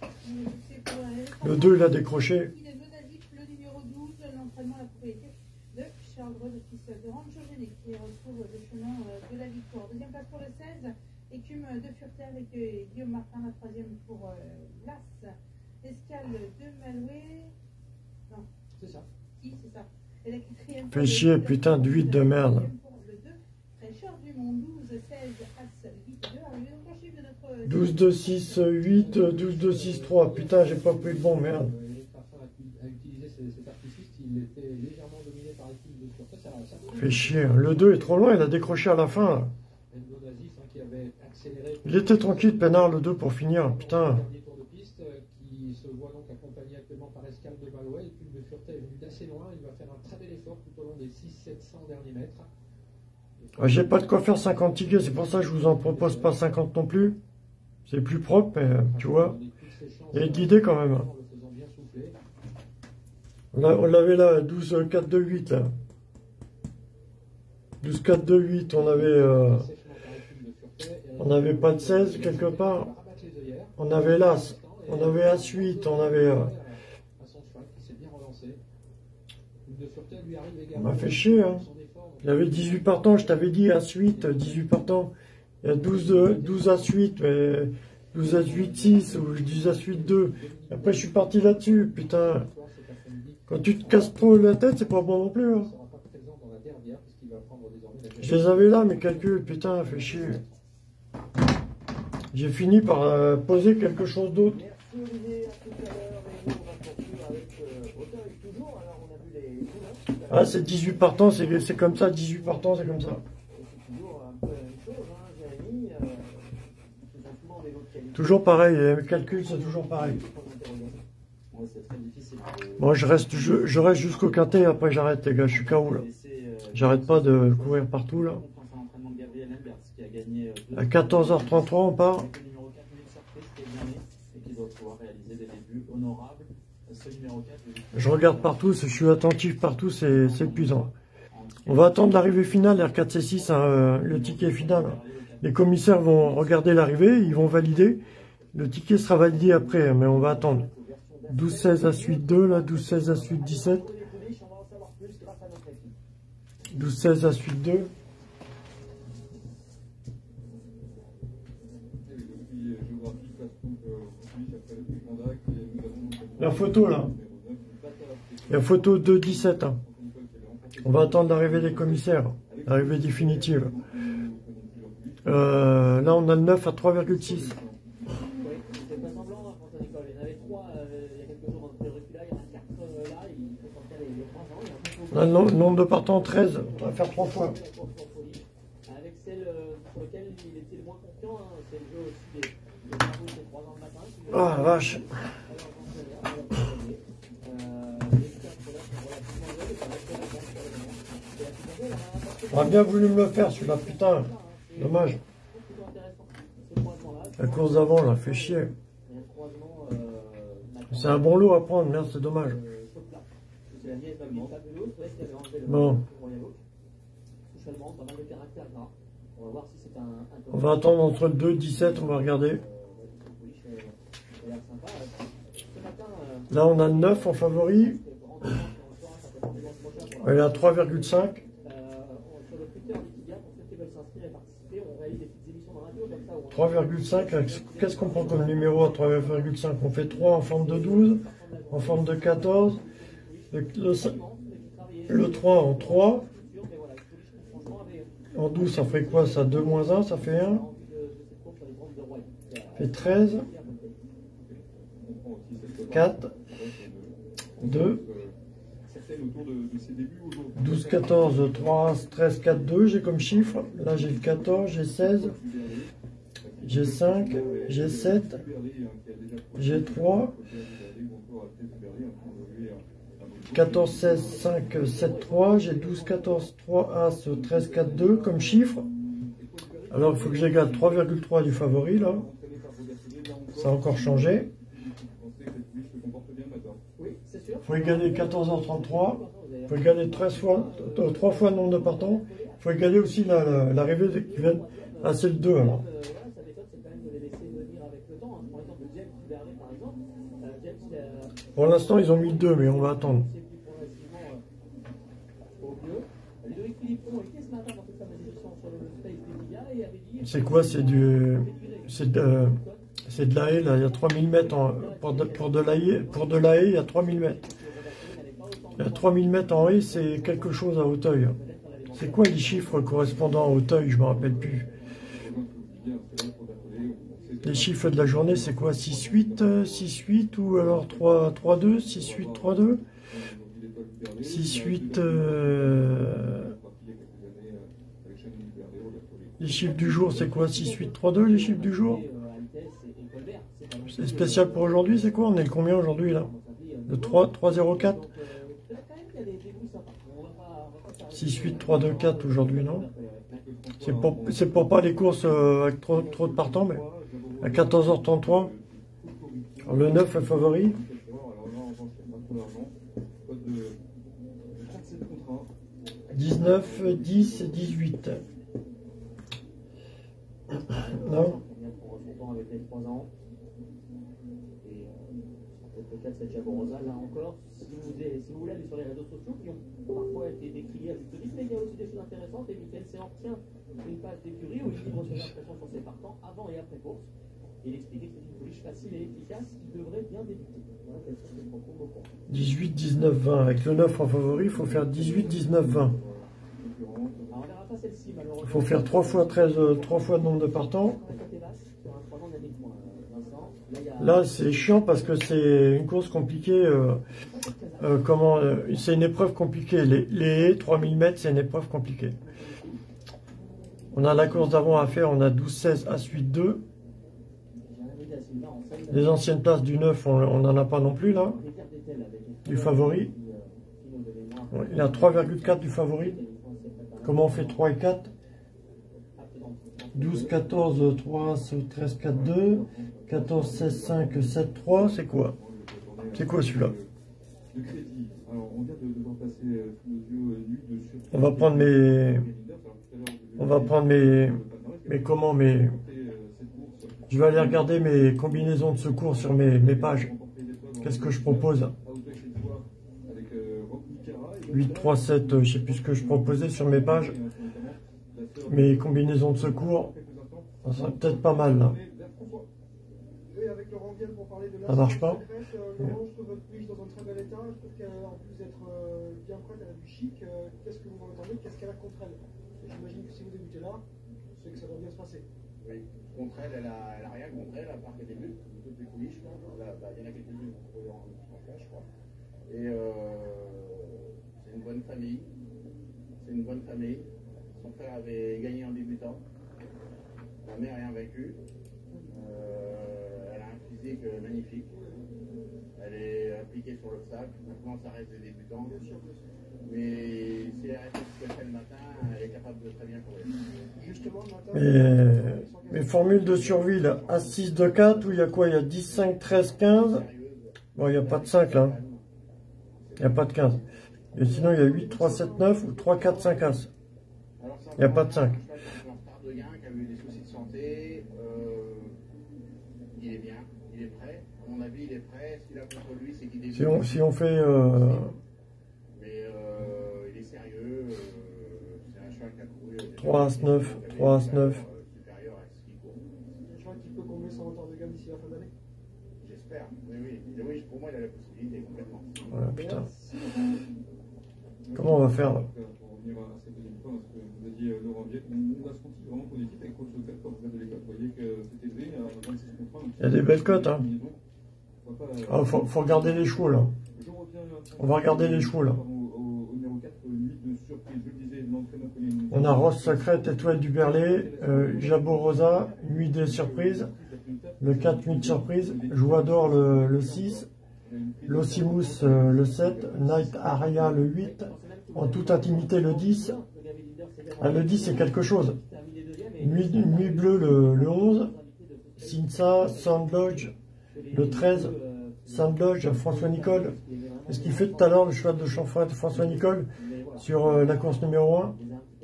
Le deux, il a décroché. Le numéro douze, l'entraînement à la propriété de Charles Dreux, le fils de Rancho Géné, qui retrouve le chemin de la victoire. Deuxième place pour le seize, Écume de Fureté avec Guillaume Martin, la troisième pour Las. Escale de Malouet. Non. C'est ça. Si, c'est ça. Et la quatrième. Fais chier, putain de huit de merde. Le deux, Fraîcheur du Mont, douze, seize, As, huit, deux. Arrivé au grand chiffre de notre. douze, deux, six, huit, douze, deux, six, trois. Putain, j'ai pas pris le bon, merde. A utilisé cet artifice, il était légèrement dominé par l'équipe de Fureté. Ça, ça Fais chier. Le deux est trop loin, il a décroché à la fin. Là. Endo Dazif hein, qui avait accéléré. Il était tranquille, peinard, le deux pour finir. Putain. Dernier tour de piste euh, qui se voit donc accompagné actuellement par Escale de Malouet. L'équipe de Fureté est venue d'assez loin. Il va faire un très bel effort tout au long des six sept cents derniers mètres. J'ai pas de quoi faire cinquante tickets, c'est pour ça que je vous en propose pas cinquante non plus. C'est plus propre, mais tu vois. Il y a de l'idée quand même. On l'avait là, douze, quatre, deux, huit là. douze, quatre, deux, huit, on avait... Euh, on avait pas de seize quelque part. On avait l'As, on avait As huit, on avait... Euh, on m'a fait chier, hein. Il y avait dix-huit partants, je t'avais dit As huit, dix-huit partants. Il y a douze, douze As huit, mais douze As huit, six ou douze As huit, deux. Et après, je suis parti là-dessus, putain. Quand tu te casses trop la tête, c'est pas bon non plus. Hein. Je les avais là, mes calculs, putain, fait chier. J'ai fini par euh, poser quelque chose d'autre. Ah, c'est dix-huit partants, c'est comme ça, dix-huit partants, c'est comme ça. Toujours pareil, les calculs, c'est toujours pareil. Moi, je reste, je, je reste jusqu'au quintet, après j'arrête, les gars, je suis K O là. J'arrête pas de courir partout là. À quatorze heures trente-trois, on part. Je regarde partout, je suis attentif partout, c'est épuisant. On va attendre l'arrivée finale, R quatre C six, hein, euh, le ticket final. Les commissaires vont regarder l'arrivée, ils vont valider. Le ticket sera validé après, mais on va attendre. douze seize à suite deux, là, douze seize à suite dix-sept. douze seize à suite deux. La photo, là. La photo deux dix-sept. Hein. On va attendre l'arrivée des commissaires. L'arrivée définitive. Euh, là, on a le neuf à trois virgule six. Là, le nombre de partants, treize. On va faire trois fois. Avec celle sur laquelle il était le moins confiant, hein, c'est le jeu aussi des, des travaux de trois ans le matin. Ah, la vache. J'aurais bien voulu me le faire, celui-là, putain. Dommage. La course d'avant, là, fait chier. C'est un bon lot à prendre, merde, c'est dommage. Bon. On va attendre entre le deux et dix-sept, on va regarder. Là, on a le neuf en favori. Il est à trois virgule cinq. trois virgule cinq, qu'est-ce qu'on prend comme numéro à trois virgule cinq? On fait trois en forme de douze, en forme de quatorze, le, le, le trois en trois, en douze ça fait quoi ça? deux moins un, ça fait un, ça fait treize, quatre, deux, douze, quatorze, trois, treize, quatre, deux, j'ai comme chiffre. Là j'ai le quatorze, j'ai seize, j'ai cinq, j'ai sept, j'ai trois, quatorze, seize, cinq, sept, trois, j'ai douze, quatorze, trois, As, treize, quatre, deux comme chiffre. Alors il faut que j'égale trois virgule trois du favori là. Ça a encore changé. Il faut égaler quatorze heures trente-trois. Il faut égaler treize fois, trois fois le nombre de partants. Il faut égaler aussi l'arrivée la, qui vient. Ah, c'est le deux alors. Pour l'instant, ils ont mis le deux, mais on va attendre. C'est quoi? C'est du. C'est de, c'est de la haie, là. Il y a trois mille mètres. En, pour, de, pour, de la haie, pour de la haie, il y a trois mille mètres. Il y a trois mille mètres en haie, c'est quelque chose à Auteuil. C'est quoi les chiffres correspondant à Auteuil? Je ne me rappelle plus. Les chiffres de la journée, c'est quoi? six huit, six huit ou alors trois deux, six huit, trois deux, six huit. Euh... Les chiffres du jour, c'est quoi? six huit, trois deux, les chiffres du jour? C'est spécial pour aujourd'hui, c'est quoi? On est le combien aujourd'hui là? Le trois, trois zéro quatre? six huit, trois deux, quatre aujourd'hui, non? C'est pour, c'est pour pas les courses euh, avec trop, trop de partants, mais à quatorze heures trente-trois. Alors, le neuf est favori. dix-neuf, dix et dix-huit. Non? Peut-être cette Jaborosa là encore, si vous, voulez, si vous voulez aller sur les réseaux sociaux qui ont parfois été décriés à juste titre, mais il y a aussi des choses intéressantes. Et Michael Séan tient une page d'écurie où il livre ses impressions sur ses partants avant et après course. Et il expliquait que c'est une pouliche facile et efficace qui devrait bien débuter. Voilà quels sont les propos beaucoup. dix-huit, dix-neuf, vingt. Avec le neuf en favori, il faut faire dix-huit, dix-neuf, vingt. Alors on verra pas celle-ci malheureusement. Il faut faire trois fois treize, trois fois le nombre de partants. Là, c'est chiant parce que c'est une course compliquée. Euh, euh, comment euh, c'est une épreuve compliquée. Les, les haies, trois mille mètres, c'est une épreuve compliquée. On a la course d'avant à faire. On a douze seize à suite deux. Les anciennes places du neuf, on n'en a pas non plus là. Du favori. Il a trois virgule quatre du favori. Comment on fait trois et quatre? douze, quatorze, trois, treize, quatre, deux, quatorze, seize, cinq, sept, trois, c'est quoi? C'est quoi celui-là? Alors, on vient de, de voir passer euh, sous nos yeux euh, nus de sur. On va prendre mes, on va prendre mes, mes comment, mes, je vais aller regarder mes combinaisons de secours sur mes, mes pages. Qu'est-ce que je propose? huit, trois, sept, je sais plus ce que je proposais sur mes pages. Mes combinaisons de secours, ça serait peut-être pas mal là. Ça marche pas? Laurent, je trouve votre pouliche dans un très bel état. Je trouve qu'elle a en plus d'être euh, bien prête, elle a du chic. Euh, Qu'est-ce que vous en entendez? Qu'est-ce qu'elle a contre elle? J'imagine que si vous débutez là, c'est que ça va bien se passer. Oui, contre elle, elle a, elle a rien contre elle, à part qu'elle débute, toutes les pouliches, quoi. Là, bah, il y en a quelques-unes qu'on peut en, en flash, je crois. Et euh, c'est une bonne famille. C'est une bonne famille. Son frère avait gagné en débutant. La mère est invaincue. Euh, elle a un physique magnifique. Elle est appliquée sur l'obstacle. Maintenant, ça reste des débutants. Mais si elle reste ce qu'elle fait le matin, elle est capable de très bien courir. Justement, le matin, Mes, mes formules de survie là, A six, deux, quatre, où il y a quoi? Il y a dix, cinq, treize, quinze. Bon, il n'y a pas de cinq là. Il n'y a pas de quinze. Et sinon, il y a huit, trois, sept, neuf ou trois, quatre, cinq As. Il n'y a pas de cinq. Il est bien, il est prêt. À mon avis, il est prêt. Ce qu'il a contre lui, c'est qu'il est. Si on, si on fait. Euh... Mais euh, il est sérieux. Euh, c'est un cheval qui a couru. trois As neuf, trois As neuf. Supérieur à ce qu'il court. Un cheval qui peut combler son retard de gamme d'ici la fin d'année? J'espère. Oui, oui. Et oui, pour moi, il a la possibilité complètement. Voilà, putain. Comment on va faire là? Pour revenir à cette deuxième fois, ce que vous a dit Laurent Viette, on a senti vraiment qu'on était avec Coach Sauter quand vous avez les cotes. Vous voyez que c'était élevé à vingt-six contrats. Il y a des belles cotes, hein. Ah, faut, faut regarder les chevaux là. On va regarder les chevaux là. On a Rose Sacrète, Étoile du Berlay, euh, Jabot Rosa, Nuit des Surprises, le quatre, Nuit de Surprise, Joie d'Or le, le six, L'Osimus euh, le sept, Night Aria le huit, En toute intimité le dix. Ah, le dix c'est quelque chose. Nuit, Nuit Bleue le, le onze, Cinsa, Sandlodge le treize, Sandlodge, François Nicole. Est-ce qu'il fait tout à l'heure le cheval de François Nicole sur euh, la course numéro un?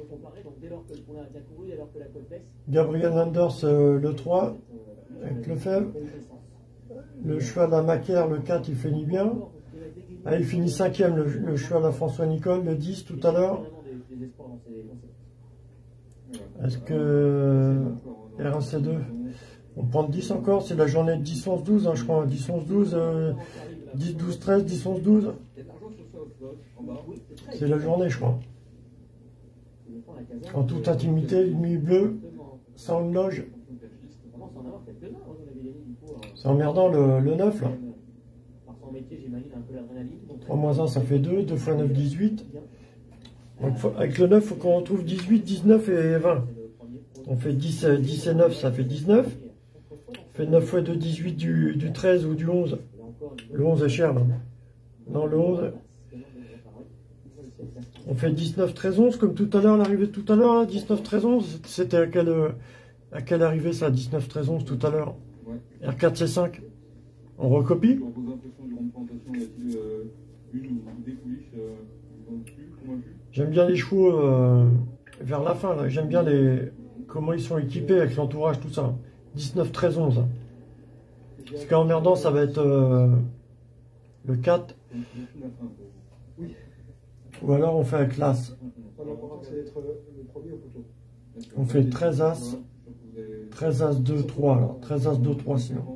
Gabriel Anders euh, le trois, avec Lefebvre. Le cheval à Macaire, le quatre, il finit bien. Ah, il finit cinquième, le, le cheval à François Nicole, le dix tout à l'heure. Est-ce que R un C deux, on prend dix encore? C'est la journée de dix, onze, douze, hein, je crois. dix, onze, douze, euh, dix, douze, treize, dix, onze, douze. C'est la journée, je crois. En toute intimité, Nuit Bleue, sans loge. C'est emmerdant le, le neuf là. trois moins un ça fait deux, deux fois neuf, dix-huit. Donc faut, avec le neuf, il faut qu'on retrouve dix-huit, dix-neuf et vingt. On fait dix, dix et neuf, ça fait dix-neuf. On fait neuf fois deux, dix-huit du, du treize ou du onze. Le onze est cher là. Non, le onze. On fait dix-neuf, treize, onze comme tout à l'heure, l'arrivée de tout à l'heure, dix-neuf, treize, onze. C'était à quelle, à quelle arrivée ça, dix-neuf, treize, onze tout à l'heure? R quatre, C cinq. On recopie? J'aime bien les chevaux euh, vers la fin, là. J'aime bien les comment ils sont équipés avec l'entourage, tout ça. dix-neuf, treize, onze. Ce qui est emmerdant, ça va être euh, le quatre. Ou alors on fait avec l'As. On fait treize As. treize As, deux, trois. Alors. treize As, deux, trois sinon.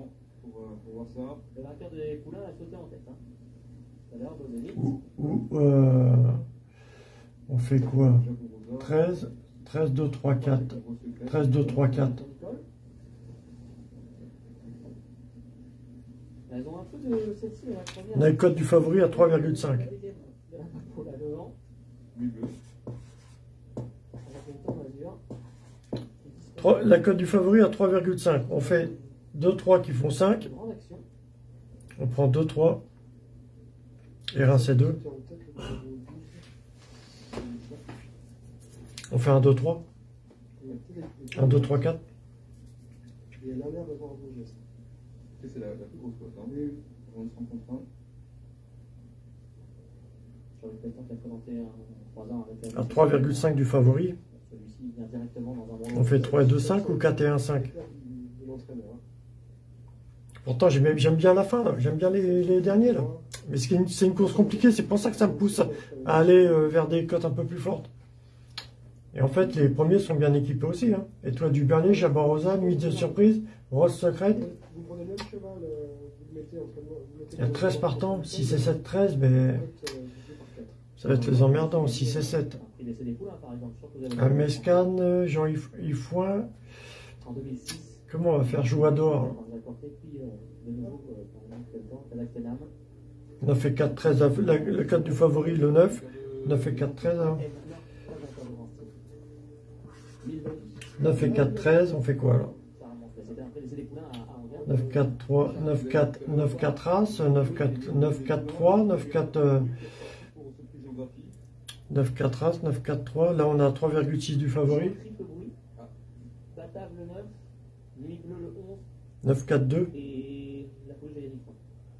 Ou, ou euh, on fait quoi? treize, treize, deux, trois, quatre. treize, deux, trois, quatre. On a le code du favori à trois virgule cinq. La cote du favori à trois virgule cinq. On fait deux trois qui font cinq. On prend deux trois. R un C deux. On fait un deux trois. un deux trois quatre. C'est la, la plus grosse cote. Hein. Oui. Pour un contre un. Jean-Luc Pestan qui a présenté un trois ans avec la À trois virgule cinq du favori. Celui-ci vient directement dans un On fait trois et deux cinq ou quatre et un cinq. Pourtant, j'aime j'aime bien la fin, là. J'aime bien les, les derniers, là. Mais c'est une, c'est une course compliquée, c'est pour ça que ça me pousse à aller euh, vers des cotes un peu plus fortes. Et en fait, les premiers sont bien équipés aussi. Hein. Étoile du Bernier, Jabba Rosa, Nuit de Surprise, Rose Secrète. Vous prenez le même cheval, euh, vous le mettez entre vous mettez Il y a treize partants, six et sept, treize, mais ça va être les emmerdants, six et sept. Un Mescan, Jean-Yves Foin. Comment on va faire Jouador? neuf et quatre, treize, la, le quatre du favori, le neuf. neuf et quatre, treize. Hein. neuf et quatre, treize, on fait quoi là? neuf, quatre, trois, neuf, quatre, neuf, quatre As, neuf, quatre, neuf, quatre, trois, neuf, quatre, euh, neuf, quatre As, neuf, quatre, trois. Là on a trois virgule six du favori. neuf, quatre, deux. Et la pouliche de Yannick Foin.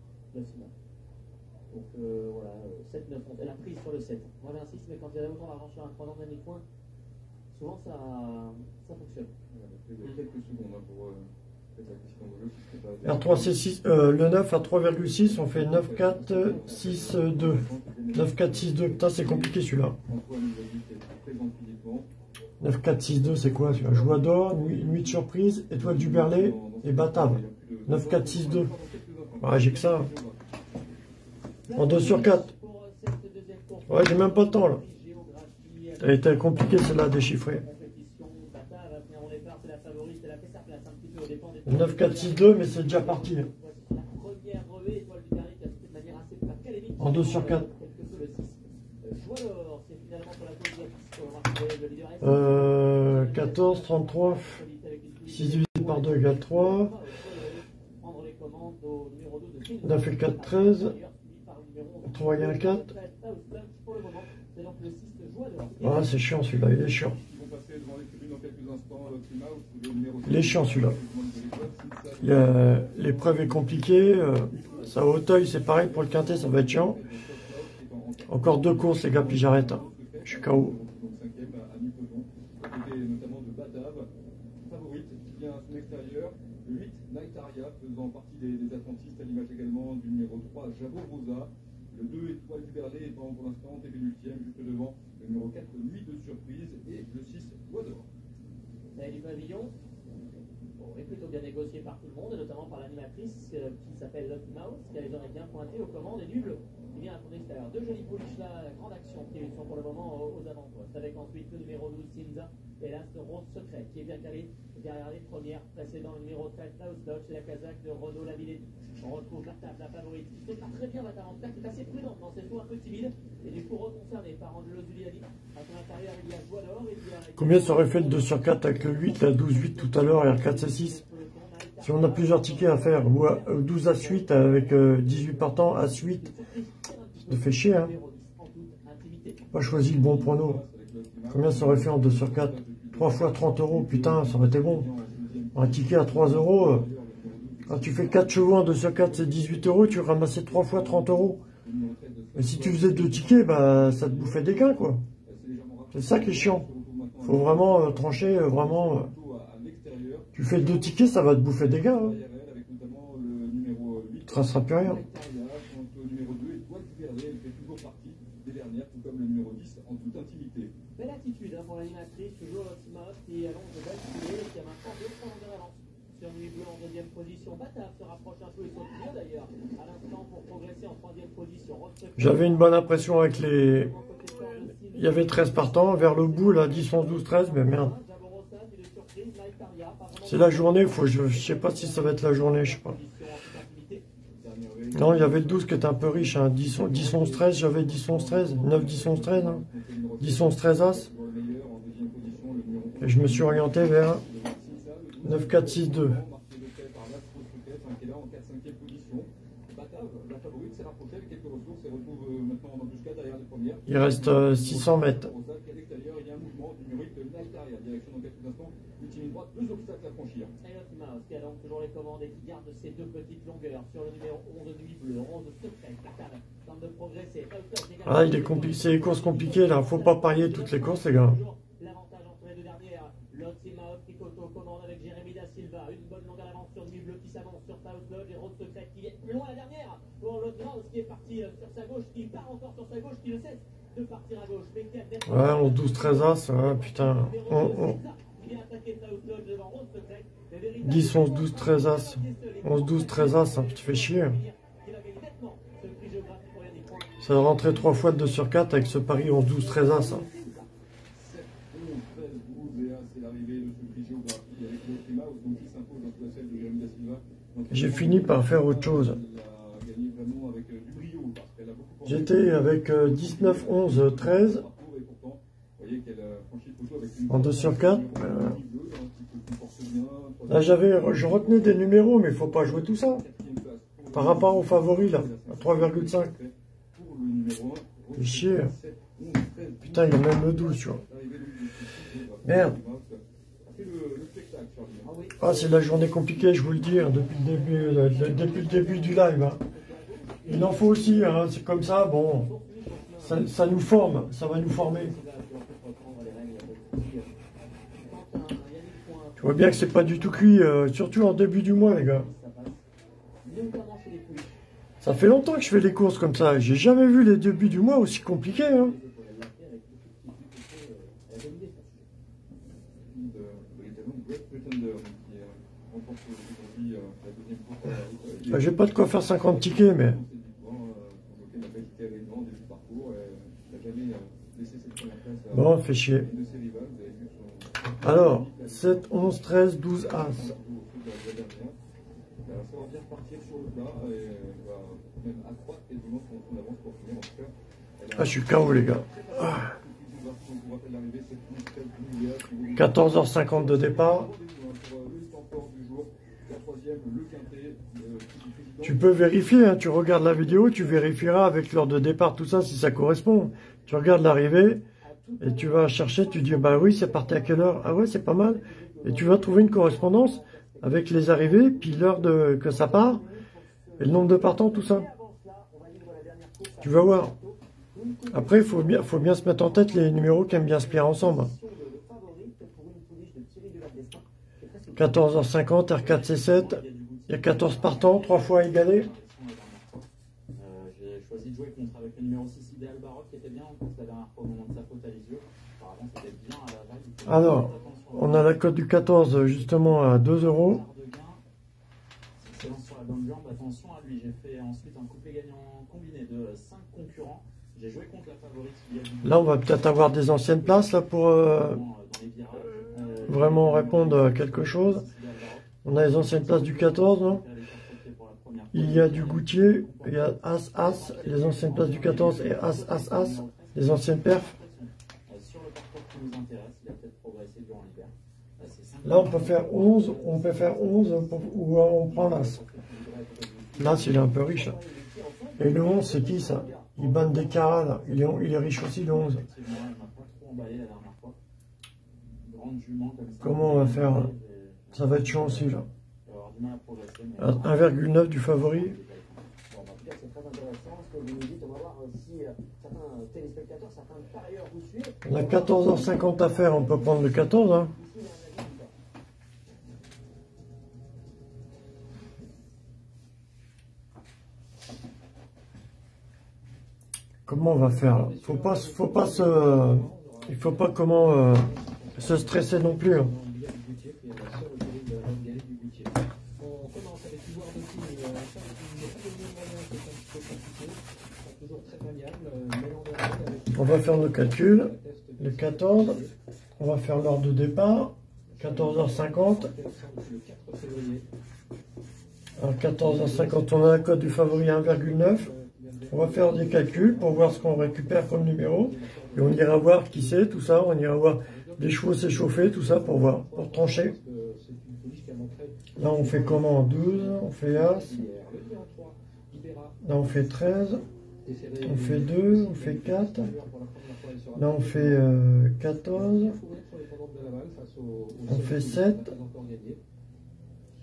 Donc euh, voilà, sept, neuf, onze. Elle a pris sur le sept. Moi j'insiste, mais quand il y a autant d'argent sur un trois ans de Yannick Foin, souvent ça, ça fonctionne. Il y a quelques secondes hein, pour euh, faire la question de jeu. R trois C six, euh, le neuf à trois virgule six, on fait neuf, quatre, six, deux. neuf, quatre, six, deux. Putain, c'est compliqué celui-là. neuf, quatre, six, deux, c'est quoi celui-là? Joie d'or, nuit, nuit de surprise, étoile du Berlay et Batave. neuf, quatre, six, deux. Ouais, j'ai que ça. En deux sur quatre. Ouais, j'ai même pas le temps là. Elle était compliquée celle-là à déchiffrer. neuf, quatre, six, deux, mais c'est déjà parti. En deux sur quatre. Euh, quatorze, trente-trois. six divisé par deux égale trois. neuf et quatre, treize. trois et un, quatre. Ah, c'est chiant celui-là, il est chiant. Il est chiant celui-là. L'épreuve est compliquée. Euh, ça au Hauteuil, c'est pareil pour le quintet, ça va être chiant. Encore deux courses, les gars, puis j'arrête. Hein. Je suis K O. huit, Naitaria, faisant partie des, des attentistes, à l'image également du numéro trois, Jabot Rosa. Le deux, Étoile du Berlay, étant pour l'instant pénultième, juste devant le numéro quatre, Nuit de Surprise, et le six, Bois d'Or. Vous du pavillon, bon, est plutôt bien négocié par tout le monde, et notamment par l'animatrice euh, qui s'appelle Love Mouse, qui a les oreilles bien pointées aux commandes et du bleu. Il vient à son extérieur. Deux jolies pouliches là, grande action, qui sont pour le moment aux, aux avant-postes. Avec ensuite le numéro douze, Cinza, et là, ce Rose Secret, qui est bien calé derrière les premières, précédant le numéro treize, House Dodge, et la casaque de Renaud Lavillée. On retrouve la table, la favorite, qui fait pas très bien la quarante-quatre, qui est assez prudente dans ses sauts un peu timides, et du coup reconcerné par Angelo Zuliani. À son intérieur, il y a Joie d'Or, et il y a... Combien ça aurait fait le deux sur quatre avec le huit, la douze huit tout à l'heure et R quatre C six? Si on a plusieurs tickets à faire, ou à, euh, douze As huit avec euh, dix-huit partants, As huit, ça fait chier, hein. Pas choisi le bon prono. Combien ça aurait fait en deux sur quatre? trois fois trente euros, putain, ça aurait été bon. Un ticket à trois euros, euh, quand tu fais quatre chevaux en deux sur quatre, c'est dix-huit euros, tu ramassais trois fois trente euros. Mais si tu faisais deux tickets, bah, ça te bouffait des gains, quoi. C'est ça qui est chiant. Faut vraiment euh, trancher, euh, vraiment. Euh, tu fais deux tickets, ça va te bouffer des gains. Hein. Ça ne sera plus rien. Belle attitude hein, pour l'animatrice, toujours Smart qui allonge de belle foulée et qui a maintenant deux points d'avance sur Nuit Bleue en deuxième position. Batave se rapproche un peu et saute mieux d'ailleurs à l'instant pour progresser en troisième position. J'avais une bonne impression avec les... Il y avait treize partants, vers le bout là, dix, onze, douze, treize, mais merde. C'est la journée, faut, je ne sais pas si ça va être la journée, je sais pas. Non, il y avait le douze qui était un peu riche, hein. dix, onze, treize, j'avais dix, onze, treize, neuf, dix, onze, treize, hein. dix, onze, treize As. Et je me suis orienté vers neuf, quatre, six, deux. Il reste euh, six cents mètres. franchir. Et Mouse qui a donc toujours les commandes et qui garde ses deux petites longueurs sur le numéro onze Nuit Bleue, onze Secret, Catane, tente de progresser. Ah, il est compliqué, c'est les courses compliquées là, faut pas parier toutes les courses les gars. L'avantage entre les deux dernières, l'Optima Picoto commande avec Jérémy Da Silva, une bonne longue à l'avance sur Nuit Bleue qui s'avance sur South Lodge et Rose Secret qui est plus loin la dernière pour l'autre Mouse qui est parti sur sa gauche, qui part encore sur sa gauche, qui ne cesse de partir à gauche. Ouais, onze douze treize as, ouais, putain. On, on... dix, onze, douze, treize as. onze, douze, treize as, hein, tu fais chier. Ça va rentrer trois fois de deux sur quatre avec ce pari onze, douze, treize as. Hein. J'ai fini par faire autre chose. J'étais avec euh, dix-neuf, onze, treize. En deux sur quatre. Euh, là, j'avais, je retenais des numéros, mais il ne faut pas jouer tout ça. Par rapport aux favoris, là, à trois virgule cinq. C'est chier. Putain, il y a même le douze, tu vois. Merde. Ah, c'est la journée compliquée, je vous le dis, hein, depuis, le début, euh, depuis le début du live. Hein. Il en faut aussi, hein, c'est comme ça, bon. Ça, ça nous forme, ça va nous former. Tu vois bien que c'est pas du tout cuit, euh, surtout en début du mois, les gars. Ça fait longtemps que je fais des courses comme ça. J'ai jamais vu les débuts du mois aussi compliqués. Hein. Bah, j'ai pas de quoi faire cinquante tickets, mais... Bon, fait chier. Alors, sept, onze, treize, douze, as. Ah, je suis K O, les gars. Ah. quatorze heures cinquante de départ. Tu peux vérifier, hein, tu regardes la vidéo, tu vérifieras avec l'heure de départ, tout ça, si ça correspond. Tu regardes l'arrivée et tu vas chercher, tu dis, bah oui, c'est parti à quelle heure? Ah ouais, c'est pas mal. Et tu vas trouver une correspondance avec les arrivées, puis l'heure de que ça part, et le nombre de partants, tout ça. Tu vas voir. Après, il faut bien, faut bien se mettre en tête les numéros qui aiment bien se plier ensemble. quatorze heures cinquante, R quatre C sept, il y a quatorze partants, trois fois égalés. J'ai choisi de jouer contre avec le numéro six Idéal Baroque qui était bien en course la dernière fois au moment de sa faute à Lisieux. Apparemment, c'était bien à la vague. Alors, on a la cote du quatorze justement à deux euros. Excellent sur la bonne jambe. Attention à lui, j'ai fait ensuite un couplet gagnant combiné de cinq concurrents. J'ai joué contre la favorite. Là, on va peut-être avoir des anciennes places là pour euh, vraiment répondre à quelque chose. On a les anciennes places du quatorze, non? Il y a du Goutier, il y a As, As, les anciennes places du quatorze et As, As, As, les anciennes perfs. Là, on peut faire onze, on peut faire onze pour, ou on prend l'As. L'As, il est un peu riche. Là. Et le onze, c'est qui ça? Il banne des caras, là. Il est, il est riche aussi, le onze. Comment on va faire? Ça va être chiant aussi, là. un virgule neuf du favori. On a quatorze heures cinquante à faire, on peut prendre le quatorze. Hein. Comment on va faire là? Faut pas, faut pas se, il faut pas comment euh, se stresser non plus. Hein. On va faire nos calculs. Le quatorze, on va faire l'heure de départ. quatorze heures cinquante. Alors quatorze heures cinquante, on a la cote du favori à un virgule neuf. On va faire des calculs pour voir ce qu'on récupère comme numéro. Et on ira voir qui c'est, tout ça. On ira voir les chevaux s'échauffer, tout ça pour voir, pour trancher. Là, on fait comment? douze, on fait As. Là, on fait treize. On fait deux, on fait quatre. Là, on fait euh, quatorze. On fait sept.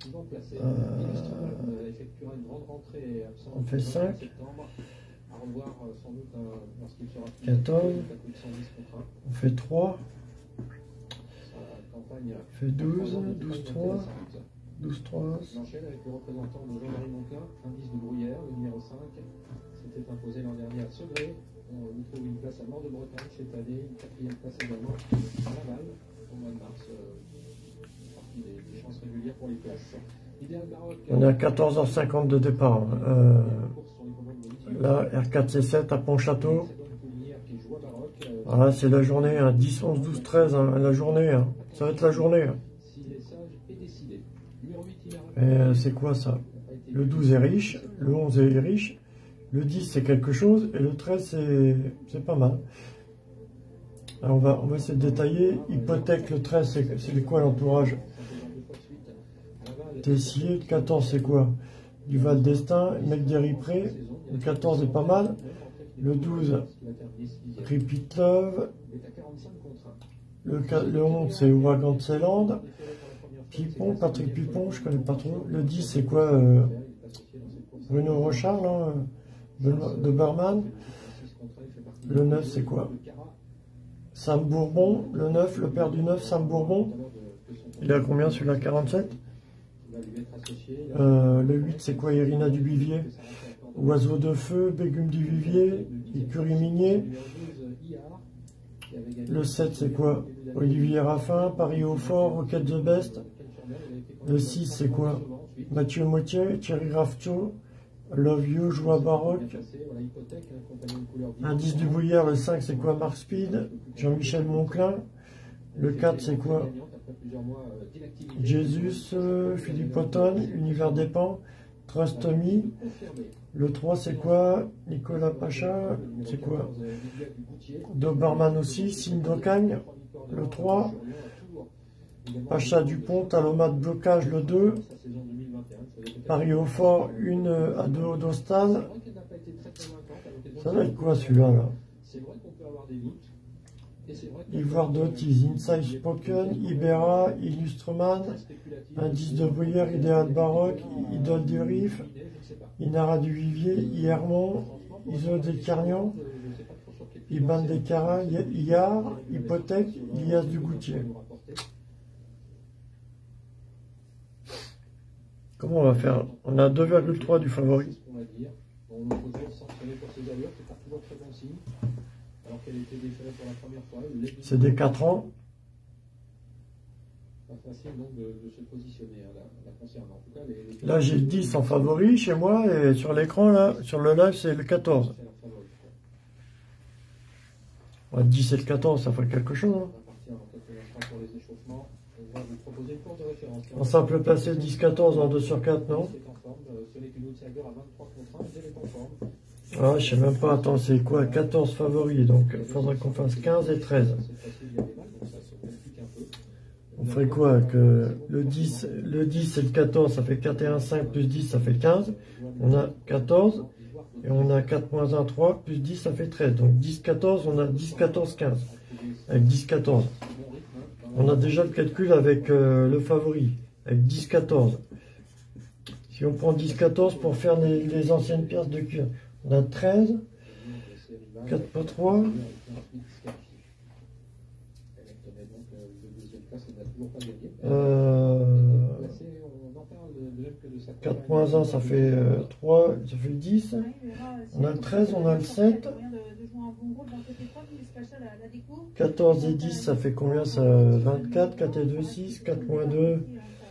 Sinon placé, Euh, Illustrman effectuera une grande rentrée absente on fait le cinq. septembre. À revoir euh, sans doute euh, lorsqu'il sera plus quatorze. à coup de cent dix contre un. On fait trois. Sa campagne On fait douze, prend des douze, campagnes trois. intéressantes. douze, trois. J'enchaîne avec le représentant de Jean-Marie Monquin, indice de Bruyère, le numéro cinq, s'était imposé l'an dernier à Segré. On lui trouve une place à Mort de Bretagne cette année, une quatrième place également à Laval au mois de mars. Euh, partie des, des chances régulières pour les places. Idéal Baroque. On est à quatorze heures cinquante de départ. Euh, là, R quatre C sept à Pontchâteau. Voilà, c'est la journée, hein, dix, onze, douze, treize, hein, la journée. Hein. Ça va être la journée. Hein. Et euh, c'est quoi ça? Le douze est riche, le onze est riche, le dix c'est quelque chose, et le treize c'est pas mal. Alors on va, on va essayer de détailler. Hypothèque, le treize c'est quoi l'entourage? Tessier, le quatorze c'est quoi? Du Val d'Estaing, mec d'Éripré, le quatorze est pas mal. Le douze, Repeat Love. Le, le onze c'est Ouragan de Célande. Pipon, Patrick Pipon, je connais pas trop. Le dix c'est quoi? euh, Bruno Rochard, là, de, de Berman. Le neuf c'est quoi? Sam Bourbon. Le neuf, le père du neuf, Sam Bourbon. Il a combien celui-là? quarante-sept. Euh, le huit c'est quoi? Irina Dubivier. Oiseau de feu, Bégum du Vivier, Écurie Minier. Le sept c'est quoi? Olivier Raffin, Paris au Fort, Rocket the Best. Le six c'est quoi? Mathieu Motier, Thierry Rafto, Love You, Joie Baroque. Indice du Bouillère, le cinq c'est quoi? Marc Speed, Jean-Michel Monclin. Le quatre c'est quoi? Jesus, euh, Philippe Autonne, Univers des Pans, Trust Me. Le trois c'est quoi? Nicolas Pacha, c'est quoi? Doberman aussi, Signe d'Ocagne. Le trois. Pacha Dupont, Taloma de Blocage, le deux. Paris au Fort, une à deux au Dostal. Ça va être quoi celui-là là? Ivoire d'Otis, Inside Spoken, Ibera, Illustrman, Indice de Bruyère, Idéal Baroque, Idole du Rif, Inara du Vivier, Iermont, Iso des Carnions, Iban des Caras, Iar, Hypothèque, Ilias du Goutier. Comment on va faire? On a deux virgule trois du favori. C'est des quatre ans. Là j'ai le dix en favori chez moi et sur l'écran là, sur le live c'est le quatorze. Ouais, dix et le quatorze ça ferait quelque chose. Hein. En simple placé dix quatorze en deux sur quatre, non? Ah, je sais même pas, attends, c'est quoi? quatorze favoris, donc il faudrait qu'on fasse quinze et treize. On ferait quoi? Que le dix, le dix et le quatorze, ça fait quatre et un, cinq, plus dix, ça fait quinze. On a quatorze, et on a quatre moins un, trois, plus dix, ça fait treize. Donc dix, quatorze, on a dix, quatorze, quinze. Avec dix, quatorze. On a déjà le calcul avec euh, le favori, avec dix, quatorze. Si on prend dix, quatorze pour faire les, les anciennes pièces de cuir, on a treize, quatre pas trois, euh, quatre moins un ça fait euh, trois, ça fait dix, on a le treize, on a le sept, quatorze et dix ça fait combien ça? vingt-quatre, quatre et deux, six, quatre moins deux,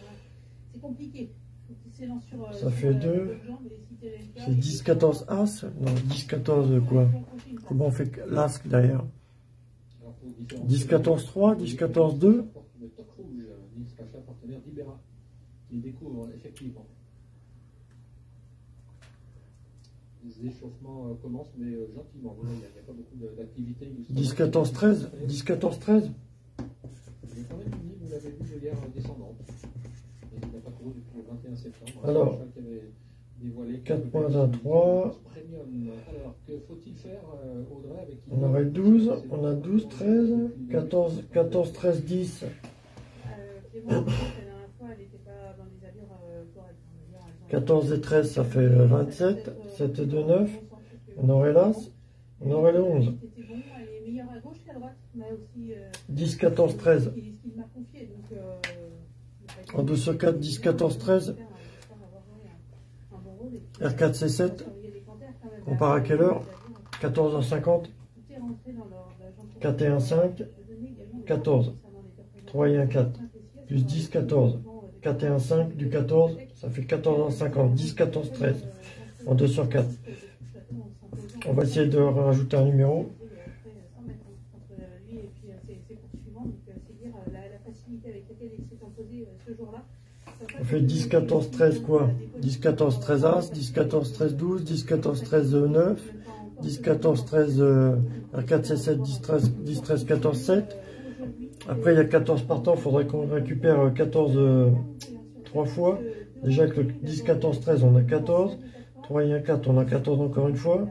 ça fait deux. C'est dix, quatorze As? Non, dix, quatorze quoi? Comment on fait l'As derrière? dix, quatorze trois, dix, quatorze deux. Les échauffements commencent, mais gentiment. Il n'y a pas beaucoup d'activité. dix, quatorze, treize. dix, quatorze, treize. Mais quand même, vous l'avez vu de guerre descendante. Il n'a pas couru depuis le vingt et un septembre. Alors. quatre point un trois. On aurait douze, on a douze, treize, quatorze, quatorze, treize, dix. dans des allures euh, correctes. quatorze et treize, ça fait vingt-sept. sept et deux, neuf. On aurait l'As. On aurait le onze. Bon, elle est meilleure à gauche qu'à droite. Mais aussi, euh, dix, quatorze, treize. ce qu'il m'a confié. Donc, euh, En deux sur quatre, dix, quatorze, treize. R quatre, C sept. On part à quelle heure? quatorze heures cinquante. quatre et un, cinq. quatorze. trois et un, quatre. Plus dix, quatorze. quatre et un, cinq. Du quatorze, ça fait quatorze heures cinquante. dix, quatorze, treize. En deux sur quatre. On va essayer de rajouter un numéro. On fait dix, quatorze, treize quoi? dix, quatorze, treize As, dix, quatorze, treize, douze, dix, quatorze, treize, neuf, dix, quatorze, treize, R quatre, C sept, dix, treize, dix, treize, quatorze, sept. Après il y a quatorze partants, il faudrait qu'on récupère quatorze euh, trois fois. Déjà que le dix, quatorze, treize, on a quatorze. trois et un, quatre, on a quatorze encore une fois.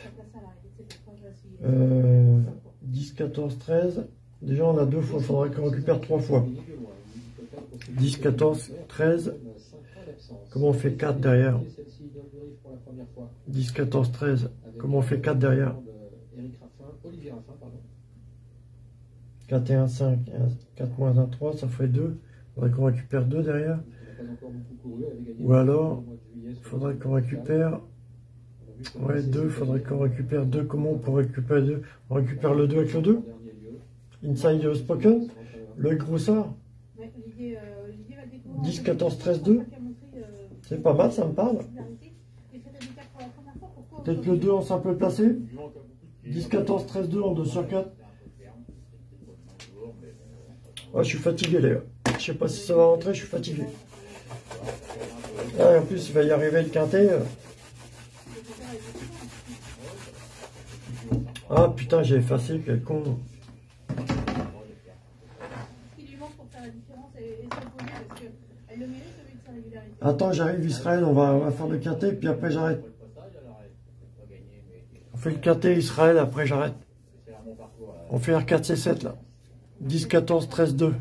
Euh, dix, quatorze, treize. Déjà on a deux fois, il faudrait qu'on récupère trois fois. dix, quatorze, treize. Comment on fait quatre derrière? dix, quatorze, treize. Comment on fait quatre derrière? quatre et un, cinq. quatre moins un, trois, ça fait deux. Il faudrait qu'on récupère deux derrière. Ou alors, il faudrait qu'on récupère... Ouais, deux, il faudrait qu'on récupère deux. Comment on peut récupérer deux? On récupère le deux avec le deux. Inside Spoken. Le Groussard. dix, quatorze, treize, deux. C'est pas mal, ça me parle. Peut-être le deux en simple placé. dix, quatorze, treize, deux en deux sur quatre. Ouais, je suis fatigué, les gars. Je sais pas si ça va rentrer, je suis fatigué. Ah, en plus, il va y arriver le quintet. Ah putain, j'ai effacé, quel con. Attends, j'arrive Israël, on va, on va faire le quintet, puis après j'arrête. On fait le quintet Israël, après j'arrête. On fait R quatre C sept là. dix, quatorze, treize, deux.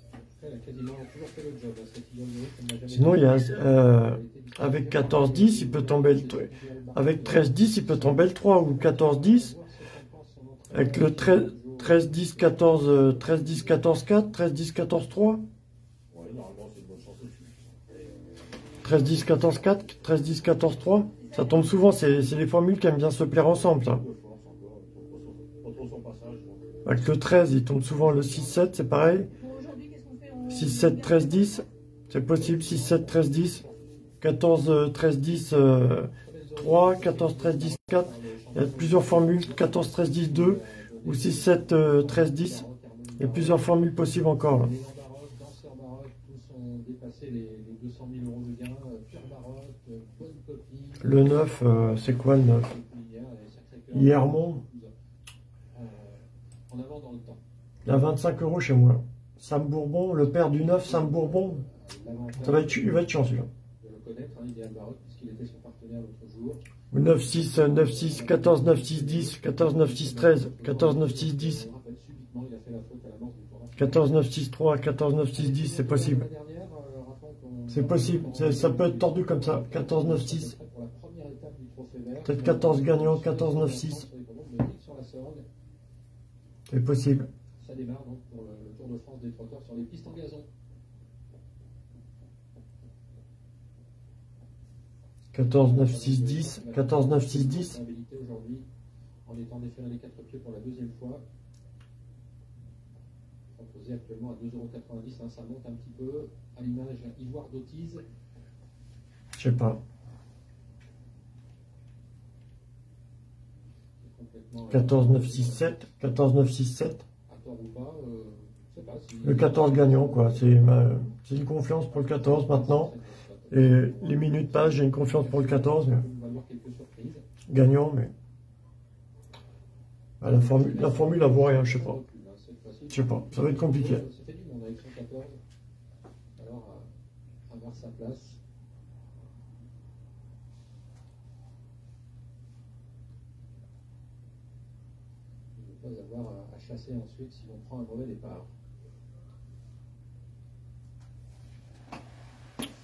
Sinon, il y a, euh, avec quatorze, dix, il peut tomber le truc. Avec treize, dix, il peut tomber le trois, ou quatorze, dix. Avec le treize, dix, quatorze, treize, dix, quatorze, quatre, treize, dix, quatorze, trois. treize, dix, quatorze, quatre, treize, dix, quatorze, trois. Ça tombe souvent, c'est les formules qui aiment bien se plaire ensemble, ça. Avec le treize, il tombe souvent le six, sept, c'est pareil. six, sept, treize, dix, c'est possible. six, sept, treize, dix. quatorze, treize, dix, euh, trois. quatorze, treize, dix, quatre. Il y a plusieurs formules. quatorze, treize, dix, deux. Ou six, sept, treize, dix. Il y a plusieurs formules possibles encore. Là. Le neuf, euh, c'est quoi le neuf? Hiermont. Il y a vingt-cinq euros chez moi. Sam Bourbon, le père du neuf, Sam Bourbon. Ça va être, il va être chiant celui-là. neuf, six, neuf, six, quatorze, neuf, six, dix, quatorze, neuf, six, treize, quatorze, neuf, six, dix. quatorze, neuf, six, trois, quatorze, neuf, six, dix, c'est possible. C'est possible, ça peut être tordu comme ça. quatorze, neuf, six. Peut-être quatorze gagnant, quatorze, neuf, six. C'est possible. Ça démarre donc pour le Tour de France des trotteurs sur les pistes en gazon. quatorze, neuf, six, dix. quatorze, neuf, six, dix. Aujourd'hui, en étant déféré les quatre pieds pour la deuxième fois. Proposé actuellement à deux euros quatre-vingt-dix, hein, ça monte un petit peu. À l'image Ivoire d'Autise. Je sais pas. quatorze, neuf, six, sept. quatorze, neuf, six, sept. Le quatorze gagnant, quoi. C'est une confiance pour le quatorze maintenant. Et les minutes passent, j'ai une confiance pour le quatorze. Mais... gagnant, mais. Ah, la, formule, la formule, elle vaut rien, je sais pas. Je sais pas, ça va être compliqué. Alors, avoir sa place. Pas avoir à chasser ensuite si l'on prend un mauvais départ.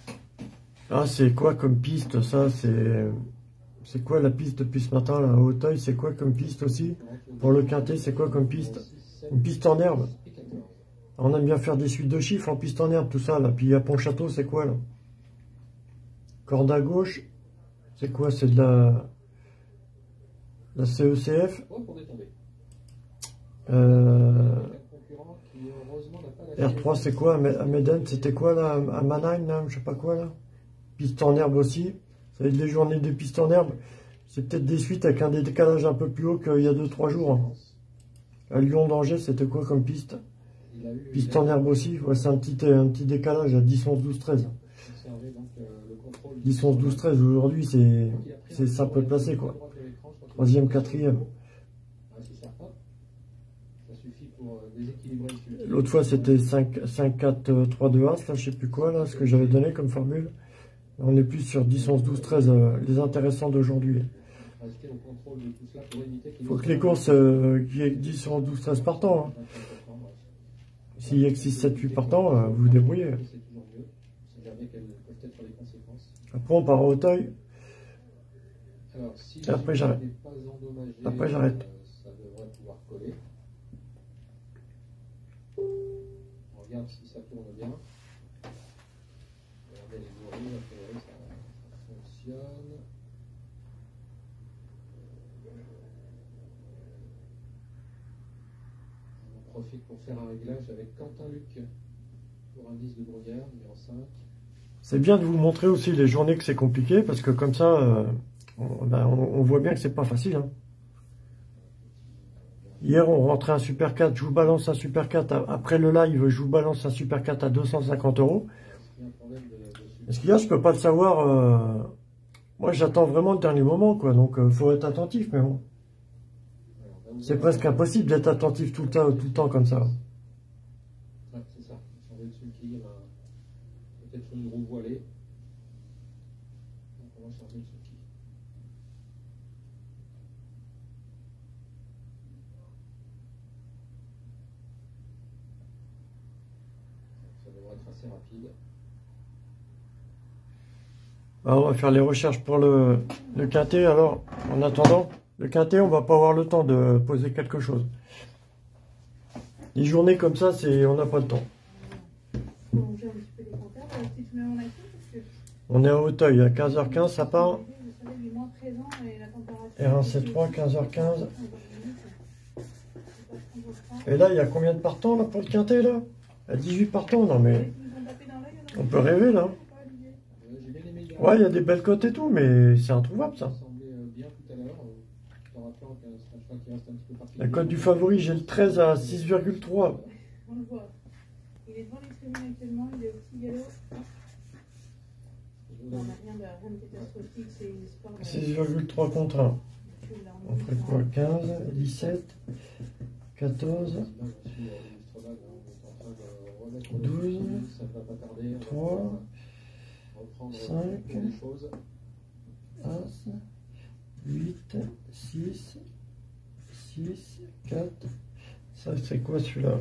Ah, c'est quoi comme piste, ça? C'est c'est quoi la piste depuis ce matin, là, à Auteuil? C'est quoi comme piste aussi? Pour le quintet, c'est quoi comme piste? Une piste en herbe. On aime bien faire des suites de chiffres en piste en herbe, tout ça, là. Puis à Pontchâteau, c'est quoi, là? Corde à gauche, c'est quoi? C'est de la... la C E C F. Euh... R trois, c'est quoi? À Méden, c'était quoi, là? À Mannheim, là? Je sais pas quoi, là? Piste en herbe aussi. Ça va être les journées de piste en herbe. C'est peut-être des suites avec un décalage un peu plus haut qu'il y a deux trois jours. Hein. À Lyon-d'Angers, c'était quoi comme piste? Piste en herbe aussi. Ouais, c'est un petit, un petit décalage à dix, onze, douze, treize. dix, onze, douze, treize. Aujourd'hui, c'est ça peut placer, quoi. Troisième, quatrième. L'autre fois, c'était cinq, quatre, trois, deux, As. Là, je sais plus quoi, là, ce que j'avais donné comme formule. On est plus sur dix, onze, douze, treize, euh, les intéressants d'aujourd'hui. Il faut que les courses, euh, qu'il y ait dix, onze, douze, treize partants. Hein. S'il y a que six, sept, huit partants, euh, vous vous débrouillez. Après, on part à Auteuil. Et après, j'arrête. Après, j'arrête. On regarde si ça tourne bien. Regardez les gorilles, a priori ça, ça fonctionne. On profite pour faire un réglage avec Quentin Luc pour indice de brouillard, numéro cinq. C'est bien de vous montrer aussi les journées que c'est compliqué, parce que comme ça, euh, on, ben, on, on voit bien que c'est pas facile. Hein. Hier, on rentrait un Super quatre, je vous balance un Super quatre. Après le live, je vous balance un Super quatre à deux cent cinquante euros. Est-ce qu'il y a, je peux pas le savoir. Euh... Moi, j'attends vraiment le dernier moment, quoi. Donc, il euh, faut être attentif, mais bon. C'est presque impossible d'être attentif tout le temps, tout le temps comme ça. Ouais, c'est ça. On est dessus qui peut-être une roue voilée. Donc, on va changer le souki. Ça devrait être assez rapide. Alors, on va faire les recherches pour le, le quintet. Alors, en attendant, le quintet, on va pas avoir le temps de poser quelque chose. Les journées comme ça, c'est, on n'a pas le temps. On est à Auteuil, à quinze heures quinze, ça part. R un C trois, quinze heures quinze. Et là, il y a combien de partants là, pour le quintet là? À dix-huit partants, non mais... On peut rêver là. Ouais, il y a des belles cotes et tout, mais c'est introuvable ça. La cote du favori, j'ai le treize à six virgule trois. On le voit. Il est devant les tribunes actuellement, il est au petit galop. On n'a rien de, rien de catastrophique, c'est une histoire de... six virgule trois contre un. On ferait quoi? quinze, dix-sept, quatorze, douze, trois, cinq, As, huit, six, six, quatre. Ça, c'est quoi celui-là?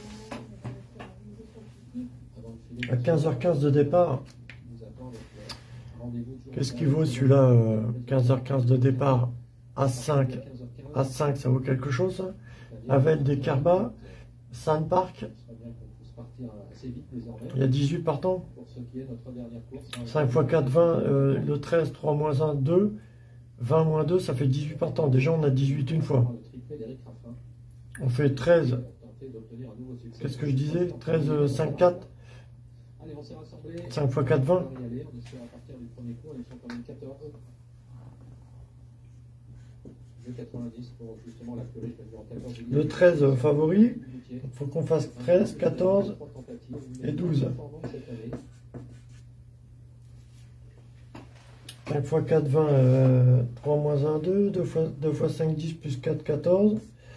À quinze heures quinze de départ. Qu'est-ce qui vaut celui-là? euh, quinze heures quinze de départ. As cinq. As cinq, ça vaut quelque chose ça? Avec des Carba. Sandpark. Il y a dix-huit partants. cinq fois quatre, vingt. Euh, le treize, trois moins un, deux. vingt moins deux, ça fait dix-huit partants. Déjà, on a dix-huit une fois. On fait treize. Qu'est-ce que je disais? treize, cinq, quatre. cinq fois quatre, vingt. Le treize favori. Il faut qu'on fasse treize, quatorze et douze. cinq fois quatre, vingt. Euh, trois moins un, deux. deux fois, deux fois cinq, dix plus quatre, quatorze.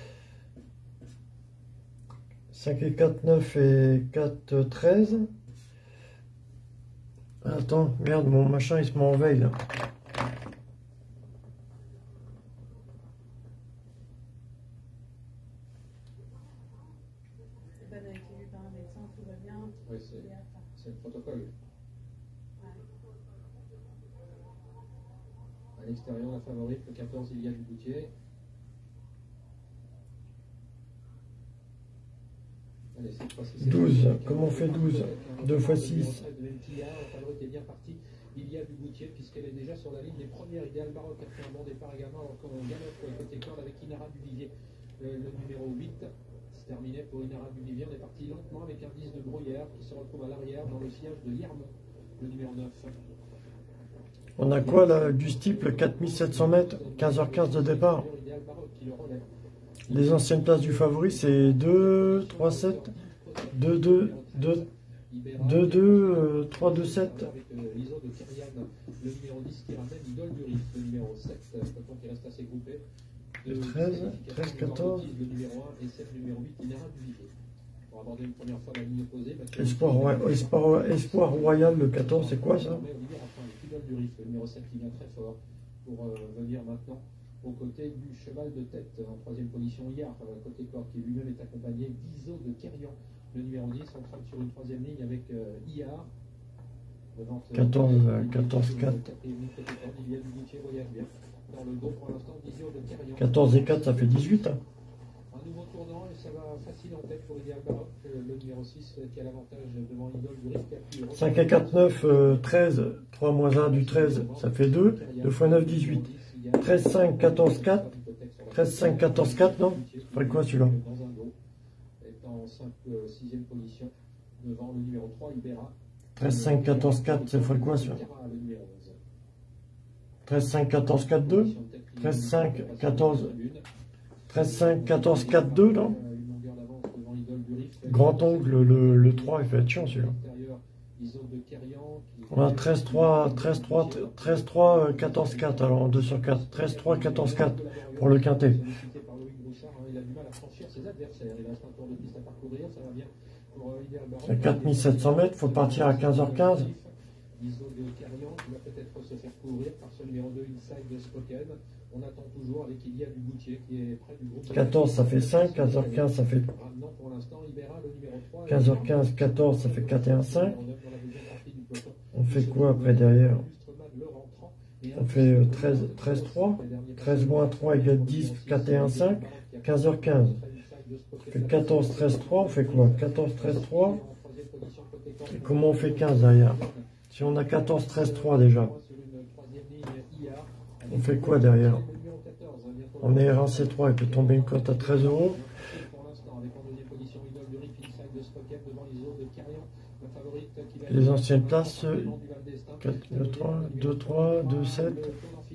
cinq et quatre, neuf et quatre, treize. Attends, merde, mon machin il se met en veille là. Oui, c'est le protocole. À l'extérieur, la favorite, le quatorze, il y a du Goutier. Allez, cette fois-ci, c'est douze. le- Comment on fait douze? deux fois six. De Ventilla, la favorite est bien partie. Il y a du Goutier, puisqu'elle est déjà sur la ligne des premières. Idéal Baroque a fait un bon départ également, alors qu'on galope côté corde avec Inara Duvivier, le, le numéro huit. C'est terminé pour Inara Duvivier. On est parti lentement avec un dix de Bruyère qui se retrouve à l'arrière dans le sillage de Liermont, le numéro neuf. On a quoi là du steeple? quatre mille sept cents mètres, quinze heures quinze de départ. Idéal Baroque qui le relève. Les anciennes places du favori, c'est deux, trois, sept, deux, deux, deux, deux, deux, trois, deux, sept. Avec euh, l'I S O de Kyrian, le numéro dix qui ramène Idole du Rif, le numéro sept, euh, peloton qui reste assez groupé. De treize, treize, quatorze. Le numéro un et sept, numéro huit, Inara Duvivier. Pour aborder une première fois la ligne opposée. Espoir, Roy- Espoir, Espoir Royal, le quatorze, c'est quoi ça? Idole du Rif, le numéro sept qui vient très fort pour euh, venir maintenant aux côtés du cheval de tête en troisième position, Iar, côté corde, qui lui-même est accompagné d'Iso de Kerian, le numéro dix, on traite sur une troisième ligne avec euh, Iar. Devant, euh, quatorze, quatorze, quatre. Il y a du Goutier, voyage bien. Dans le dos pour l'instant, d'Iso de Kerian. quatorze et quatre, ça fait dix-huit. Hein. Un nouveau tournant et ça va facile en tête pour Idéal Baroque, le numéro six qui a l'avantage devant Idole du Rif. cinq et quatre, neuf, euh, treize, trois moins un du treize, ça fait deux. deux fois neuf, dix-huit. treize, cinq, quatorze, quatre. treize, cinq, quatorze, quatre, non? Ça ferait quoi celui-là? Dans un dos, est en sixième position devant le numéro trois, Ibera. treize, cinq, quatorze, quatre, ça ferait quoi celui-là? treize, cinq, quatorze, quatre, deux. treize, cinq, quatorze, treize, cinq, quatorze, quatre, deux, non? Grand ongle, le, le trois, il fait être chiant celui-là. On a treize, trois, treize, trois, treize, trois, quatorze, quatre, alors en deux sur quatre. treize, trois, quatorze, quatre pour le quintet. À quatre mille sept cents mètres, il faut partir à quinze heures quinze. Iso de Kerian qui va peut-être se faire couvrir par ce numéro deux Inside de Spoken. On attend toujours avec Ilia du Goutier qui est près du groupe. quatorze, ça fait cinq. quinze heures quinze, ça fait. quinze heures quinze, quatorze, ça fait quatre et un, cinq. On fait quoi après derrière? On fait treize, treize, trois. treize moins trois égale dix, quatre et un, cinq. quinze heures quinze. On fait quatorze, treize, trois. On fait quoi? quatorze, treize, trois. Et comment on fait quinze derrière? Si on a quatorze, treize, trois déjà, on fait quoi derrière? On est R un C trois, il peut tomber une cote à treize euros. Les anciennes places, quatre, deux, trois, deux, trois, deux, sept.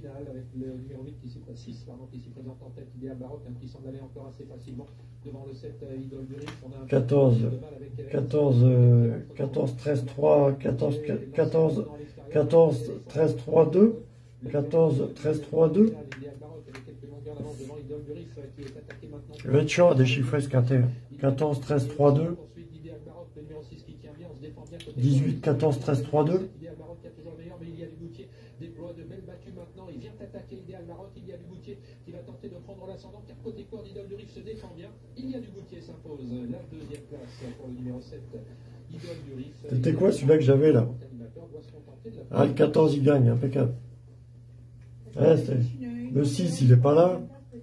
quatorze, quatorze, quatorze, treize, trois, quatorze, quatorze, quatorze, treize, trois, deux, quatorze, treize, trois, deux. Je vais être chiant à déchiffrer ce quintet. quatorze, treize, trois, deux. dix-huit, quatorze, treize, trois, deux. Déploie de belles battues maintenant, il vient attaquer Idéal Baroque, il y a du Goutier qui va tenter de prendre l'ascendant car côté corde, Idole du Rif se défend bien, il y a du Goutier s'impose, la deuxième place pour le numéro sept, Idole du Rif. C'était quoi celui-là que j'avais là? Ah, le quatorze il gagne, impeccable. Ouais, le six il est pas là.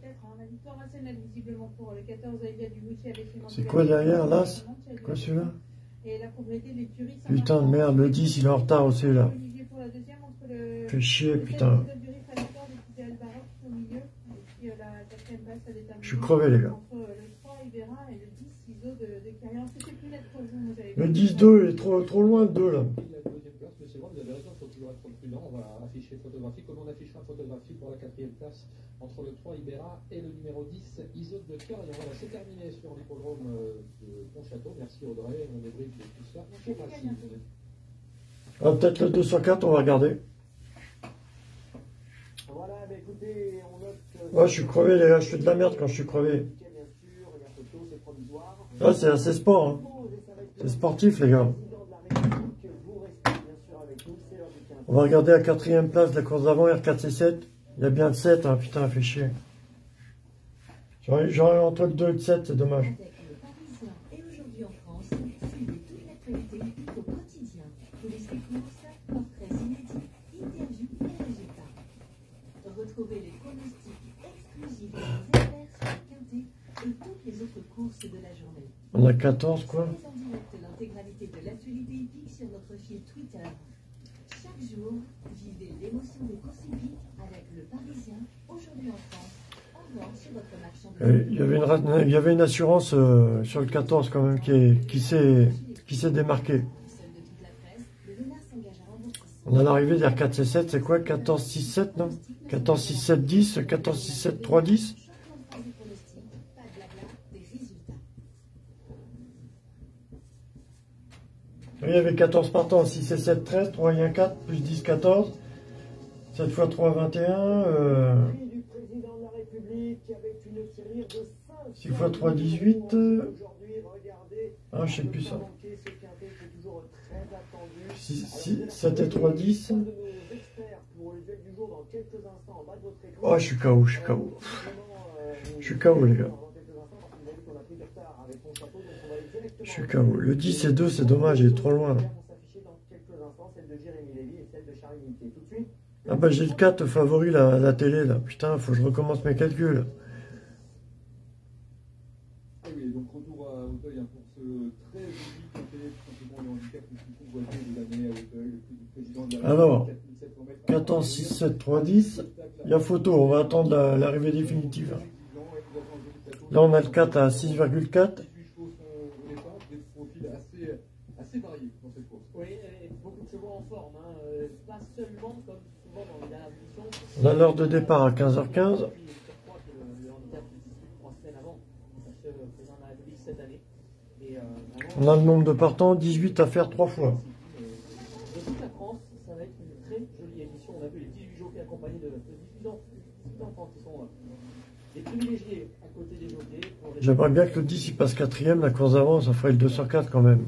C'est quoi derrière l'As? C'est quoi celui-là? Putain de merde, le dix il est en retard aussi là. Fait chier, putain. Je suis crevé, les gars. Le dix deux est trop, trop loin, le deux là. On va afficher photographie. Comme on affichera photographie pour la quatrième place entre le trois Ibera et le numéro dix Iso de Kerian. Voilà, c'est terminé sur l'hippodrome de Pontchâteau. Merci Audrey, on débriefe de tout ça. Ah, peut-être le deux sur quatre, on va regarder. Voilà, bah écoutez, on note que... Ouais, je suis crevé, les gars, je fais de la merde quand je suis crevé. Ah, c'est assez sport, hein. C'est sportif, les gars. On va regarder la quatrième place de la course d'avant, R quatre C sept. Il y a bien le sept, hein, putain, fait chier. J'aurais entre le deux et le sept, c'est dommage. Et aujourd'hui en France, suivez toute l'actualité au quotidien. Tous les séquences, portraits inédits, interviews et résultats. On a quatorze quoi. En direct l'intégralité de l'actualité hippique sur notre fil Twitter. Chaque jour, vivez l'émotion des courses hippiques avec le Parisien, aujourd'hui en France. En vente sur votre marchand de... Il y avait une, il y avait une assurance euh, sur le quatorze quand même qui est, qui s'est qui s'est démarquée. On a l'arrivée vers quatre C sept, c'est quoi? quatorze six sept, non? quatorze six sept dix, quatorze six sept trois dix. Il y avait quatorze partants, six et sept, treize, trois et un, quatre, plus dix, quatorze. sept fois trois, vingt et un. Euh, six fois trois, dix-huit. Euh, ah, je sais plus ça. six, six, sept et trois, dix. Oh, je suis K O, je suis K O. Je suis K O, les gars. Je suis K O. Le dix et deux, c'est dommage, il est trop loin. Ah bah j'ai le quatre favori, la, la télé, là. Putain, faut que je recommence mes calculs. Oui, donc retour à Auteuil hein, pour ce treize huit qui était tout simplement le handicap le plus convoité de l'année à Auteuil, le prix du président de la Alors, quatorze six sept trois dix. Il y a photo, on va attendre l'arrivée la, définitive. Là, on a le quatre à six virgule quatre. Assez varié dans cette course. Oui, et beaucoup de chevaux en forme, hein. euh, pas seulement comme souvent dans les dernières éditions. On a l'heure de départ à quinze heures quinze. Je crois que le, le handicap est trois semaines avant, parce que le président de la République cette année. Et, euh, on a le nombre de partants, dix-huit à faire trois fois. De toute la France, ça va être une très jolie édition. On a vu les dix-huit jockeys accompagnés de, de dix-huit enfants qui sont euh, des privilégiés à côté des jockeys. J'aimerais bien que le dix il passe quatrième, la course d'avant, ça ferait le deux sur quatre quand même.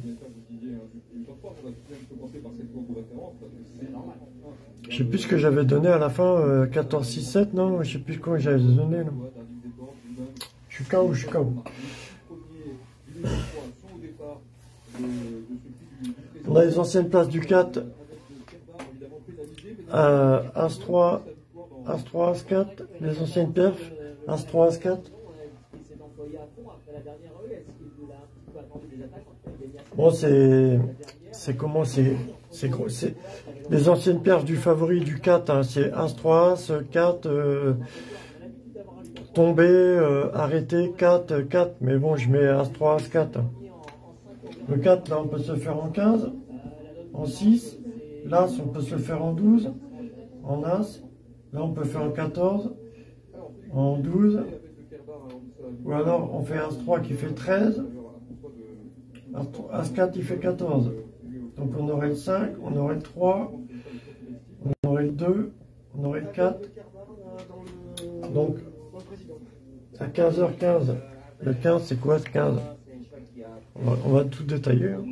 Je sais plus ce que j'avais donné à la fin, euh, quatorze six sept, non? Je sais plus quoi j'avais donné. Non, je suis K O, je suis K O. On a les anciennes places du quatre. Euh, As trois, As trois, As quatre, les anciennes perfs, As trois, As quatre. Bon, c'est... C'est comment c'est... C'est gros, c'est... Les anciennes perfs du favori du quatre, hein, c'est As trois, As, quatre, euh, tombé, euh, arrêté, quatre, quatre. Mais bon, je mets As trois, As quatre. Hein. Le quatre, là, on peut se le faire en quinze, en six. L'As, on peut se le faire en douze, en As. Là, on peut faire en quatorze, en douze. Ou alors, on fait As trois qui fait treize. As quatre, il fait quatorze. Donc, on aurait le cinq, on aurait le trois, on aurait le deux, on aurait le quatre. Donc, à quinze heures quinze, le quinze, c'est quoi ce quinze? on va, on va tout détailler. Hein.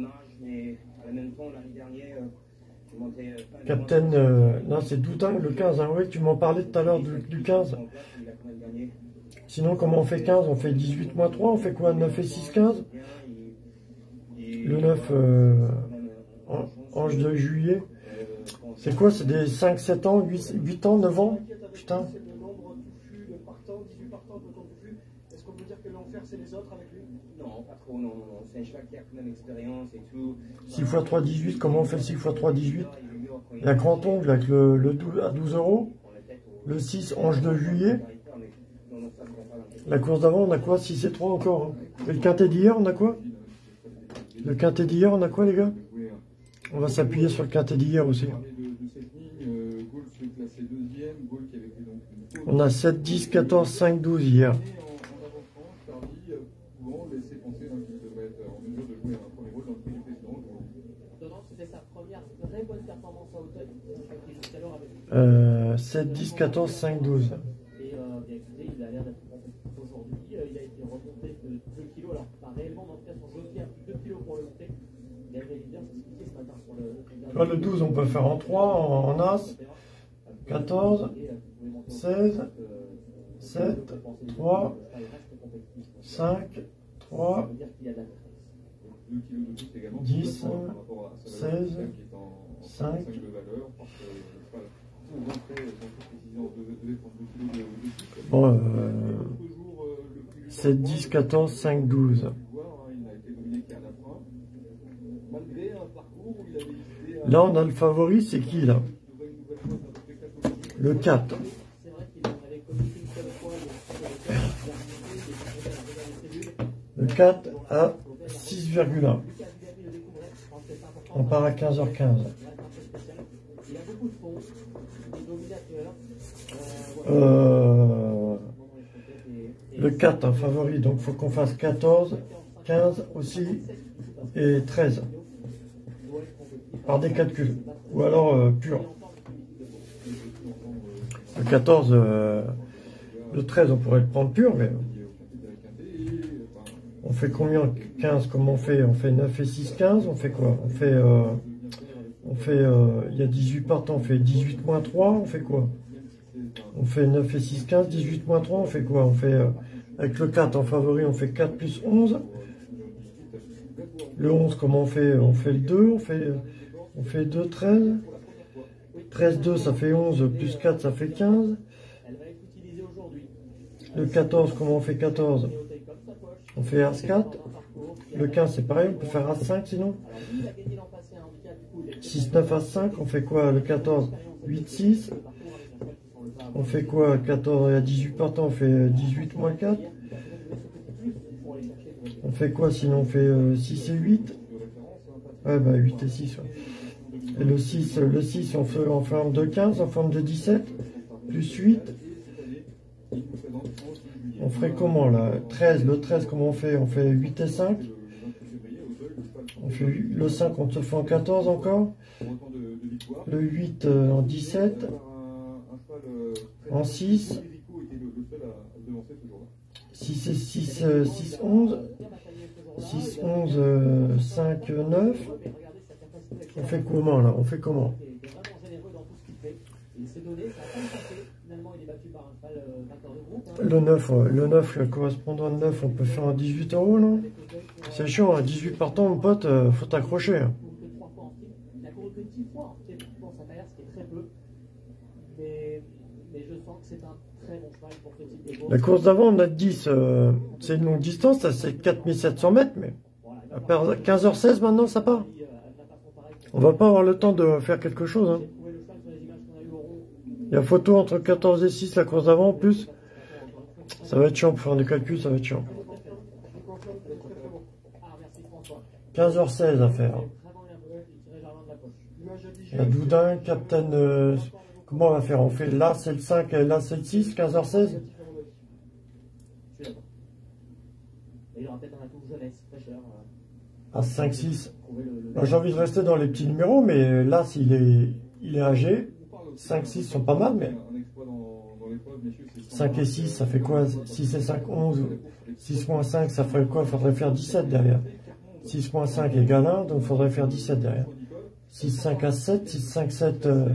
Captain, euh, non, c'est Doutin, le quinze. Hein. Oui, tu m'en parlais tout à l'heure du, du quinze. Sinon, comment on fait quinze? On fait dix-huit moins trois, on fait quoi? neuf et six, quinze? Le neuf, euh, Ange de juillet. C'est quoi? C'est des cinq, sept ans, huit, huit ans, neuf ans? Putain. Est-ce qu'on peut dire que l'enfer c'est les autres avec lui? Non, pas trop, non, non, non. C'est un cheval qui a quand même expérience et tout. six fois trois, dix-huit, comment on fait le six fois trois, dix-huit? La grand ongle avec le, le douze à douze euros. Le six, Ange de juillet. La course d'avant, on a quoi? six et trois encore. Hein. Et le quintet d'hier, on a quoi? Le quintet d'hier, on a quoi, les gars? On va s'appuyer sur le quintet d'hier aussi. On a sept, dix, quatorze, cinq, douze hier. Euh, sept, dix, quatorze, cinq, douze. Et euh, bien écoutez, il a l'air d'être aujourd'hui. Il a été remonté de deux kilos. Alors, pas réellement, mais en tout cas, son jockey a pris deux kilos pour le monter. Il avait bien s'expliquer ce matin sur le. Là, le douze, on peut faire en trois, en, en As. quatorze, seize, sept, trois, cinq, trois, dix, seize, cinq. Bon, euh, sept, dix, quatorze, cinq, douze. Là, on a le favori, c'est qui, là? Le quatre. Le quatre à six virgule un. On part à quinze heures quinze. Euh, le quatre, un favori, donc il faut qu'on fasse quatorze, quinze aussi, et treize. Par des calculs. Ou alors euh, pur. Le quatorze, euh, le treize, on pourrait le prendre pur, mais... On fait combien? quinze, comment on fait? On fait neuf et six, quinze, on fait quoi? On fait... Euh, on fait... Euh, il y a dix-huit partants, on fait dix-huit moins trois, on fait quoi? On fait neuf et six, quinze, dix-huit moins trois, on fait quoi? On fait... Euh, avec le quatre en favori, on fait quatre plus onze. Le onze, comment on fait? On fait le deux, on fait... On fait deux, treize. treize, deux, ça fait onze, plus quatre, ça fait quinze. Le quatorze, comment on fait quatorze? On fait As quatre. Le quinze, c'est pareil, on peut faire As cinq sinon. six, neuf, As cinq, on fait quoi? Le quatorze, huit, six. On fait quoi? quatorze, il y a dix-huit partants, on fait dix-huit moins quatre. On fait quoi sinon? On fait six et huit. Ouais, bah huit et six. Ouais. Et le six, le six on fait en forme de quinze, en forme de dix-sept, plus huit. On ferait comment là? treize, le treize, comment on fait? On fait huit et cinq. On fait le cinq, on se fait en quatorze encore. Le huit euh, en dix-sept. En six. six et six, euh, six, onze. six, onze, euh, cinq, neuf. On fait comment là? On fait comment? Le neuf, le neuf, le correspondant de neuf, on peut faire un dix-huit euros, non? C'est chiant, un dix-huit partants, mon pote, euh, faut t'accrocher. Hein. La course d'avant, on a dix, euh, c'est une longue distance, ça c'est quatre mille sept cents mètres, mais à quinze heures seize maintenant, ça part. On va pas avoir le temps de faire quelque chose. Hein. Il y a photo entre quatorze et six, la course d'avant en plus. Ça va être chiant pour faire des calculs, ça va être chiant. quinze heures seize à faire. Il y a Doudin, Captain... Euh, comment on va faire? On fait là c'est le cinq et là c'est le six, quinze heures seize. À cinq, six. J'ai envie de rester dans les petits numéros, mais là, s'il est, il est âgé, cinq, six sont pas mal, mais cinq et six, ça fait quoi? six et cinq, onze. six moins cinq, ça ferait quoi? Il faudrait faire dix-sept derrière. six moins cinq égale un, donc il faudrait faire dix-sept derrière. six, cinq à sept, six, cinq, sept. Euh,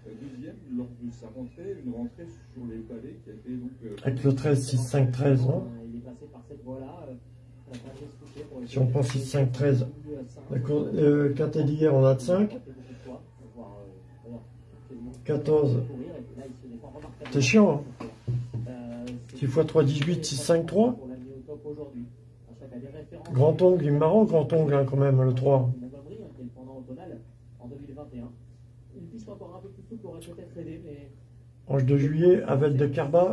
avec le treize, six, cinq, treize, non? Si on prend six, cinq, treize, d'accord, euh, quatre et d'hier, on a de cinq. quatorze. C'est chiant, hein. six fois trois, dix-huit, six, cinq, trois. Grand ongle, il est marrant, grand ongle, hein, quand même, le trois. Ange de juillet, Avel de Carba.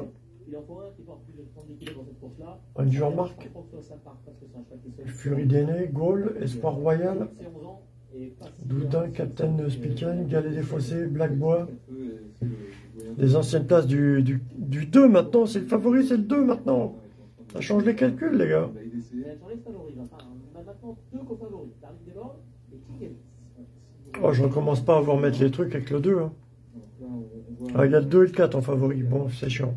Un Jean-Marc. Fury d'Aîné, Gaulle, Espoir Royal. Doudin, Captain Spican, Galet des Fossés, Blackbois. Les anciennes places du, du, du deux maintenant, c'est le favori, c'est le deux maintenant. Ça change les calculs, les gars. Oh, je recommence pas à vous remettre les trucs avec le deux. Hein. Ah, il y a le deux et le quatre en favori. Bon, c'est chiant.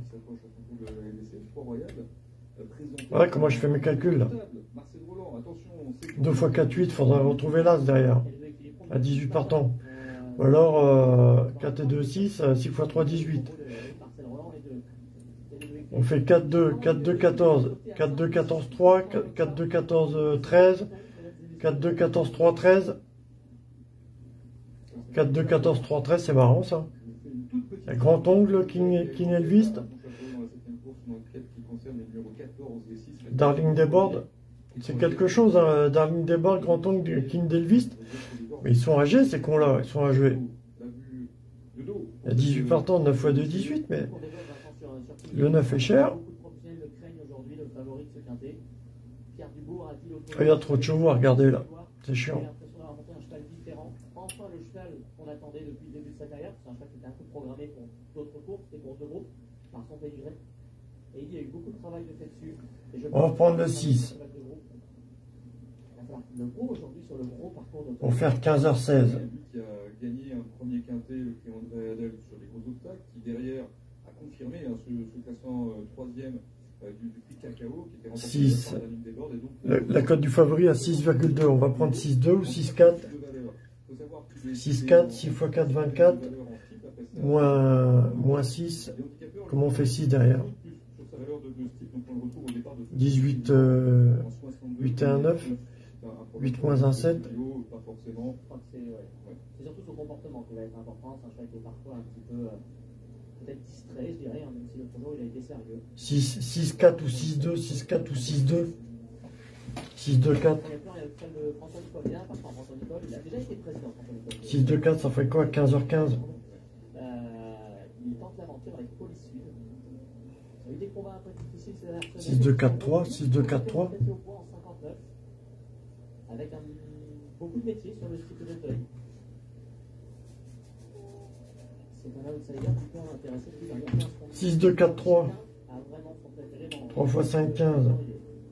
Voilà comment je fais mes calculs là. deux fois quatre, huit, il faudra retrouver l'as derrière. À dix-huit partants. Ou alors euh, quatre et deux, six, six fois trois, dix-huit. On fait quatre, deux, quatre, deux, quatorze. quatre, deux, quatorze, trois. quatre, deux, quatorze, treize. quatre, deux, quatorze, trois, treize. quatre, deux, quatorze, trois, treize, c'est marrant ça. Il y a Grand Ongle, King, King Elvis. Darling Deboard. C'est quelque chose, hein. Darling Deboard, Grand Ongle, King d'Elvis. Mais ils sont âgés, ces cons-là, ils sont âgés. Il y a dix-huit partants, neuf fois deux, dix-huit, mais le neuf est cher. Il y a trop de chevaux à regarder là, c'est chiant. Enfin, le cheval qu'on attendait depuis le début de sa carrière, c'est un cheval qui était un peu programmé pour d'autres courses et pour deux groupes, par son pédigré. Et il y a eu beaucoup de travail de fait dessus. Et je On va prendre le six. Le gros aujourd'hui sur le gros parcours de Pour faire quinze heures seize. Qui a gagné un premier quintet, le prix André Adel, sur les gros obstacles, qui derrière a confirmé hein, ce, ce classement euh, troisième euh, du, du prix Cacao, qui était remporté six. par la ligne des bords. Et donc, La, la cote du favori à six virgule deux. On va prendre six virgule deux ou six virgule quatre. six virgule quatre, six fois quatre, vingt-quatre. Moins, moins six. Comment on fait six derrière? dix-huit, euh, huit et un, neuf. huit moins un, sept. C'est surtout son comportement qui va être important. C'est un cheval qui est parfois un petit peu euh, peut-être distrait, je dirais, hein, même si l'autre jour il a été sérieux. six, six, quatre ou six, deux, six, quatre ou six, deux. six, deux, quatre. six, deux, quatre, ça fait quoi? quinze heures quinze. Euh, il tente l'aventure avec Police Sud. Il y a eu des combats un peu difficiles ces dernières semaines. six, deux, quatre, trois. six, deux, quatre, trois. Avec un, beaucoup de métiers sur le site de Teuil. C'est un outsider qui peut intéresser plus d'un six, deux, quatre, trois. trois fois cinq, quinze. Alors,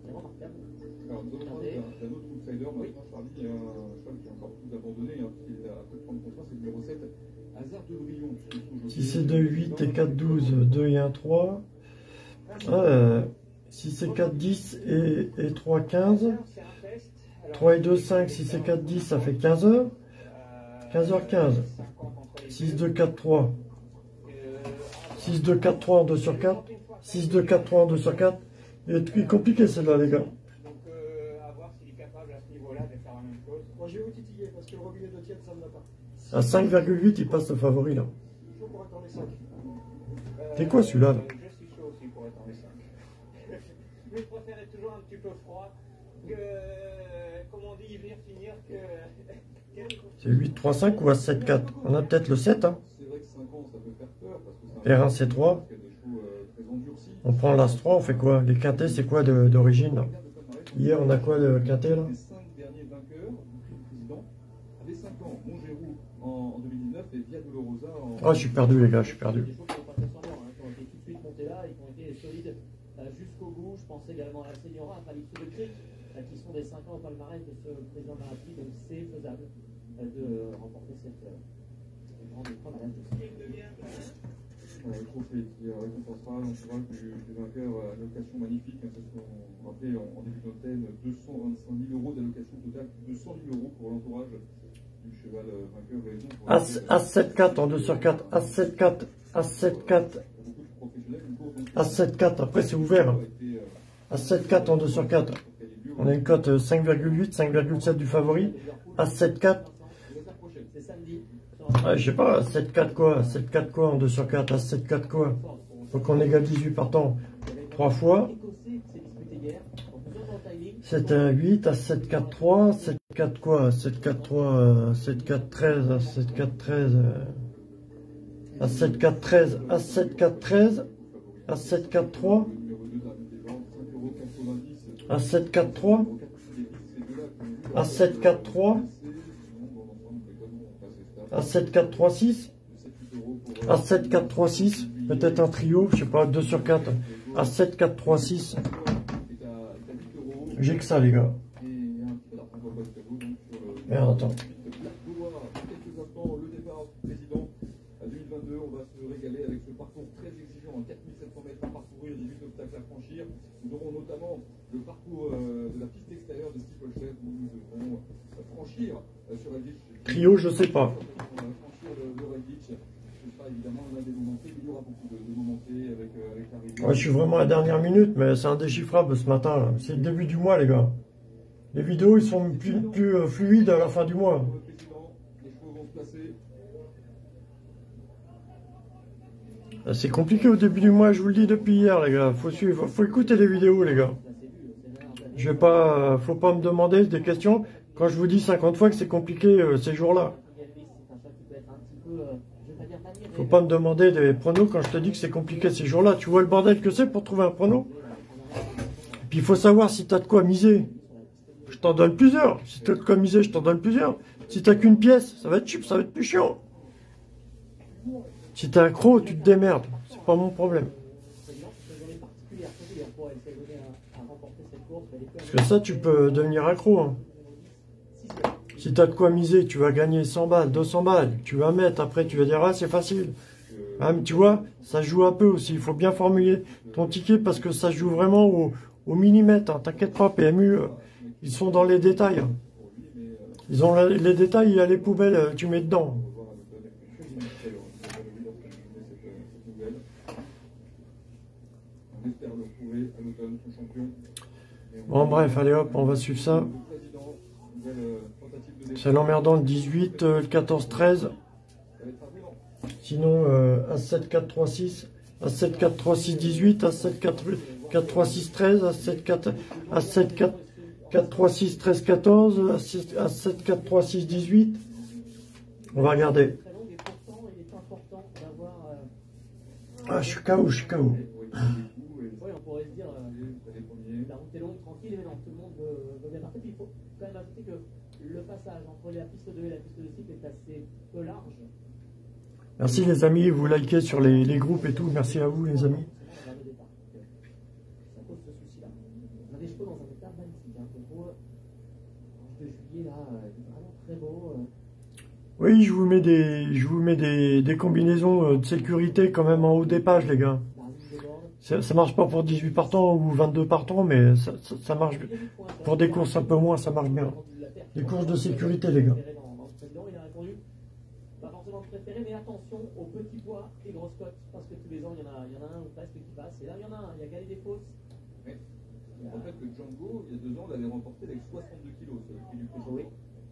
nous avons parlé d'un autre outsider, maintenant Charlie, il y a un cheval qui est encore plus abandonné, hein, parce qu'il est à peu de prendre contrat, c'est le numéro sept, Hasard de Brion. six et deux, huit et quatre, douze, deux et un, trois. Euh, six et quatre, dix et, et trois, quinze. trois et deux, cinq, six et quatre, dix, ça fait quinze heures. quinze heures quinze. six, deux, quatre, trois. six, deux, quatre, trois en deux sur quatre. six, deux, quatre, trois en deux sur quatre. Il est compliqué celle-là, les gars. Donc, euh, à voir s'il est capable à ce niveau-là de faire la même chose. Moi, je vais vous titiller parce que le robinet de tiède, ça ne va pas. À cinq virgule huit, il passe le favori, là. Il faut pour attendre les cinq. C'est quoi celui-là là Je suis chaud aussi pour attendre les cinq. Mais je préfère être toujours un petit peu froid que, comme on dit, venir finir que... C'est huit, trois, cinq ou à sept, quatre. On a peut-être le sept, hein. C'est vrai que cinq ans, ça peut faire peur, parce que c'est un R un, C trois. parce qu'il y a des chevaux euh, très endurcis. On prend l'As trois, on fait quoi? Les quintets, c'est quoi de- d'origine là? Hier, on a quoi de quintet là? Les cinq derniers vainqueurs du prix président avaient cinq ans. Montgérou en, en deux mille dix-neuf et Via Dolorosa en... Oh, je suis perdu, les gars, je suis perdu. Des choses qui n'ont pas fait semblant, hein, qui ont été tout de suite montées là et qui ont été solides euh, jusqu'au bout. Je pense également à la Seniora, à Palixo de Cric, euh, qui sont des cinq ans au palmarès de ce président de la République. Donc c'est faisable euh, de remporter cette euh, grande épreuve à l'âge de six ans. Voilà, le trophée qui euh, récompensera l'entourage du, du vainqueur à allocation magnifique. Hein, c'est ce qu'on rappelait en, en début d'antenne, deux cent vingt-cinq mille euros d'allocation totale, deux cent mille euros pour l'entourage du cheval euh, vainqueur. Raison pour As, As sept, quatre en deux sur quatre. As sept, quatre. As sept, quatre. As sept, quatre. Après, c'est ouvert. Hein. As sept, quatre en deux sur quatre. On a une cote cinq virgule huit, cinq virgule sept du favori. As sept, quatre. Ah, je sais pas, sept quatre quoi? sept quatre quoi en deux sur quatre? As sept quatre quoi? Faut qu'on égale dix-huit partants. trois fois. sept un huit, As sept quatre trois. sept quatre quoi? sept quatre trois, sept quatre treize, As sept quatre treize. As sept quatre treize, As sept quatre treize. As sept quatre trois. As sept quatre trois. As sept quatre trois. As sept quatre trois six. As sept quatre trois six. Peut-être un trio, je sais pas, deux sur quatre. As sept quatre trois six. J'ai que ça, les gars. Merde, attends. Le départ président à deux mille vingt-deux, on va se régaler avec ce parcours très exigeant, quatre mille sept cents mètres à parcourir, dix-huit obstacles à franchir. Nous aurons notamment le parcours euh, de la piste extérieure de Steeplechase où nous devrons euh, franchir euh, sur la ville. Trio, je sais pas. Franchir le, le Red Beach. Ce sera évidemment l'un des moments clés. Il y aura beaucoup de, de moments clés avec, euh, avec l'arrivée. Ouais, je suis vraiment à la dernière minute, mais c'est indéchiffrable ce matin, là. C'est le début du mois, les gars. Les vidéos, ils sont plus, plus euh, fluides à la fin du mois. Les chevaux vont se placer. C'est compliqué au début du mois, je vous le dis depuis hier, les gars. Faut suivre, faut écouter les vidéos, les gars. Je vais pas, faut pas me demander des questions. Quand je vous dis cinquante fois que c'est compliqué euh, ces jours-là. Faut pas me demander des pronos quand je te dis que c'est compliqué ces jours-là. Tu vois le bordel que c'est pour trouver un prono? Et puis il faut savoir si tu as de quoi miser. Je t'en donne plusieurs. Si tu as de quoi miser, je t'en donne plusieurs. Si tu n'as qu'une pièce, ça va être cheap, ça va être plus chiant. Si tu es accro, tu te démerdes. C'est pas mon problème. Parce que ça, tu peux devenir accro. Hein. Si tu as de quoi miser, tu vas gagner cent balles, deux cents balles. Tu vas mettre, après tu vas dire, ah c'est facile. Ah, mais tu vois, ça joue un peu aussi. Il faut bien formuler ton ticket parce que ça joue vraiment au, au millimètre. Hein. T'inquiète pas, P M U, euh, ils sont dans les détails. Hein. Ils ont la, les détails, il y a les poubelles, euh, tu mets dedans. Bon bref, allez hop, on va suivre ça. C'est l'emmerdant le dix-huit, euh, le quatorze, treize. Sinon, euh, As sept, quatre, trois, six, As sept, quatre, trois, six, dix-huit, As sept, quatre, quatre, trois, six, treize, As sept, quatre, As sept, quatre, quatre, trois, six, treize, quatorze, As sept, quatre, trois, six, dix-huit. On va regarder. Ah, je suis K O, je suis K O. Oui, on pourrait se dire, euh, la route est longue, tranquille, mais non, tout le monde veut, veut bien partir. Puis il faut quand même ajouter que le passage entre la piste deux et la piste de cycle est assez peu large. Merci les amis, vous likez sur les, les groupes et tout. Merci à vous les amis. Ça pose ce souci-là. On a des chevaux dans un état magnifique. Hein, pour le de juillet, là, il est vraiment très beau. Oui, je vous mets des, je vous mets des, des combinaisons de sécurité quand même en haut des pages, les gars. Ça, ça marche pas pour dix-huit partants ou vingt-deux partants, mais ça, ça, ça marche. Pour des courses un peu moins, ça marche bien. Les courses de sécurité, les gars. Pas forcément préféré, mais attention aux petits poids et grosses cotes, parce que tous les ans, il y en a, il y en a un ou presque qui passe. Et là, il y en a un, il y a Galet des Fosses. Oui. En fait, que Django, il y a deux ans, l'avait remporté avec soixante-deux kilos, ce prix du Président. Oui.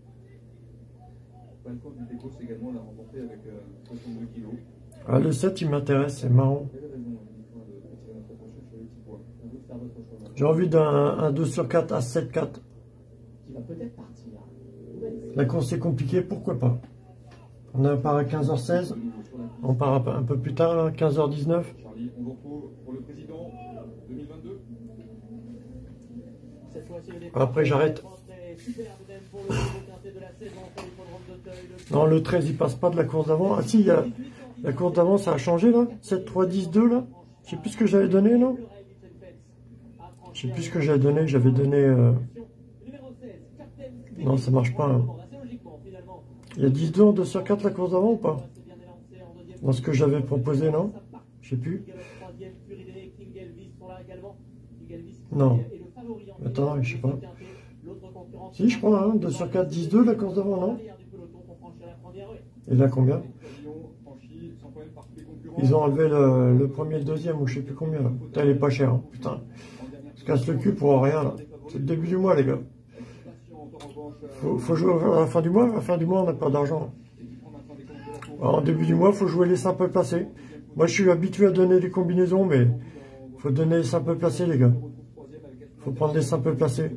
Falcon du Décos également l'a remporté avec euh, soixante-deux kilos. Ah, le sept, il m'intéresse, c'est marrant. J'ai envie d'un deux sur quatre à sept quatre. La course est compliquée, pourquoi pas. On a part à quinze heures seize. On part un peu plus tard, là, quinze heures dix-neuf. Charlie, on vous retrouve pour le président deux mille vingt-deux. Après, j'arrête. Non, le treize, il passe pas de la course d'avant. Ah si, il y a... la course d'avant, ça a changé, là. sept, trois, dix, deux, là. Je sais plus ce que j'avais donné, non? Je sais plus ce que j'avais donné, que j'avais donné... Euh... Non, ça marche pas, hein. Il y a dix deux en deux sur quatre la course d'avant ou pas? Dans ce que j'avais proposé, non? Je sais plus. Non. Attends, je sais pas. Si, je crois, hein, deux sur quatre, dix deux la course d'avant, non? Et là, combien? Ils ont enlevé le, le premier et le deuxième, ou je sais plus combien, là. Putain, elle est pas chère, hein. Putain. Je casse le cul pour rien, là. C'est le début du mois, les gars. Faut, faut jouer à la fin du mois. À la fin du mois, on n'a pas d'argent. En début du mois, il faut jouer les simples placés. Moi, je suis habitué à donner des combinaisons, mais il faut donner les simples placés, les gars. Il faut prendre les simples placés.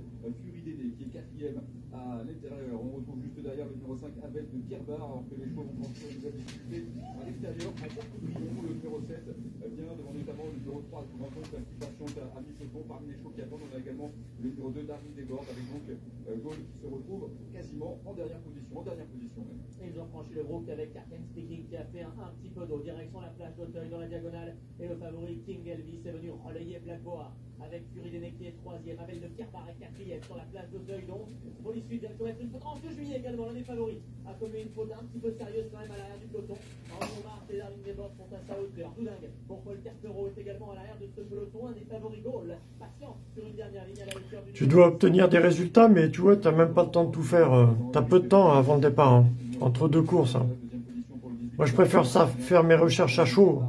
Le numéro deux d'Armin Desbordes avec donc euh, Gaulle qui se retrouve quasiment en dernière position, en dernière position même. Et ils ont franchi le groupe avec Arken Speaking qui a fait un, un petit peu d'eau, direction la plage d'Auteuil dans la diagonale. Et le favori King Elvis est venu relayer Black Boa avec Fury Déné qui est troisième, avec le Pierre Barret quatrième sur la plage d'Auteuil donc. Pour l'issue directement une faute trente juillet également, l'un des favoris a commis une faute un petit peu sérieuse quand même à l'arrière du peloton. Henri Marthe et Armin Desbordes sont à sa hauteur. Tout dingue pour Paul Terpereau est également à l'arrière de ce peloton, un des favoris Gaulle, patient sur une dernière ligne à la hauteur du... Tu dois obtenir des résultats, mais tu vois, tu n'as même pas le temps de tout faire. Tu as peu de temps avant le départ, hein, entre deux courses. Hein. Moi, je préfère ça, faire mes recherches à chaud.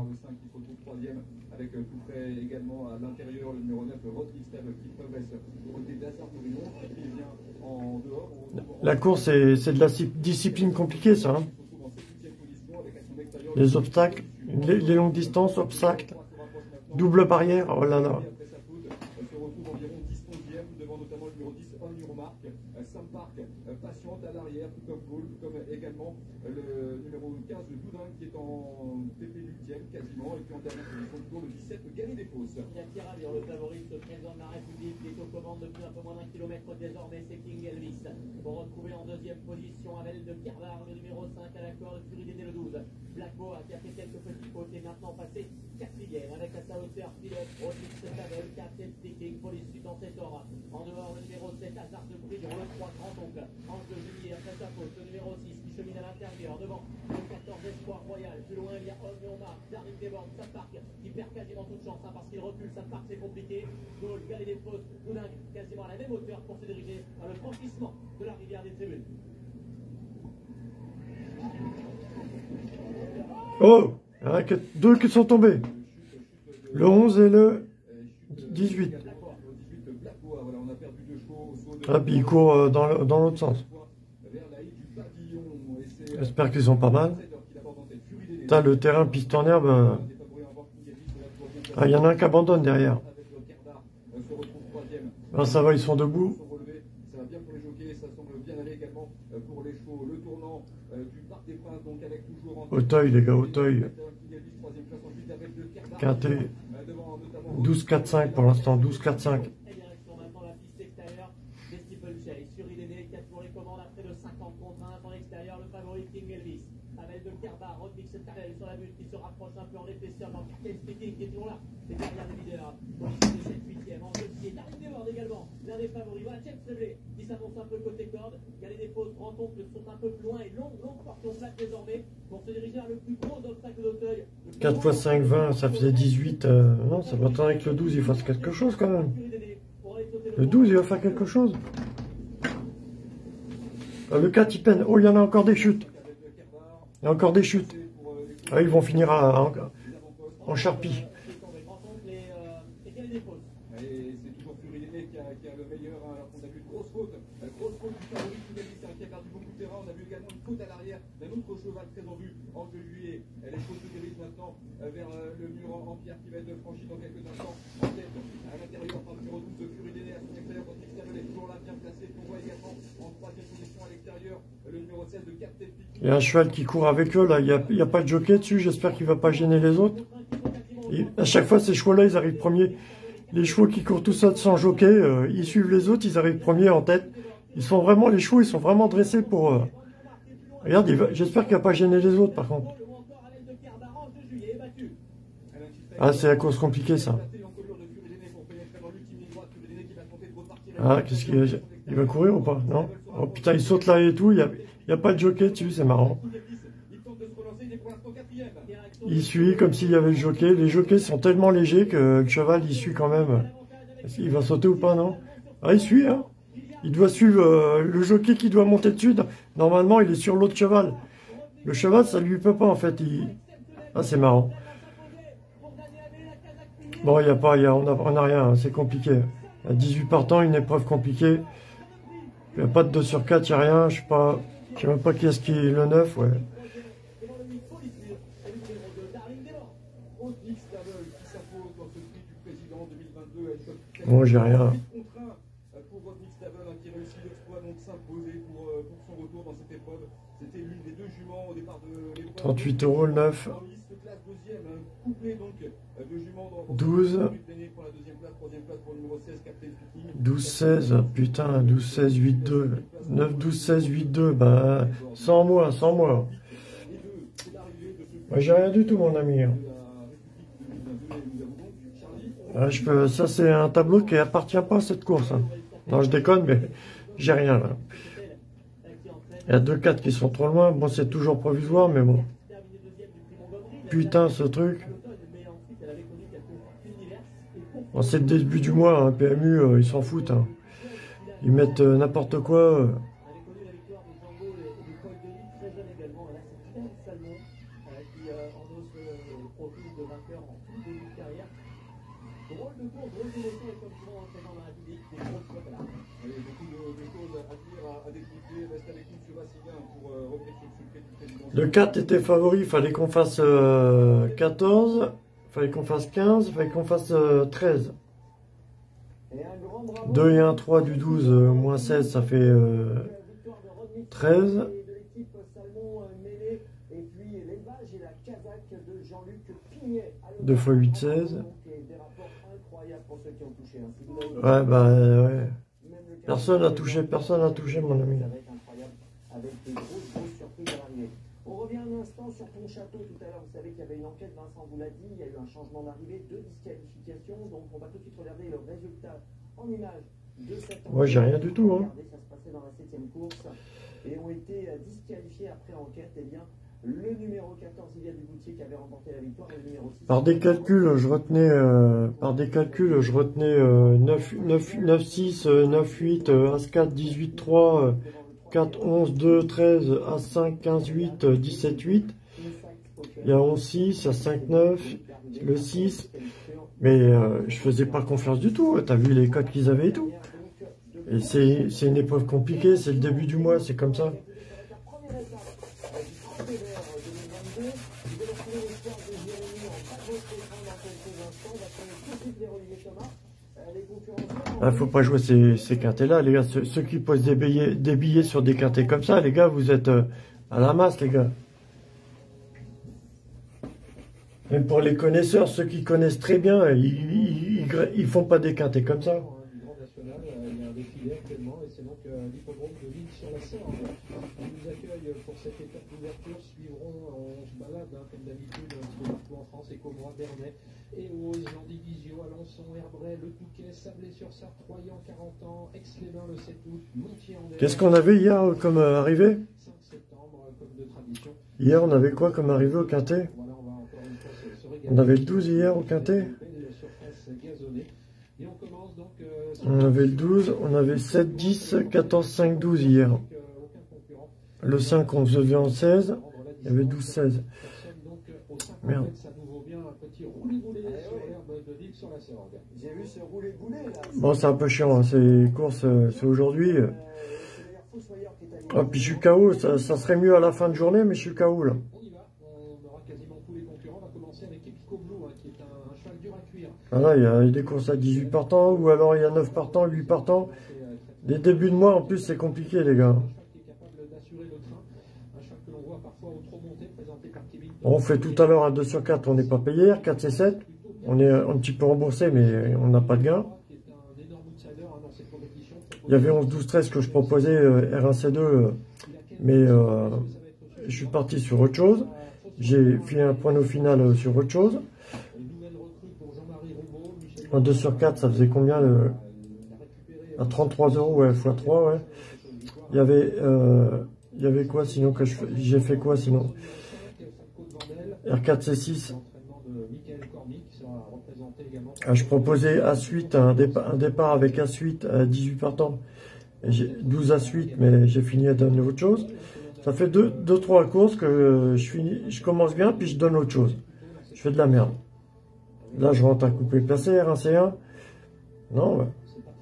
La course, c'est de la discipline compliquée, ça. Hein. Les obstacles, les, les longues distances, obstacles, double barrière, oh là là. patiente à l'arrière, tout comme Paul, tout comme également le numéro quinze, le Doudin, qui est en T P huitième quasiment, et puis en dernière position, toujours le dix-sept, Gagné des Fausses. Il y a Tiralure, le favori, le président de la République, qui est aux commandes depuis un peu moins d'un kilomètre désormais, c'est King Elvis. Pour retrouver en deuxième position Abel de Kervar, le numéro cinq à l'accord, le Fury Dédé le douze. Black Boa qui a fait quelques petits fautes et maintenant passé quatrième avec à sa hauteur pilote, Rodriguez Abel, quatrième speaking, police suite dans cet ordre. En dehors, le numéro sept, Hazard de Bridon, le trois, Grand Oncle, Ange de Juillet, après sa faute, le numéro six qui chemine à l'intérieur, devant le quatorze, Espoir Royal. Plus loin, il y a Homme et Omar, Darin Desbordes, ça part, qui perd quasiment toute chance, hein, parce qu'il recule, ça part, c'est compliqué. Gaulle, Galet des Fausses, Doudingue, quasiment à la même hauteur pour se diriger vers le franchissement de la rivière des tribunes. Oh, il y en a que deux qui sont tombés. Le onze et le dix-huit. Ah, puis ils courent euh, dans le- dans l'autre sens. J'espère qu'ils sont pas mal. Putain, le terrain piste en herbe. euh, Ah, il y en a un qui abandonne derrière. Ah, ça va, ils sont debout. Ça va bien pour les jockeys, ça semble bien aller également pour les chevaux. Le tournant du Parc des Princes, donc avec toujours en Auteuil, les gars, Auteuil. Quintet. douze quatre cinq pour l'instant, douze quatre cinq. Direction maintenant la piste extérieure des Steeplechase. Sur Irénée, qui a pour les commandes après de cinquante contre un en extérieur, le favori King Elvis. Avec de Kerbar, Rodriguez Tarel sur la butte qui se rapproche un peu en épaisseur dans Cartel Speaking qui est toujours là. C'est derrière les leaders. Police de sept huitième en jeu qui est Darin Desbordes également. L'un des favoris. Voilà James Sebley qui s'annonce un peu côté corde. Galet des Fausses, Grand Oncle sont un peu plus loin et longue, longue portion plate désormais pour se diriger vers le plus gros obstacle d'Auteuil. quatre fois cinq, vingt, ça faisait dix-huit. euh, Non, ça va attendre que le douze, il fasse quelque chose quand même. Le douze, il va faire quelque chose. Ah, le quatre, il peine. Oh, il y en a encore des chutes. Il y a encore des chutes. Ah, ils vont finir à- en, en charpie. Et c'est toujours Fury Dédé qui a, qui a le meilleur, hein, alors qu'on a vu une grosse faute. Euh, grosse faute du favori King Elvis, hein, qui a perdu beaucoup de terrain. On a vu également une faute à l'arrière d'un autre cheval très en vue, Ange de Juillet. Elle est faute de dirige maintenant euh, vers euh, le mur en, en pierre qui va être franchi dans quelques instants. En tête, à l'intérieur, par le numéro douze de Fury Dédé, à son extérieur, votre extérieur est toujours là, bien placé. On voit également en troisième position à l'extérieur le numéro seize de Captain Pic. Il y a un cheval qui court avec eux, là. Il n'y a, il y a pas de jockey dessus. J'espère qu'il ne va pas gêner les autres. Et à chaque fois, ces chevaux-là, ils arrivent premiers. Les chevaux qui courent tout seuls sans jockey, euh, ils suivent les autres, ils arrivent premiers en tête. Ils sont vraiment, les chevaux, ils sont vraiment dressés pour... euh, Regarde, il va- j'espère qu'il va pas gêner les autres, par contre. Ah, c'est la course compliquée, ça. Ah, qu'est-ce qu'il va... Il va courir ou pas? Non? Oh putain, il saute là et tout, il n'y a, il y a pas de jockey dessus, c'est marrant. Il suit comme s'il y avait le jockey. Les jockeys sont tellement légers que le cheval, il suit quand même. Est-ce qu'il va sauter ou pas, non? Ah, il suit, hein? Il doit suivre euh, le jockey qui doit monter dessus. Normalement, il est sur l'autre cheval. Le cheval, ça lui peut pas, en fait. Il... Ah, c'est marrant. Bon, il y a pas, il y a, on n'a on a rien, hein, c'est compliqué. À dix-huit partants, une épreuve compliquée. Il n'y a pas de deux sur quatre, il n'y a rien. Je sais pas, je sais même pas qui est-ce qui est le neuf, ouais. Bon, j'ai rien. trente-huit euros le neuf. douze. douze seize, putain, douze seize, huit deux. neuf douze seize, huit deux, bah, sans moi, sans moi. Moi, j'ai rien du tout, mon ami. Ah, je peux, ça, c'est un tableau qui appartient pas à cette course. Hein. Non, je déconne, mais j'ai rien là. Il y a deux quatre qui sont trop loin. Bon, c'est toujours provisoire, mais bon. Putain, ce truc. Bon, c'est le début du mois, hein. P M U, euh, ils s'en foutent. Hein. Ils mettent euh, n'importe quoi. Euh. Le quatre était favori, il fallait qu'on fasse euh, quatorze, il fallait qu'on fasse quinze, il fallait qu'on fasse euh, treize. deux et un, trois du douze, euh, moins seize, ça fait euh, treize. De l'équipe Salmon Mêlée. Et puis l'élevage et la casaque de Jean-Luc Pignet. deux fois huit, seize. Des rapports incroyables pour ceux qui ont touché. Hein. Si vous avez... Ouais, bah ouais. Personne n'a touché, personne n'a touché, mon ami. Ça va être incroyable avec des grosses, grosses surprises à l'arrivée. On revient un instant sur ton château tout à l'heure. Vous savez qu'il y avait une enquête, Vincent vous l'a dit, il y a eu un changement d'arrivée, deux disqualifications. Donc on va tout de suite regarder le résultat en images de cette enquête. Moi, j'ai rien du tout. Hein. Regardez, ça se passait dans la septième course et ont été disqualifiés après enquête. Eh bien, le numéro quatorze, Ilia Duboutier, qui avait remporté la victoire, le numéro six. Par des calculs, je retenais, euh, par des calculs, je retenais euh, neuf, neuf, neuf, six, neuf, huit, As quatre, dix-huit, trois, euh, quatre, onze, deux, treize, As cinq, quinze, huit, dix-sept, huit. Il y a onze, six, il y a cinq, neuf, le six. Mais euh, je faisais pas confiance du tout. T'as vu les codes qu'ils avaient et tout. Et c'est c'est une épreuve compliquée, c'est le début du mois, c'est comme ça. Il faut pas jouer ces, ces quintés-là, les gars. Ceux, ceux qui posent des billets, des billets sur des quintés comme ça, les gars, vous êtes euh, à la masse, les gars. Même pour les connaisseurs, ceux qui connaissent très bien, ils, ils, ils, ils font pas des quintés comme ça. Il y a un défilé actuellement et c'est donc l'hippodrome de Ville-sur-la-Sorgue qui nous accueille pour cette étape d'ouverture. Suivront, on se balade hein, comme d'habitude un petit peu partout en France, Écomroy, Bernay, Éose, Landivisiau, Alençon, Herbray, Le Touquet, Sablé-sur-Sarthe, Troyes, quarante ans, Aix-les-Bains le sept août, Montier-en-Der. Qu'est-ce qu'on avait hier comme euh, arrivée? cinq septembre, comme de tradition. Hier, on avait quoi comme arrivée au quintet? Voilà, on va encore une fois se, se régaler. On avait le douze hier au quintet. Belle surface gazonnée. Et on commence donc. Euh, On avait le douze, on avait sept, dix, quatorze, cinq, douze hier. Le cinq, on se devait en seize. Il y avait douze, seize. Merde. J'ai vu ce roulé-boulé là. Bon, c'est un peu chiant, hein, ces courses, euh, c'est aujourd'hui. Ah, puis je suis K O, ça, ça serait mieux à la fin de journée, mais je suis K O là. On y va, on aura quasiment tous les concurrents. On va commencer avec Epico Blue, hein, qui est un, un cheval dur à cuire. Ah là, il y a des courses à dix-huit partants, ou alors il y a neuf partants, huit partants. Les débuts de mois, en plus, c'est compliqué, les gars. On fait tout à l'heure un deux sur quatre, on n'est pas payé, quatre et sept. On est un petit peu remboursé, mais on n'a pas de gain. Il y avait onze, douze, treize que je proposais, euh, R un C deux, euh, mais euh, je suis parti sur autre chose. J'ai fait un point au final euh, sur autre chose. Un deux sur quatre, ça faisait combien le... À trente-trois euros, ouais, fois trois, ouais. Il y avait, euh, il y avait quoi sinon que je j'ai fait quoi sinon? R quatre C six. Ah, je proposais A huit, un, dépa un départ avec A huit à dix-huit partants. douze A huit, mais j'ai fini à donner autre chose. Ça fait deux, deux, trois courses que je, finis, je commence bien, puis je donne autre chose. Je fais de la merde. Là, je rentre à couper placé, R un C un. Non, ouais.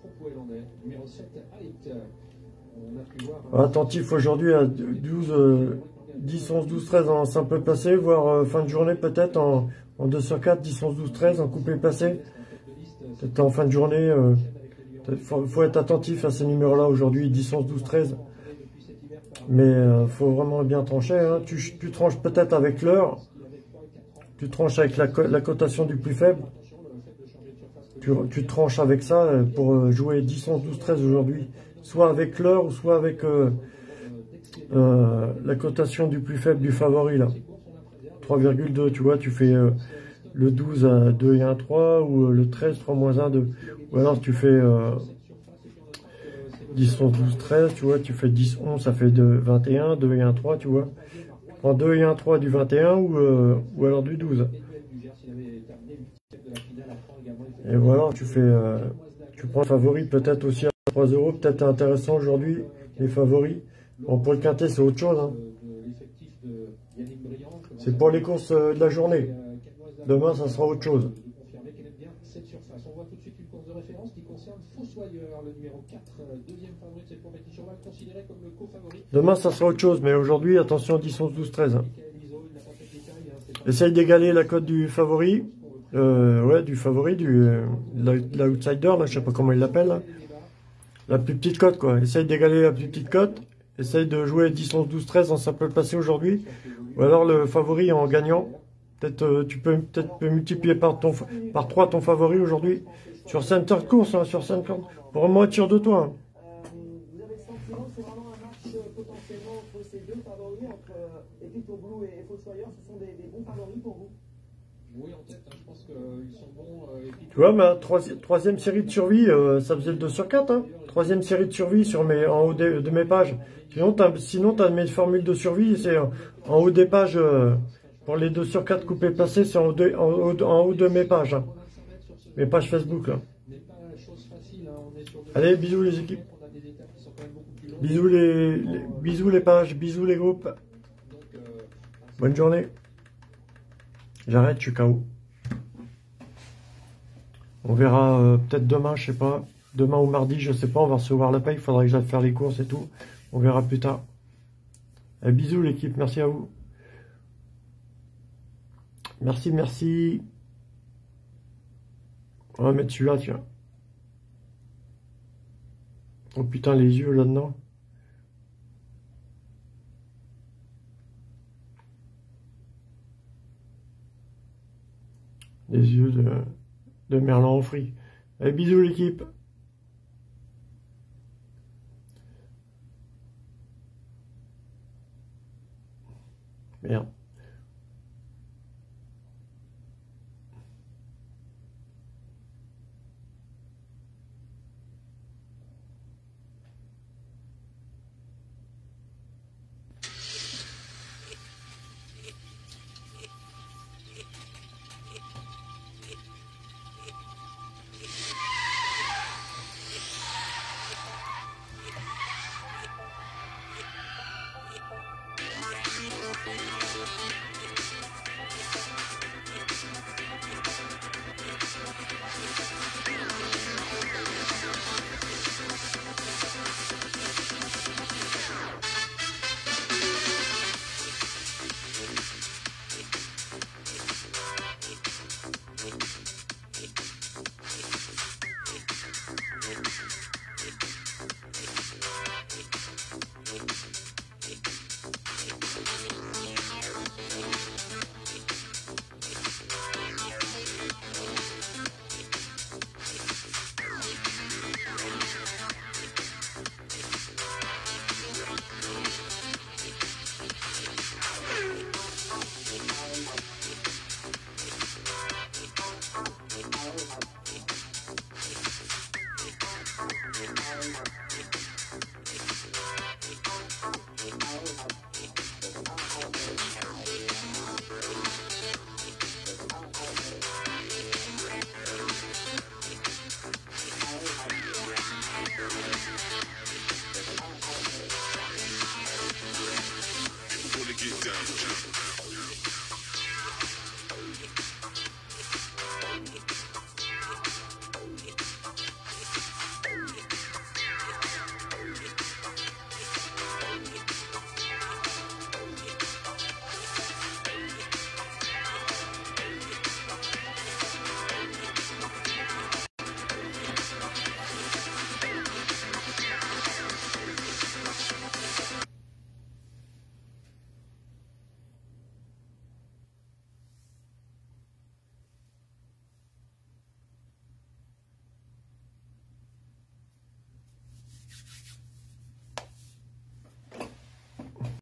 Attentif aujourd'hui à douze, euh, dix, onze, douze, treize en simple placé, voire euh, fin de journée peut-être en, en deux sur quatre, dix, onze, douze, treize en coupé placé. Peut-être en fin de journée. Euh, faut, faut être attentif à ces numéros-là aujourd'hui, dix, onze, douze, treize. Mais euh, faut vraiment bien trancher. Hein. Tu, tu tranches peut-être avec l'heure. Tu tranches avec la, la cotation du plus faible. Tu, tu tranches avec ça pour jouer dix, onze, douze, treize aujourd'hui. Soit avec l'heure, ou soit avec euh, euh, la cotation du plus faible du favori, là. trois virgule deux, tu vois, tu fais euh, le douze à deux et un trois, ou euh, le treize, trois moins un, deux. Ou alors tu fais euh, dix, onze, douze, treize, tu vois, tu fais dix, onze, ça fait deux, vingt et un, deux et un trois, tu vois. Tu prends deux et un trois du vingt et un, ou, euh, ou alors du douze. Et voilà, tu fais... Euh, tu prends le favori peut-être aussi à trois euros, peut-être intéressant aujourd'hui, les favoris. Bon, pour le quintet, c'est autre chose. Hein. C'est pour les courses de la journée. Demain, ça sera autre chose. On voit tout de suite une course de référence qui concerne Fossoyeur, le numéro quatre, deuxième favori de cette compétition, va le considérer comme le co-favori. Demain, ça sera autre chose, mais aujourd'hui, attention, dix, onze, douze, treize. Hein. Essaye d'égaler la cote du favori. Euh, ouais, du favori, du euh, l'outsider, là, je sais pas comment il l'appelle. La plus petite cote, quoi. Essaye d'égaler la plus petite cote. essaye de jouer dix, onze, douze, treize dans simple passé aujourd'hui. Ou alors le favori en gagnant. Peut-être euh, tu peux peut-être multiplier par, ton, par trois ton favori aujourd'hui. Sur center de course, hein, sur center. Pour moi, tire de toi. Hein. Vous avez le sentiment que c'est vraiment un match euh, potentiellement entre ces deux favoris, entre euh, Epito Blue et Fossoyeur, ce sont des, des bons favoris pour vous? Oui, en tête, hein, je pense qu'ils sont bons. Euh, tu vois, ma troisième, troisième série de survie, euh, ça faisait le deux sur quatre. Hein. Troisième série de survie sur mes, en haut de, de mes pages. Sinon, tu as, sinon, t'as mes formules de survie, c'est en, en haut des pages. Euh, pour les deux sur quatre coupés passés, c'est en, en, en, en haut de mes pages. Hein. Mes pages Facebook. Là. Allez, bisous les équipes. Bisous les, les, bisous les pages, bisous les groupes. Bonne journée. J'arrête, je suis K O. On verra euh, peut-être demain, je sais pas. Demain ou mardi, je sais pas. On va recevoir la paye. Il faudra que j'aille faire les courses et tout. On verra plus tard. Et bisous l'équipe, merci à vous. Merci, merci. On va mettre celui-là, tiens. Oh putain, les yeux là-dedans. Les yeux de, de Merlin en frit. Allez, bisous l'équipe. Merde.